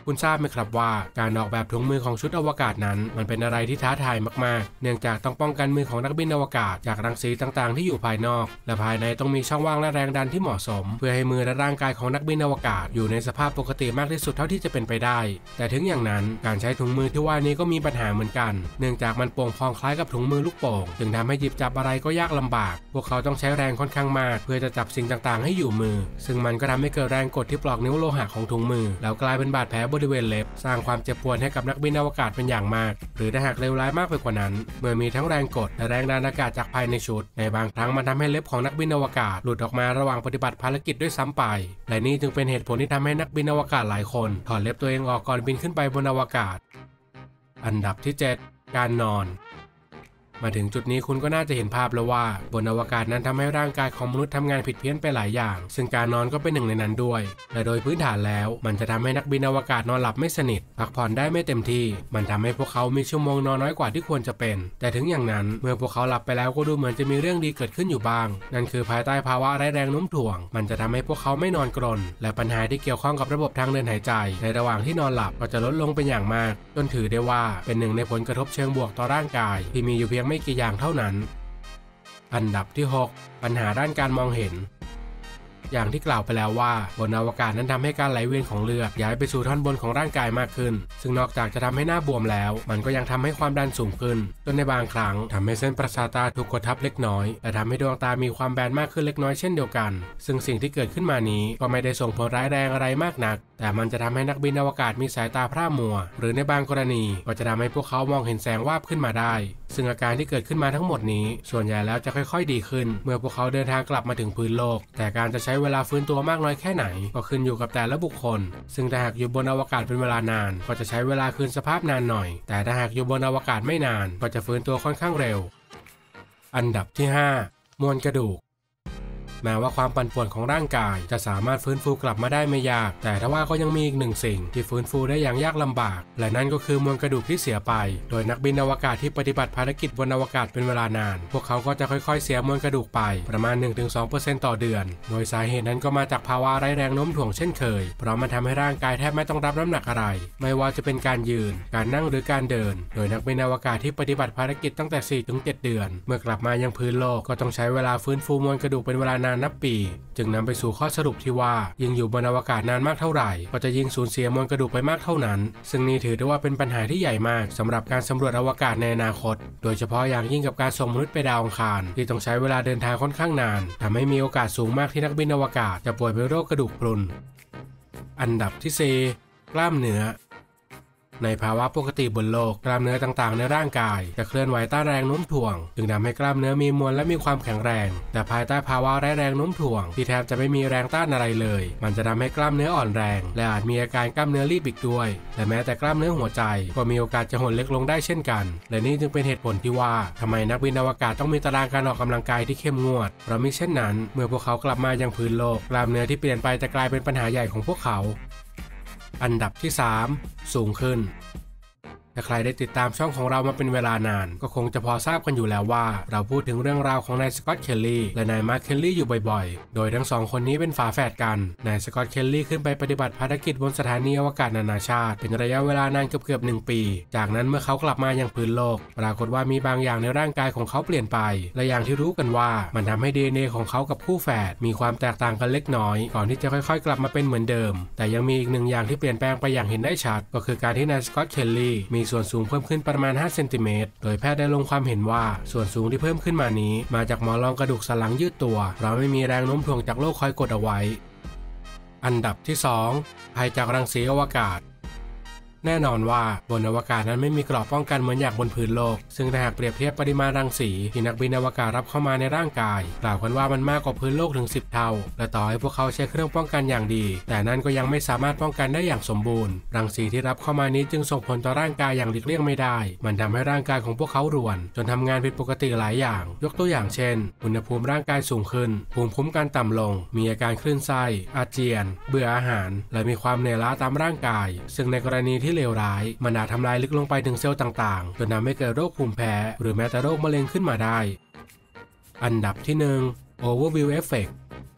Speaker 1: คุณทราบไหมครับว่าการออกแบบถุงมือของชุดอวกาศนั้นมันเป็นอะไรที่ท้าทายมากๆเนื่องจากต้องป้องกันมือของนักบินอวกาศจากรังสีต่างๆที่อยู่ภายนอกและภายในต้องมีช่องว่างและแรงดันที่เหมาะสมเพื่อให้มือและร่างกายของนักบินอวกาศอยู่ในสภาพปกติมากที่สุดเท่าที่จะเป็นไปได้แต่ถึงอย่างนั้นการใช้ถุงมือที่ว่านี้ก็มีปัญหาเหมือนกันเนื่องจากมันโป่งพองคล้ายกับถุงมือลูกโป่งจึงทำให้หยิบจับอะไรก็ยากลำบากพวกเขาต้องใช้แรงค่อนข้างมากเพื่อจะจับสิ่งต่างๆให้อยู่มือซึ่งมันก็ทำให้เกิดแรงกดที่ปลอกนิ้วโลหะของถุงมือแล้วกลายเป็นบาดแผลบริเวณเล็บสร้างความเจ็บปวดให้กับนักบินอวกาศเป็นอย่างมากหรือถ้าหากเลวร้ายมากไปกว่านั้นเมื่อมีทั้งแรงกดและแรงดันอากาศจากภายในชุดในบางครั้งมันทำให้เล็บของนักบินอวกาศหลุดออกมาระหว่างปฏิบัติภารกิจด้วยซ้ำไปและนี่จึงเป็นเหตุผลที่ทำให้นักบินอวกาศหลายคนถอดเล็บตัวเองออกก่อนบินขึ้นไปบนอวกาศอันดับที่ 7 การนอนมาถึงจุดนี้คุณก็น่าจะเห็นภาพแล้วว่าบนอวกาศนั้นทำให้ร่างกายของมนุษย์ทำงานผิดเพี้ยนไปหลายอย่างซึ่งการนอนก็เป็นหนึ่งในนั้นด้วยและโดยพื้นฐานแล้วมันจะทำให้นักบินอวกาศนอนหลับไม่สนิทพักผ่อนได้ไม่เต็มที่มันทำให้พวกเขามีชั่วโมงนอนน้อยกว่าที่ควรจะเป็นแต่ถึงอย่างนั้นเมื่อพวกเขาหลับไปแล้วก็ดูเหมือนจะมีเรื่องดีเกิดขึ้นอยู่บ้างนั่นคือภายใต้ภาวะไร้แรงโน้มถ่วงมันจะทำให้พวกเขาไม่นอนกรนและปัญหาที่เกี่ยวข้องกับระบบทางเดินหายใจในระหว่างที่นอนหลับก็จะลดลงเป็นอย่างมากจนถือได้ว่าเป็นหนึ่งในผลกระทบเชิงบวกต่อร่างกายที่มีอยู่เพียงไม่กี่อย่างเท่านั้นอันดับที่ 6 ปัญหาด้านการมองเห็นอย่างที่กล่าวไปแล้วว่าบนอวกาศนั้นทำให้การไหลเวียนของเลือดย้ายไปสู่ท่อนบนของร่างกายมากขึ้นซึ่งนอกจากจะทำให้หน้าบวมแล้วมันก็ยังทำให้ความดันสูงขึ้นจนในบางครั้งทำให้เส้นประสาทตาถูกกดทับเล็กน้อยและทำให้ดวงตามีความแบนมากขึ้นเล็กน้อยเช่นเดียวกันซึ่งสิ่งที่เกิดขึ้นมานี้ก็ไม่ได้ส่งผลร้ายแรงอะไรมากนักแต่มันจะทำให้นักบินอวกาศมีสายตาพร่ามัวหรือในบางกรณีก็จะทำให้พวกเขามองเห็นแสงวาบขึ้นมาได้ซึ่งอาการที่เกิดขึ้นมาทั้งหมดนี้ส่วนใหญ่แล้วจะค่อยๆดีขึ้นเมื่อพวกเขาเดินทางกลับมาถึงพื้นโลกแต่การจะใช้เวลาฟื้นตัวมากน้อยแค่ไหนก็ขึ้นอยู่กับแต่ละบุคคลซึ่งถ้าหากอยู่บนอวกาศเป็นเวลานานก็จะใช้เวลาคืนสภาพนานหน่อยแต่ถ้าหากอยู่บนอวกาศไม่นานก็จะฟื้นตัวค่อนข้างเร็วอันดับที่ 5 มวลกระดูกแม้ว่าความปั่นป่วนของร่างกายจะสามารถฟื้นฟูกลับมาได้ไม่ยากแต่ทว่าก็ยังมีอีกหนึ่งสิ่งที่ฟื้นฟูได้อย่างยากลำบากและนั่นก็คือมวลกระดูกที่เสียไปโดยนักบินอวกาศที่ปฏิบัติภารกิจบนอวกาศเป็นเวลานานพวกเขาก็จะค่อยๆเสียมวลกระดูกไปประมาณ 1-2% ต่อเดือนโดยสาเหตุนั้นก็มาจากภาวะไร้แรงโน้มถ่วงเช่นเคยเพราะมันทำให้ร่างกายแทบไม่ต้องรับน้ำหนักอะไรไม่ว่าจะเป็นการยืนการนั่งหรือการเดินโดยนักบินอวกาศที่ปฏิบัติภารกิจตั้งแต่ 4-7 เดือนเมื่อกลับมายังพื้นโลกก็ต้องใช้เวลาฟื้นฟูมวลกระดูกเป็นเวลานานนับปีจึงนำไปสู่ข้อสรุปที่ว่ายิ่งอยู่บนอวกาศนานมากเท่าไหร่ก็จะยิ่งสูญเสียมวลกระดูกไปมากเท่านั้นซึ่งนี่ถือได้ว่าเป็นปัญหาที่ใหญ่มากสำหรับการสำรวจอวกาศในอนาคตโดยเฉพาะอย่างยิ่งกับการส่งมนุษย์ไปดาวอังคารที่ต้องใช้เวลาเดินทางค่อนข้างนานทำให้มีโอกาสสูงมากที่นักบินอวกาศจะป่วยเป็นโรคกระดูกพรุนอันดับที่ 4 กล้ามเนื้อในภาวะปกติบนโลกกล้ามเนื้อต่างๆในร่างกายจะเคลื่อนไหวต้านแรงโน้มถ่วงจึงทำให้กล้ามเนื้อมีมวลและมีความแข็งแรงแต่ภายใต้ภาวะไร้แรงโน้มถ่วงที่แทบจะไม่มีแรงต้านอะไรเลยมันจะทำให้กล้ามเนื้ออ่อนแรงและอาจมีอาการกล้ามเนื้อรีบอีกด้วยและแม้แต่กล้ามเนื้อหัวใจก็มีโอกาสจะหดเล็กลงได้เช่นกันและนี่จึงเป็นเหตุผลที่ว่าทำไมนักบินอวกาศต้องมีตารางการออกกำลังกายที่เข้มงวดเพราะมิเช่นนั้นเมื่อพวกเขากลับมายังพื้นโลกกล้ามเนื้อที่เปลี่ยนไปจะกลายเป็นปัญหาใหญ่ของพวกเขาอันดับที่ 3 สูงขึ้นถ้าใครได้ติดตามช่องของเรามาเป็นเวลานานก็คงจะพอทราบกันอยู่แล้วว่าเราพูดถึงเรื่องราวของนายสกอตต์เคลลี่และนายมาร์คเคลลี่อยู่บ่อยๆโดยทั้งสองคนนี้เป็นฝาแฝดกันนายสกอตต์เคลลี่ขึ้นไปปฏิบัติภารกิจบนสถานีอวกาศนานาชาติเป็นระยะเวลานานเกือบ1 ปีจากนั้นเมื่อเขากลับมายังพื้นโลกปรากฏว่ามีบางอย่างในร่างกายของเขาเปลี่ยนไปและอย่างที่รู้กันว่ามันทำให้ DNA ของเขากับคู่แฝดมีความแตกต่างกันเล็กน้อยก่อนที่จะค่อยๆกลับมาเป็นเหมือนเดิมแต่ยังมีอีกหนึ่งอย่างที่เปลี่ยนแปลงไปอย่างเห็นได้ชัดก็คือการที่นายสกอตต์เคลลี่มีส่วนสูงเพิ่มขึ้นประมาณ5 เซนติเมตรโดยแพทย์ได้ลงความเห็นว่าส่วนสูงที่เพิ่มขึ้นมานี้มาจากหมอนรองกระดูกสันหลังยืดตัวเพราะไม่มีแรงโน้มถ่วงจากโลกคอยกดเอาไว้อันดับที่ 2 ภัยจากรังสีอวกาศแน่นอนว่าบนอวกาศนั้นไม่มีเกราะป้องกันเหมือนอย่างบนพื้นโลกซึ่งถ้าหากเปรียบเทียบปริมาณรังสีที่นักบินอวกาศรับเข้ามาในร่างกายกล่าวกันว่ามันมากกว่าพื้นโลกถึง10 เท่าและต่อให้พวกเขาใช้เครื่องป้องกันอย่างดีแต่นั่นก็ยังไม่สามารถป้องกันได้อย่างสมบูรณ์รังสีที่รับเข้ามานี้จึงส่งผลต่อร่างกายอย่างหลีกเลี่ยงไม่ได้มันทำให้ร่างกายของพวกเขารวนจนทำงานผิดปกติหลายอย่างยกตัวอย่างเช่นอุณหภูมิร่างกายสูงขึ้นภูมิคุ้มกันต่ำลงมีอาการคลื่นไส้อาเจียนเบื่ออาหารและมีความเหนื่อยล้าตามร่างกายซึ่งในกรณีที่เลวร้ายมันอาจทำลายลึกลงไปถึงเซลล์ต่างๆจนทำให้เกิดโรคภูมิแพ้หรือแม้แต่โรคมะเร็งขึ้นมาได้อันดับที่ 1 Overview Effect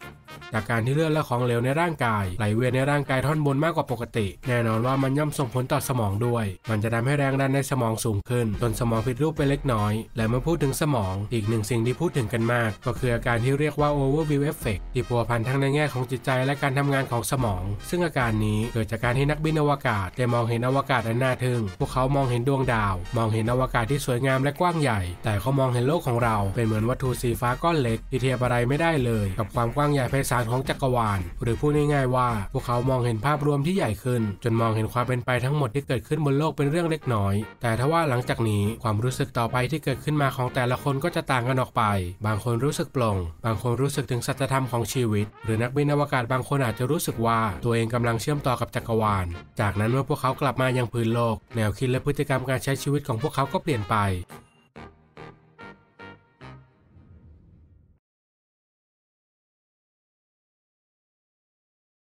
Speaker 1: จากการที่เลือดและของเหลวในร่างกายไหลเวียนในร่างกายท่อนบนมากกว่าปกติแน่นอนว่ามันย่อมส่งผลต่อสมองด้วยมันจะทำให้แรงดันในสมองสูงขึ้นจนสมองผิดรูปไปเล็กน้อยและเมื่อพูดถึงสมองอีกหนึ่งสิ่งที่พูดถึงกันมากก็คืออาการที่เรียกว่า overview effect ที่พัวพันทั้งในแง่ของจิตใจและการทำงานของสมองซึ่งอาการนี้เกิดจากการที่นักบินอวกาศได้มองเห็นอวกาศอันน่าทึ่งพวกเขามองเห็นดวงดาวมองเห็นอวกาศที่สวยงามและกว้างใหญ่แต่เขามองเห็นโลกของเราเป็นเหมือนวัตถุสีฟ้าก้อนเล็กที่เทียบอะไรไม่ได้เลยกับความกว้างใหญ่ไพศาลของจักรวาลหรือพูดง่ายๆว่าพวกเขามองเห็นภาพรวมที่ใหญ่ขึ้นจนมองเห็นความเป็นไปทั้งหมดที่เกิดขึ้นบนโลกเป็นเรื่องเล็กน้อยแต่ถ้าว่าหลังจากนี้ความรู้สึกต่อไปที่เกิดขึ้นมาของแต่ละคนก็จะต่างกันออกไปบางคนรู้สึกปลงบางคนรู้สึกถึงสัจธรรมของชีวิตหรือนักบินอวกาศบางคนอาจจะรู้สึกว่าตัวเองกำลังเชื่อมต่อกับจักรวาลจากนั้นเมื่อพวกเขากลับมายังพื้นโลกแนวคิดและพฤติกรรมการใช้ชีวิตของพวกเขาก็เปลี่ยนไป